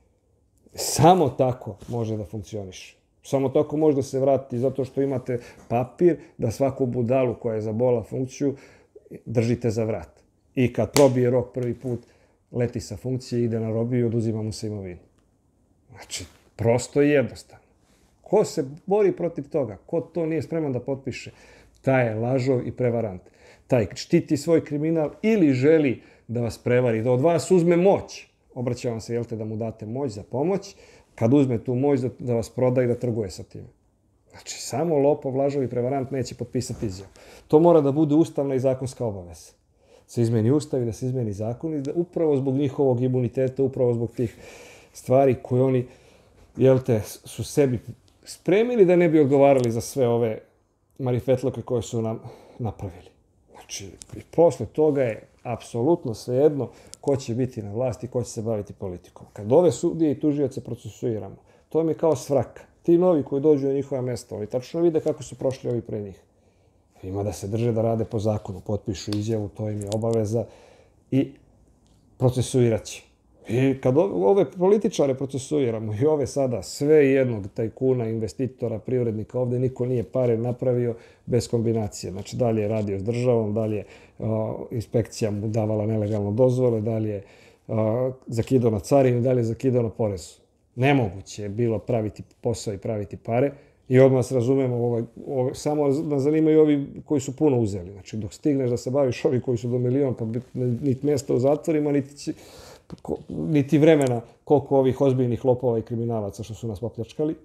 Samo tako može da funkcioniše. Samo tako može da se vrati, zato što imate papir da svaku budalu koja je zabola funkciju držite za vrat. I kad probije rok prvi put, leti sa funkcije, ide na robiju i oduzima mu se imovinu. Znači, prosto i jednostavno. Ko se bori protiv toga? Ko to nije spreman da potpiše? Taj je lažov i prevarant. Taj štiti svoj kriminal ili želi da vas prevari, da od vas uzme moć. Obraća vam se, jel te, da mu date moć za pomoć, kad uzme tu moć da, da vas proda i da trguje sa tim. Znači, samo lopov, lažov i prevarant neće potpisati izjavu. To mora da bude ustavna i zakonska obaveza. Se izmeni ustav i da se izmeni zakon i da upravo zbog njihovog imuniteta, upravo zbog tih stvari koje oni, jel te, su sebi spremili da ne bi odgovarali za sve ove marifetloke koje su nam napravili. Znači, i posle toga je apsolutno svejedno ko će biti na vlasti i ko će se baviti politikom. Kad ove sudije i tužioce procesuiramo, to im je kao svraka. Ti novi koji dođu na njihova mesta, oni tačno vide kako su prošli ovi pre njih. Ima da se drže da rade po zakonu, potpišu izjavu, to im je obaveza i procesuirat će. I kad ove političare procesuiramo i ove sada, sve jednog tajkuna, investitora, privrednika, ovde niko nije pare napravio bez kombinacije. Znači, dalje je radio s državom, dalje inspekcija mu davala nelegalno dozvole, dalje je zakidao na carini, dalje je zakidao na porezu. Nemoguće je bilo praviti posao i praviti pare. I odmah se razumemo, ovaj, ovaj, samo nas zanimaju ovi koji su puno uzeli. Znači, dok stigneš da se baviš ovi koji su do milion, pa niti mjesta u zatvorima, niti, će, niti vremena koliko ovih ozbiljnih lopova i kriminalaca što su nas popljačkali.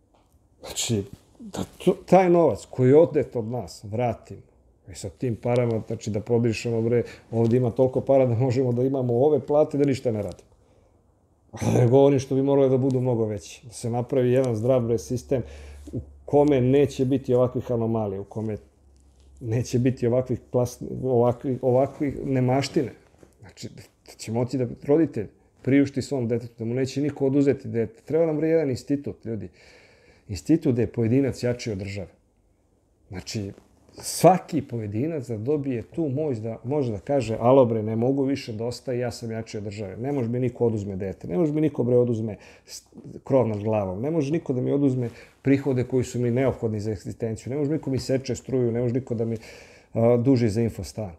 Znači, da to, taj novac koji je odet od nas vratimo. I sa tim parama, znači da podrišemo, bre, ovdje ima toliko para da možemo da imamo ove plate da ništa ne radimo. A da ne govorim što bi morali da budu mnogo veći. Da se napravi jedan zdrav bre sistem u kome neće biti ovakvih anomalija, u kome neće biti ovakvih, plas, ovakvih, ovakvih nemaštine. Znači, da će moći da roditelj priušti svom detetu, da mu neće niko oduzeti dete. Treba nam bre jedan institut, ljudi. Institut da je pojedinac jači od države. Znači, svaki pojedinac da dobije tu moć da može da kaže alo bre, ne mogu više, dosta i ja sam jači od države. Ne može mi niko oduzme dete, ne može mi niko bre oduzme krov nad glavom, ne može niko da mi oduzme prihode koji su mi neophodni za egzistenciju, ne može niko mi seče struju, ne može niko da mi uh, duži za infostan.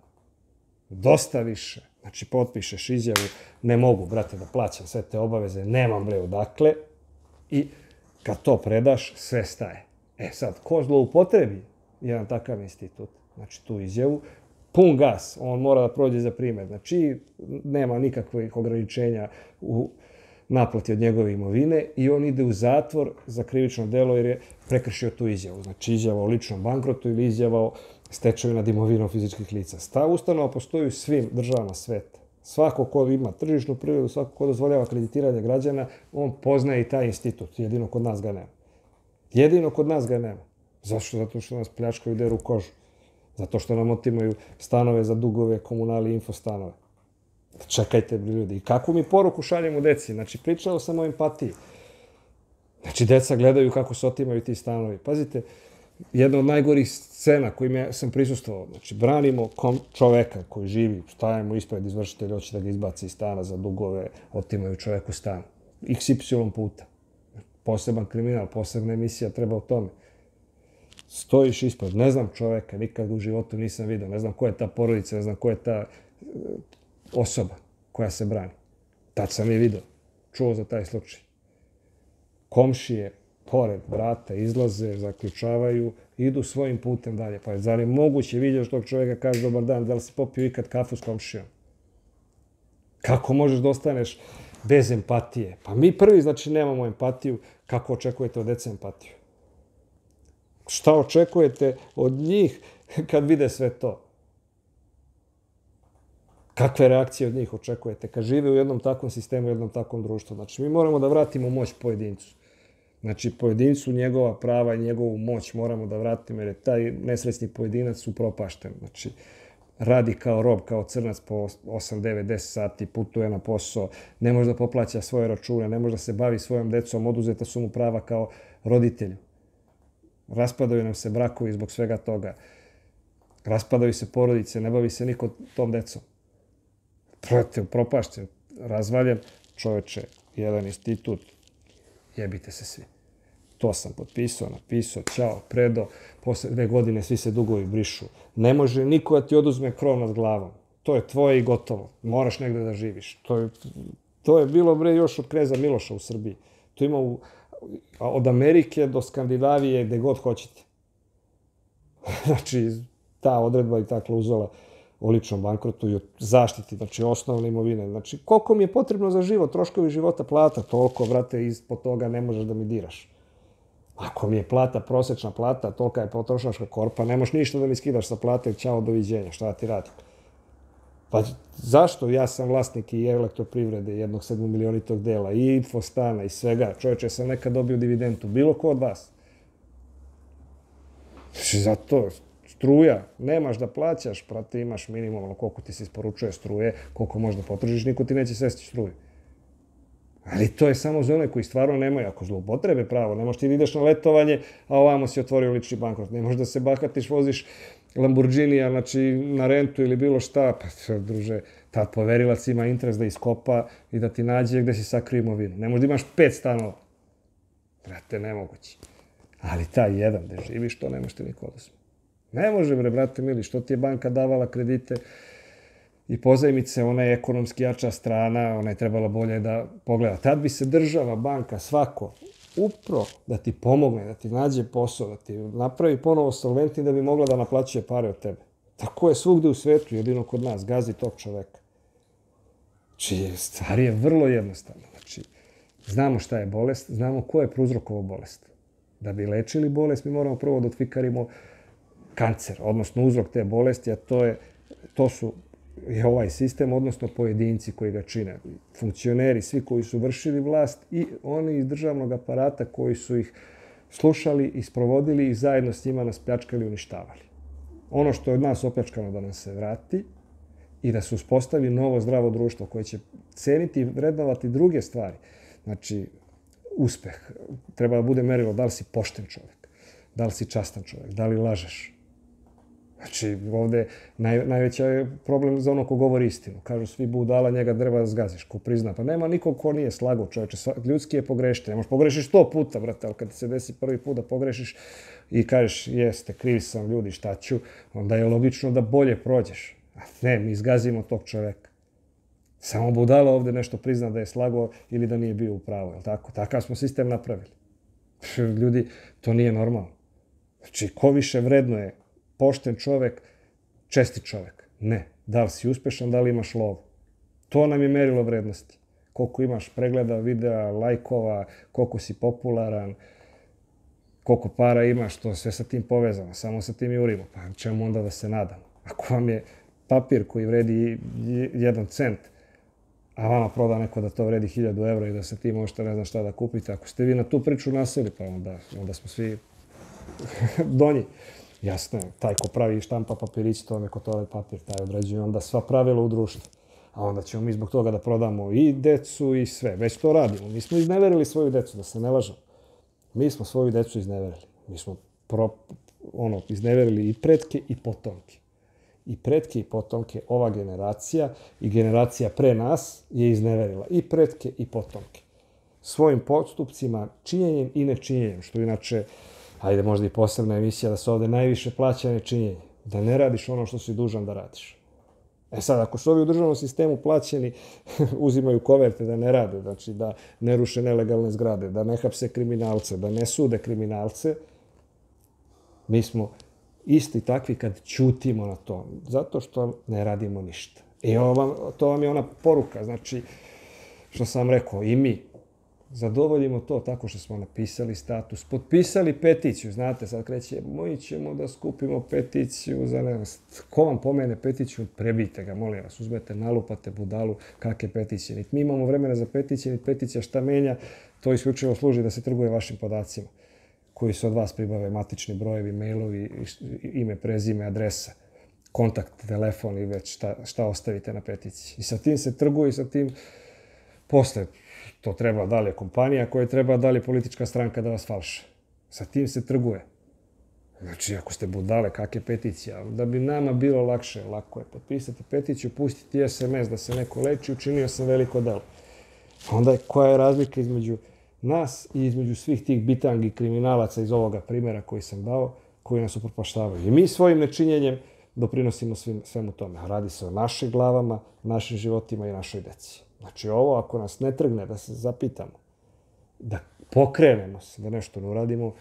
Dosta više. Znači, potpišeš izjavu, ne mogu, brate, da plaćam sve te obaveze, nemam bre odakle i kad to predaš, sve staje. E sad, ko zloupotrebi jedan takav institut, znači tu izjavu, pun gas, on mora da prođe za primjer. Znači, nema nikakvih ograničenja u naplati od njegove imovine i on ide u zatvor za krivično delo jer je prekršio tu izjavu. Znači, izjava o ličnom bankrotu ili izjava o stečaju nad imovinom fizičkih lica. Ta ustanova postoji u svim državama sveta. Svako ko ima tržišnu privredu, svako ko dozvoljava kreditiranje građana, on poznaje i taj institut. Jedino kod nas ga nema. Jedino kod nas ga nema. Zašto? Zato što nas pljačkaju deru kožu. Zato što nam otimaju stanove za dugove, komunali i infostanove. Čekajte, ljudi. I kakvu mi poruku šaljemo deci? Znači, pričao sam o empatiji. Znači, deca gledaju kako se otimaju ti stanovi. Pazite, jedna od najgorih scena kojim sam prisustvovao. Znači, branimo čoveka koji živi, stajemo ispred izvršitelja, hoće da ga izbaci iz stana za dugove, otimaju čoveku stan. iks ipsilon puta. Poseban kriminal, posebna emisija treba o tome. Stojiš ispred, ne znam čoveka, nikad u životu nisam vidio, ne znam ko je ta porodica, ne znam ko je ta osoba koja se brani. Tad sam je vidio, čuo za taj slučaj. Komšije, pored vrata, izlaze, zaključavaju, idu svojim putem dalje. Pa zar je moguće, vidiš tog čoveka, kaže dobar dan, da li si popio ikad kafu s komšijom? Kako možeš da ostaneš bez empatije? Pa mi prvi, znači, nemamo empatiju, kako očekujete od dece empatiju? Šta očekujete od njih kad vide sve to? Kakve reakcije od njih očekujete kad žive u jednom takvom sistemu, u jednom takvom društvu? Znači, mi moramo da vratimo moć pojedincu. Znači, pojedincu njegova prava i njegovu moć moramo da vratimo, jer je taj nesrećni pojedinac upropašten. Znači, radi kao rob, kao crnac po osam, devet, deset sati, putuje na posao, ne može da poplaća svoje račune, ne može da se bavi svojom decom, oduzeta su mu prava kao roditelju. Raspadaju nam se brakovi zbog svega toga. Raspadaju se porodice, ne bavi se niko tom decom. Protiv, propašćen, razvaljen, čoveče, jedan institut, jebite se svi. To sam potpisao, napisao, ćao, predo, posle dve godine svi se dugovi brišu. Ne može niko da ti oduzme krov nad glavom. To je tvoje i gotovo. Moraš negde da živiš. To je, to je bilo, bre, još od kneza Miloša u Srbiji. To ima u, od Amerike do Skandinavije, gde god hoćete. Znači, ta odredba i ta klauzula o ličnom bankrotu i o zaštiti, znači osnovne imovine. Znači, koliko mi je potrebno za život, troškovi života, plata, toliko, vrate, ispod toga ne možeš da mi diraš. Ako mi je plata, prosečna plata, tolika je potrošačka korpa, ne možeš ništa da mi skidaš sa plate, ćao, doviđenja, šta da ti radim? Pa zašto? Ja sam vlasnik i elektroprivrede, jednog sedmomilionitog dela, i Infostana, i svega. Čovječe, sam nekad dobio dividendu, bilo ko od vas. Znači, zato, struja, nemaš da plaćaš, prate, imaš minimalno koliko ti se isporučuje struje, koliko možda potrošiš, niko ti neće svesti struju. Ali to je samo za one koji stvarno nemaju, ako zloupotrebe pravo, ne možeš ti da ideš na letovanje, a ovamo si otvorio lični bankrot. Ne možeš da se bahatiš, voziš Lamborghinija, znači na rentu ili bilo šta, pa druže, tad poverilac ima interes da iskopa i da ti nađe gde si sakrio imovinu. Ne možeš da imaš pet stanova. Brate, nemoguće. Ali taj jedan gde živiš, to ne možeš ti niko oduzme. Ne može, bre, brate mili, što ti je banka davala kredite i pozajmice, ona je ekonomski jača strana, ona je trebala bolje da pogleda. Tad bi se država, banka, svako upro da ti pomogne, da ti nađe posao, da ti napravi ponovo solventni da bi mogla da naplaćuje pare od tebe. Tako je svugde u svetu, jedino kod nas, gazi tog čoveka. Znači, stvar je vrlo jednostavna. Znači, znamo šta je bolest, znamo ko je prouzrokovao bolest. Da bi lečili bolest, mi moramo prvo da otfikarimo kancer, odnosno uzrok te bolesti, a to je, to su je ovaj sistem, odnosno pojedinci koji ga čine. Funkcioneri, svi koji su vršili vlast i oni iz državnog aparata koji su ih slušali i sprovodili i zajedno s njima nas pljačkali i uništavali. Ono što je od nas opljačkano da nam se vrati i da se uspostavi novo zdravo društvo koje će ceniti i vrednovati druge stvari. Znači, uspeh treba da bude merilo da li si pošten čovjek, da li si častan čovjek, da li lažeš. Znači, ovde naj, najveća je problem za ono ko govori istinu. Kažu svi budala, njega treba da zgaziš, ko prizna. Pa nema nikog ko nije slagao, čovječe. Ljudski je pogrešiti. Ne možeš pogrešiš sto puta, brate, ali kad se desi prvi put da pogrešiš i kažeš jeste, krivi sam ljudi, šta ću, onda je logično da bolje prođeš. A ne, mi zgazimo tog čoveka. Samo budala ovde nešto prizna da je slagao ili da nije bio u pravu, je li tako? Takav smo sistem napravili. Ljudi, to nije normalno. Znači, ko više vredno je pošten čovek, čestit čovek. Ne. Da li si uspešan, da li imaš lovu. To nam je merilo vrednosti. Koliko imaš pregleda, videa, lajkova, koliko si popularan, koliko para imaš, to sve sa tim povezano. Samo sa tim jurimo. Pa čemu onda da se nadamo? Ako vam je papir koji vredi jedan cent, a vama proda neko da to vredi hiljadu evra i da sa tim možete ne znam šta da kupite, ako ste vi na tu priču naseli, pa onda, onda smo svi donji. Jasno je, taj ko pravi i štampa papirić, to vam je toalet papir, taj određuje onda sva pravila u društvu. A onda ćemo mi zbog toga da prodamo i decu i sve. Već to radimo. Mi smo izneverili svoju decu, da se ne lažemo. Mi smo svoju decu izneverili. Mi smo pro, ono, izneverili i pretke i potomke. I pretke i potomke, ova generacija i generacija pre nas je izneverila. I pretke i potomke. Svojim postupcima, činjenjem i nečinjenjem, što inače, ajde, možda i posebna emisija da se ovde najviše plaća nečinjenje. Da ne radiš ono što si dužan da radiš. E sad, ako su ovi u državnom sistemu plaćeni, uzimaju koverte da ne rade, znači da ne ruše nelegalne zgrade, da ne hapse kriminalce, da ne sude kriminalce, mi smo isti takvi kad ćutimo na to, zato što ne radimo ništa. I ovo, to vam je ona poruka, znači, što sam rekao, i mi zadovoljimo to tako što smo napisali status, potpisali peticiju, znate, sad kreće, mi ćemo da skupimo peticiju za ne znam, ko vam pomene peticiju, prebijte ga, molim vas, uzmete, nalupate budalu, kakve peticije. Niti mi imamo vremena za peticije, niti peticija šta menja, to isključivo služi da se trguje vašim podacima, koji se od vas pribave matični brojevi, mailovi, ime, prezime, adresa, kontakt, telefon i već šta, šta ostavite na peticiji. I sa tim se trguje i sa tim posle to treba da li je kompanija koja treba da li je politička stranka da vas falša. Sa tim se trguje. Znači, ako ste budale, kakve peticija, da bi nama bilo lakše, lako je potpisati peticiju, pustiti es em es da se neko leči, učinio sam veliko delo. Onda koja je razlika između nas i između svih tih bitangi kriminalaca iz ovoga primjera koji sam dao, koji nas upropaštavaju. I mi svojim nečinjenjem doprinosimo svim, svemu tome. Radi se o našim glavama, našim životima i našoj deci. Znači, ovo ako nas ne trgne da se zapitamo, da pokrenemo se, da nešto ne uradimo,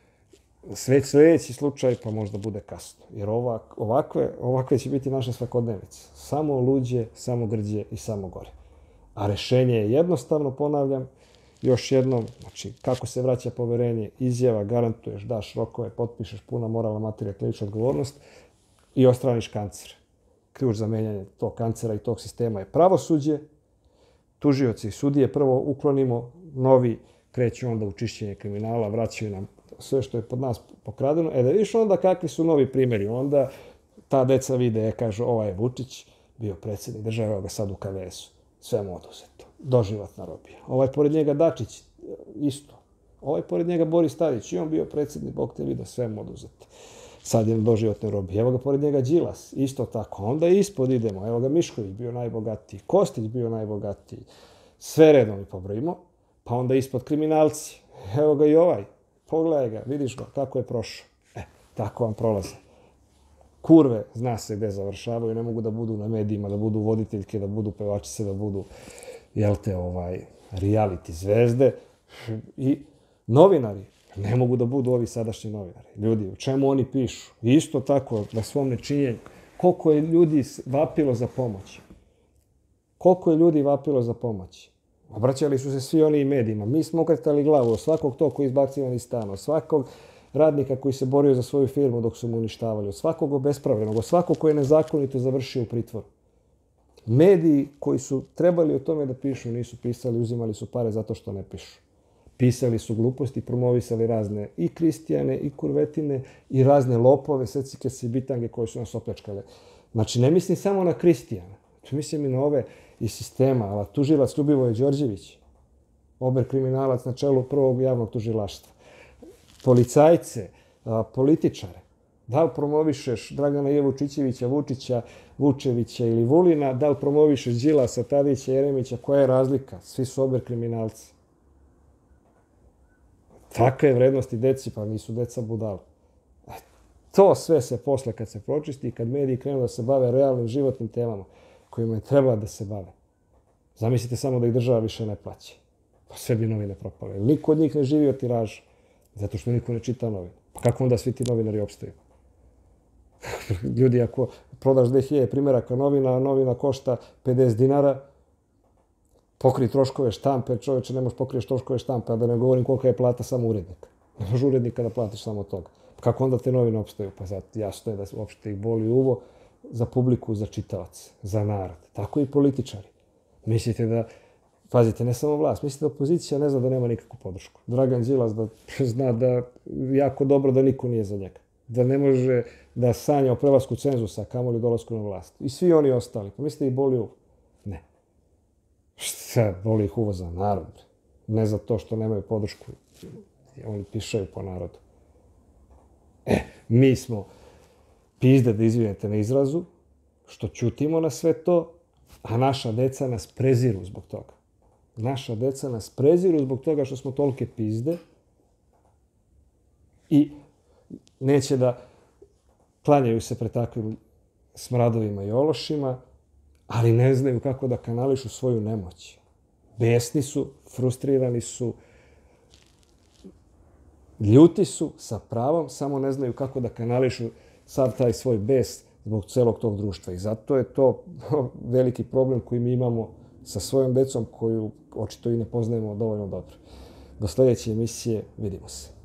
sve sljedeći slučaj pa možda bude kasno. Jer ovak, ovakve, ovakve će biti naša svakodnevica. Samo luđe, samo grđe i samo gore. A rešenje je jednostavno, ponavljam, još jednom, znači, kako se vraća poverenje, izjava, garantuješ, daš rokove, potpišeš puna moralna materija, krivična odgovornost i ostraniš kancer. Ključ za menjanje tog kancera i tog sistema je pravosuđe, tužioci i sudije prvo uklonimo, novi kreću onda u čišćenje kriminala, vraćaju nam sve što je pod nas pokradeno. E da vidiš onda kakvi su novi primjeri. Onda ta deca vide, kažu, ovaj je Vučić, bio predsjednik države, evo ga sad u ka ve esu. Sve mu oduzeto. Doživotna robija. Ovaj pored njega Dačić, isto. Ovaj pored njega Boris Tadić, i on bio predsjednik, Bog te vidio, sve mu oduzeto. Sad je doživotne robije. Evo ga pored njega Đilas, isto tako. Onda ispod idemo. Evo ga Mišković bio najbogatiji, Kostić bio najbogatiji. Sve redom i pobrojimo. Pa onda ispod kriminalci. Evo ga i ovaj. Pogledaj ga, vidiš ga kako je prošao. E, tako vam prolaze. Kurve, zna se gde završavaju, ne mogu da budu na medijima, da budu voditeljke, da budu pevačice, da budu, jel te, ovaj, reality zvezde. I novinari, ne mogu da budu ovi sadašnji novinari. Ljudi, u čemu oni pišu? Isto tako, na svom nečinjenju. Koliko je ljudi vapilo za pomoć? Koliko je ljudi vapilo za pomoć? Obraćali su se svi oni i medijima. Mi smo okretali glavu od svakog tog koji izbacivan iz stana, od svakog radnika koji se borio za svoju firmu dok su mu uništavali, od svakog obespravljenog, od svakog koji je nezakonito završio u pritvoru. Mediji koji su trebali o tome da pišu, nisu pisali, uzimali su pare zato što ne pišu. Pisali su gluposti, promovisali razne i kristijane, i kurvetine, i razne lopove, secikese i bitange koje su nas opljačkale. Znači, ne mislim samo na kristijana. Mislim i na ove iz sistema, ali tužilac Ljubivoje Đorđević, ober kriminalac na čelu prvog javnog tužilaštva, policajce, političare, da li promovišeš Dragana Jevučićevića, Vučića, Vučevića ili Vulina, da li promovišeš Đilasa, Tadića, Jeremića, koja je razlika? Svi su ober kriminalci. Takve vrednosti deci, pa nisu deca budala. To sve se posle kad se pročisti i kad mediji krenu da se bave realnim životnim temama kojima je treba da se bave. Zamislite samo da ih država više ne plaća. Pa sve bi novine propale. Niko od njih ne živi od tiraža. Zato što niko ne čita novine. Pa kako onda svi ti novinari opstaju? Ljudi, ako prodaš dve hiljade primjeraka novina, a novina košta pedeset dinara, pokri troškove štampe, čoveče, ne možeš pokriješ troškove štampe, a da ne govorim kolika je plata samo urednika. Ne možeš urednika da platiš samo toga. Kako onda te novine opstaju? Pa zato jasno je da uopšte ih boli uvo za publiku, za čitalac, za narod. Tako i političari. Mislite da, pazite, ne samo vlast, mislite da opozicija ne zna da nema nikakvu podršku. Dragan Đilas da zna da jako dobro da niko nije za njega. Da ne može da sanja o prelasku cenzusa, kamoli dolasku na vlast. I svi oni ostali. Pa mislite ih boli uvo? Ne. Šta, boli ih uvo za narod. Ne za to što nemaju podršku. Oni pišaju po narodu. E, mi smo pizde, da izvinete na izrazu, što ćutimo na sve to, a naša deca nas preziru zbog toga. Naša deca nas preziru zbog toga što smo tolike pizde i neće da klanjaju se pred takvim smradovima i ološima, ali ne znaju kako da kanališu svoju nemoć. Besni su, frustrirani su, ljuti su sa pravom, samo ne znaju kako da kanališu sav taj svoj bes zbog celog tog društva. I zato je to veliki problem koji mi imamo sa svojom decom koju očito i ne poznajemo dovoljno dobro. Do sljedeće emisije, vidimo se.